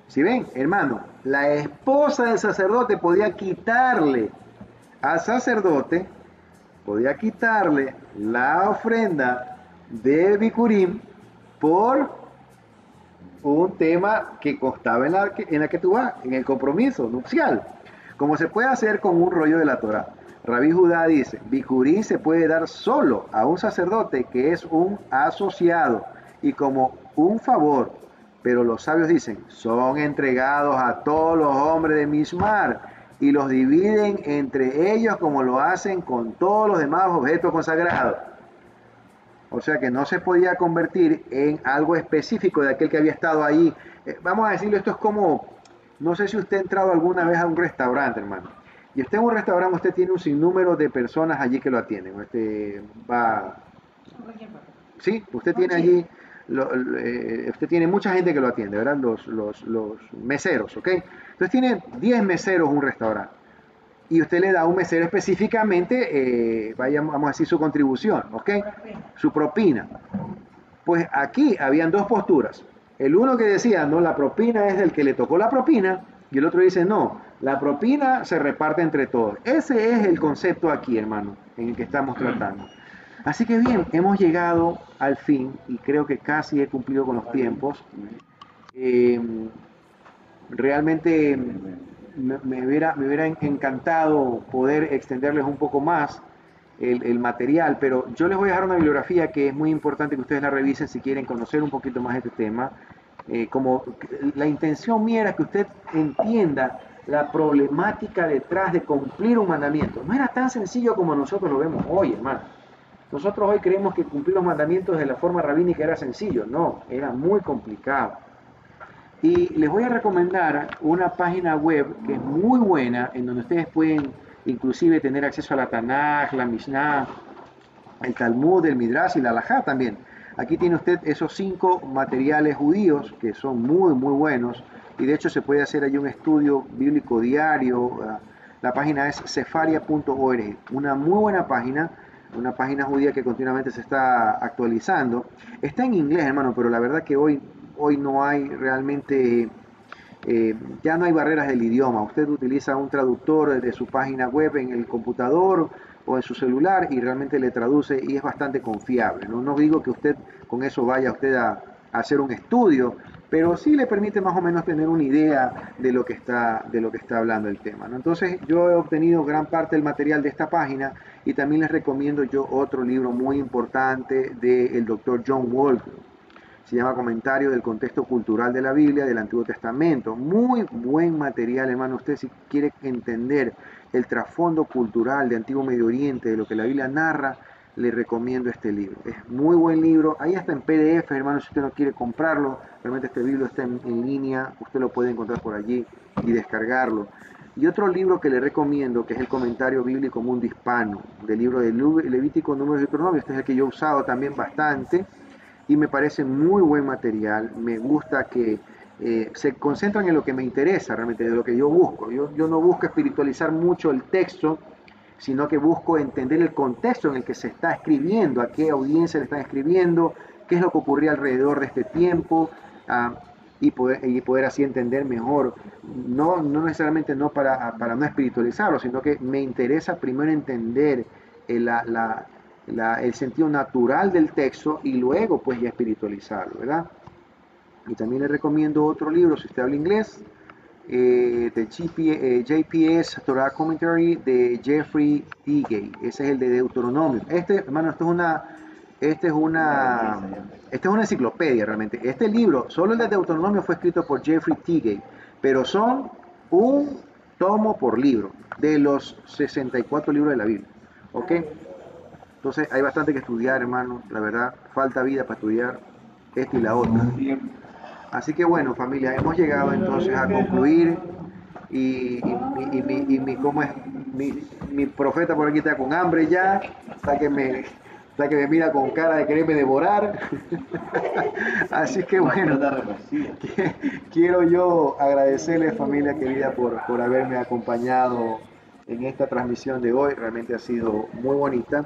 Si ven, hermano, la esposa del sacerdote podía quitarle al sacerdote, podía quitarle la ofrenda de Bikurim por un tema que constaba en la que tú vas, en el compromiso nupcial, como se puede hacer con un rollo de la Torá. Rabí Judá dice, Bikurim se puede dar solo a un sacerdote que es un asociado y como un favor, pero los sabios dicen, son entregados a todos los hombres de Mishmar y los dividen entre ellos como lo hacen con todos los demás objetos consagrados. O sea que no se podía convertir en algo específico de aquel que había estado ahí. Vamos a decirlo, esto es como, no sé si usted ha entrado alguna vez a un restaurante, hermano. Y usted en un restaurante, usted tiene un sinnúmero de personas allí que lo atienden. Usted va... Sí, usted tiene allí, usted tiene mucha gente que lo atiende, ¿verdad? Los meseros, ¿ok? Entonces tiene 10 meseros un restaurante. Y usted le da a un mesero específicamente, vamos a decir, su contribución, ¿ok? Su propina. Pues aquí habían dos posturas. El uno que decía, no, la propina es del que le tocó la propina, y el otro dice, no, la propina se reparte entre todos. Ese es el concepto aquí, hermano, en el que estamos tratando. Así que bien, hemos llegado al fin, y creo que casi he cumplido con los tiempos. Realmente me hubiera encantado poder extenderles un poco más el material, pero yo les voy a dejar una bibliografía que es muy importante que ustedes la revisen si quieren conocer un poquito más de este tema. Como la intención mía era que usted entienda la problemática detrás de cumplir un mandamiento. No era tan sencillo como nosotros lo vemos hoy, hermano. Nosotros hoy creemos que cumplir los mandamientos de la forma rabínica era sencillo. No, era muy complicado. Y les voy a recomendar una página web que es muy buena, en donde ustedes pueden inclusive tener acceso a la Tanaj, la Mishnah, el Talmud, el Midrash y la Halajá también. Aquí tiene usted esos 5 materiales judíos que son muy buenos, y de hecho se puede hacer allí un estudio bíblico diario. La página es sefaria.org, una muy buena página, una página judía que continuamente se está actualizando. Está en inglés, hermano, pero la verdad que hoy no hay realmente, ya no hay barreras del idioma. Usted utiliza un traductor de su página web en el computador o en su celular y realmente le traduce y es bastante confiable. No digo que usted con eso vaya usted a hacer un estudio, pero sí le permite más o menos tener una idea de lo que está hablando el tema, ¿no? Entonces yo he obtenido gran parte del material de esta página y también les recomiendo yo otro libro muy importante del doctor John Walker. Se llama Comentario del Contexto Cultural de la Biblia del Antiguo Testamento. Muy buen material, hermano. Usted si quiere entender el trasfondo cultural de Antiguo Medio Oriente, de lo que la Biblia narra, le recomiendo este libro. Es muy buen libro. Ahí está en PDF, hermano, si usted no quiere comprarlo. Realmente este libro está en línea. Usted lo puede encontrar por allí y descargarlo. Y otro libro que le recomiendo, que es el Comentario Bíblico Mundo Hispano, del libro de Levítico, Números y Deuteronomio. Este es el que yo he usado también bastante. Y me parece muy buen material. Me gusta que se concentran en lo que me interesa realmente, de lo que yo busco. Yo no busco espiritualizar mucho el texto, sino que busco entender el contexto en el que se está escribiendo, a qué audiencia le están escribiendo, qué es lo que ocurría alrededor de este tiempo, y poder así entender mejor. No necesariamente no para no espiritualizarlo, sino que me interesa primero entender el sentido natural del texto y luego pues ya espiritualizarlo, ¿verdad? Y también le recomiendo otro libro, si usted habla inglés, de JPS Torah Commentary de Jeffrey Tigay. Ese es el de Deuteronomio. Hermano, esta es una enciclopedia realmente. Este libro, solo el de Deuteronomio fue escrito por Jeffrey Tigay, pero son un tomo por libro de los 64 libros de la Biblia, ¿ok? Entonces hay bastante que estudiar, hermano. La verdad, falta vida para estudiar esto y la otra. Así que bueno, familia, hemos llegado entonces a concluir. Mi profeta por aquí está con hambre ya. Está que me mira con cara de quererme devorar. Así que bueno, quiero yo agradecerles, familia querida, por haberme acompañado en esta transmisión de hoy. Realmente ha sido muy bonita.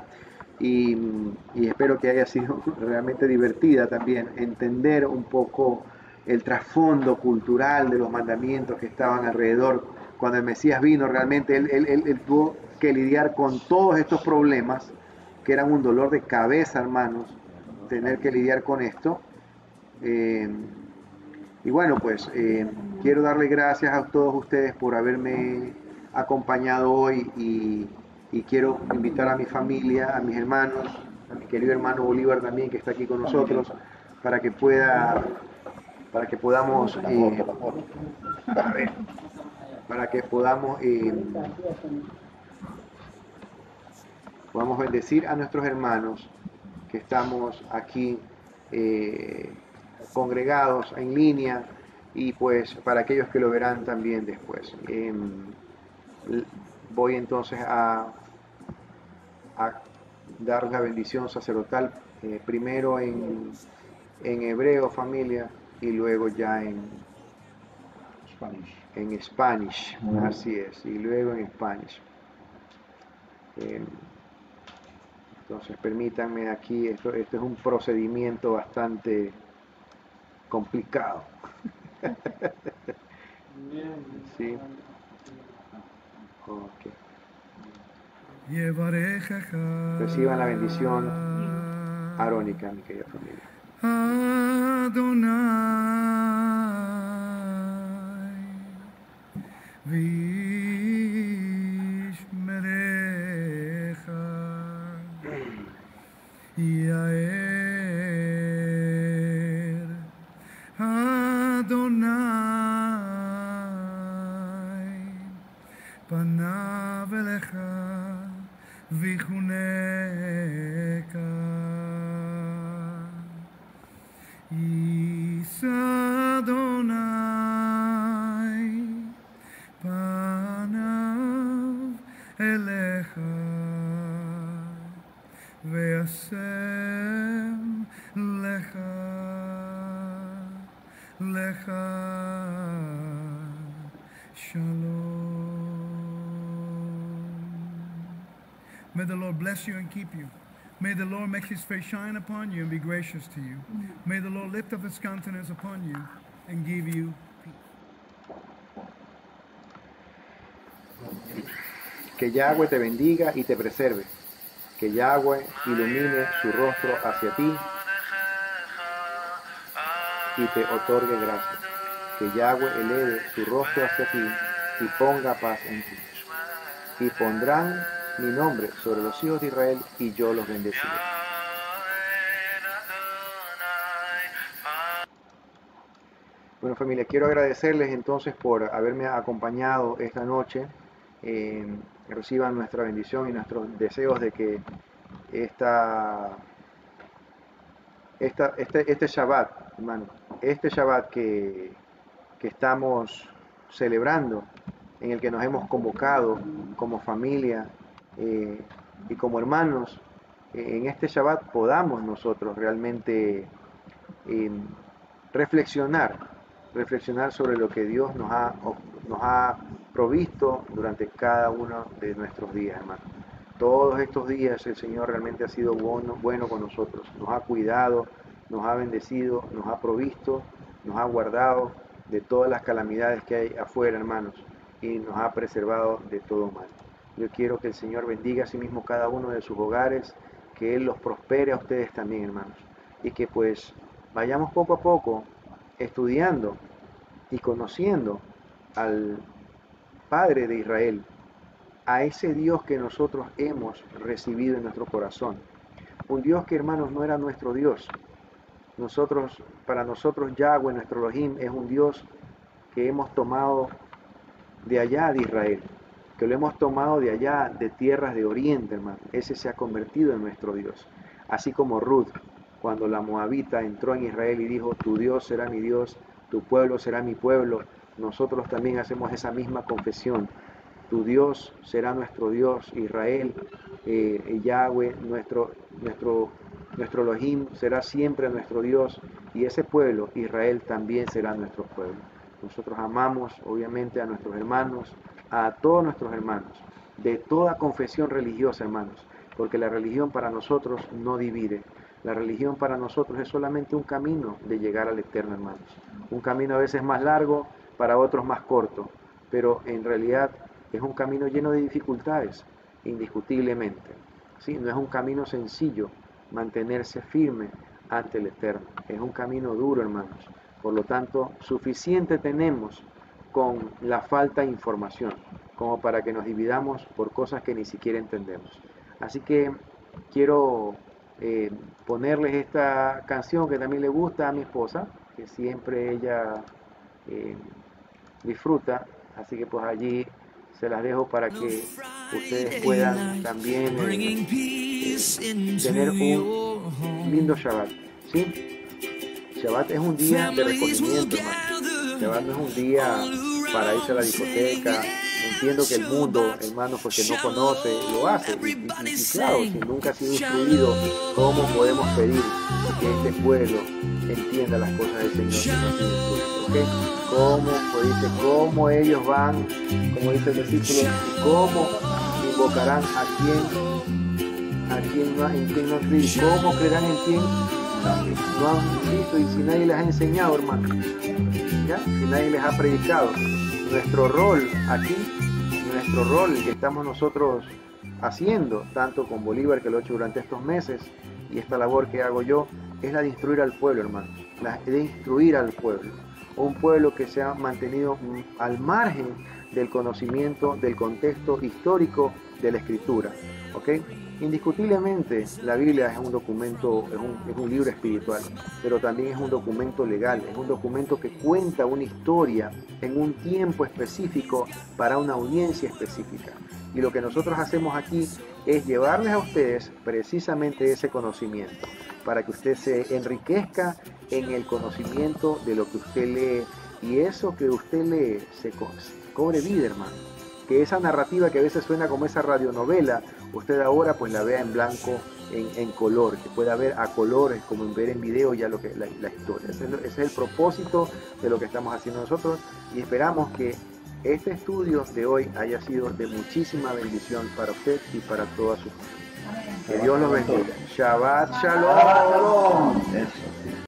Y espero que haya sido realmente divertida también, entender un poco el trasfondo cultural de los mandamientos que estaban alrededor. Cuando el Mesías vino, realmente él tuvo que lidiar con todos estos problemas, que eran un dolor de cabeza, hermanos, tener que lidiar con esto. Y bueno, pues quiero darle gracias a todos ustedes por haberme acompañado hoy y quiero invitar a mi familia, a mis hermanos, a mi querido hermano Bolívar también, que está aquí con nosotros, para que podamos podamos bendecir a nuestros hermanos que estamos aquí congregados en línea, y pues para aquellos que lo verán también después. Voy entonces a dar la bendición sacerdotal, primero en hebreo, familia, y luego ya en Spanish, así es, y luego en Spanish. Entonces permítanme aquí, esto es un procedimiento bastante complicado. Sí. Okay. Reciban la bendición arónica, mi querida familia. Adonai v'yishmerecha Yair Adonai panav elecha v'chuneka Adonai panav elecha ve'asem lecha lecha shalom. May the Lord bless you and keep you. May the Lord make his face shine upon you and be gracious to you. May the Lord lift up his countenance upon you and give you peace. Que Yahweh te bendiga y te preserve. Que Yahweh ilumine su rostro hacia ti y te otorgue gracia. Que Yahweh eleve su rostro hacia ti y ponga paz en ti. Y pondrán mi nombre sobre los hijos de Israel y yo los bendeciré. Bueno, familia, quiero agradecerles entonces por haberme acompañado esta noche. Reciban nuestra bendición y nuestros deseos de que este Shabbat, hermano, este Shabbat que estamos celebrando, en el que nos hemos convocado como familia y como hermanos, en este Shabbat podamos nosotros realmente reflexionar sobre lo que Dios nos ha provisto durante cada uno de nuestros días, hermano. Todos estos días el Señor realmente ha sido bueno con nosotros, nos ha cuidado, nos ha bendecido, nos ha provisto, nos ha guardado de todas las calamidades que hay afuera, hermanos, y nos ha preservado de todo mal. Yo quiero que el Señor bendiga a sí mismo cada uno de sus hogares, que Él los prospere a ustedes también, hermanos, y que pues vayamos poco a poco estudiando y conociendo al Padre de Israel, a ese Dios que nosotros hemos recibido en nuestro corazón. Un Dios que, hermanos, no era nuestro Dios. Para nosotros Yahweh, nuestro Elohim, es un Dios que hemos tomado de allá de Israel, que lo hemos tomado de allá de tierras de Oriente, hermano. Ese se ha convertido en nuestro Dios. Así como Ruth, cuando la moabita entró en Israel y dijo, tu Dios será mi Dios, tu pueblo será mi pueblo, nosotros también hacemos esa misma confesión. Tu Dios será nuestro Dios, Israel, Yahweh, nuestro Elohim será siempre nuestro Dios, y ese pueblo, Israel, también será nuestro pueblo. Nosotros amamos, obviamente, a nuestros hermanos, a todos nuestros hermanos, de toda confesión religiosa, hermanos, porque la religión para nosotros no divide. La religión para nosotros es solamente un camino de llegar al eterno, hermanos. Un camino a veces más largo, para otros más corto, pero en realidad es un camino lleno de dificultades, indiscutiblemente. ¿Sí? No es un camino sencillo mantenerse firme ante el eterno. Es un camino duro, hermanos. Por lo tanto, suficiente tenemos con la falta de información, como para que nos dividamos por cosas que ni siquiera entendemos. Así que quiero ponerles esta canción que también le gusta a mi esposa, que siempre ella disfruta, así que pues allí se las dejo para que ustedes puedan también tener un lindo Shabbat, ¿sí? Shabbat es un día de recogimiento, hermano. Shabbat no es un día para irse a la discoteca. Entiendo que el mundo, hermano, porque no conoce, lo hace. Y claro, si nunca ha sido instruido, ¿cómo podemos pedir que este pueblo entienda las cosas del Señor si no ha sido instruido? ¿Okay? ¿Cómo ellos van, como dice el versículo, y cómo invocarán en quien no han creído? ¿Cómo creerán en quien no han visto? Y si nadie les ha enseñado, hermano, ¿ya? Si nadie les ha predicado. Nuestro rol aquí, nuestro rol que estamos nosotros haciendo, tanto con Bolívar, que lo he hecho durante estos meses, y esta labor que hago yo, es la de instruir al pueblo, hermanos, la de instruir al pueblo, un pueblo que se ha mantenido al margen del conocimiento, del contexto histórico de la Escritura, ¿ok? Indiscutiblemente la Biblia es un documento, es un libro espiritual, pero también es un documento legal, es un documento que cuenta una historia en un tiempo específico para una audiencia específica. Y lo que nosotros hacemos aquí es llevarles a ustedes precisamente ese conocimiento, para que usted se enriquezca en el conocimiento de lo que usted lee, y eso que usted lee se cobre vida, hermano. Que esa narrativa que a veces suena como esa radionovela, usted ahora pues la vea en blanco, en color, que pueda ver a colores, como en ver en video ya lo que la historia. Ese es el propósito de lo que estamos haciendo nosotros, y esperamos que este estudio de hoy haya sido de muchísima bendición para usted y para toda su familia. Que Dios los bendiga. Shabbat Shalom. Eso sí.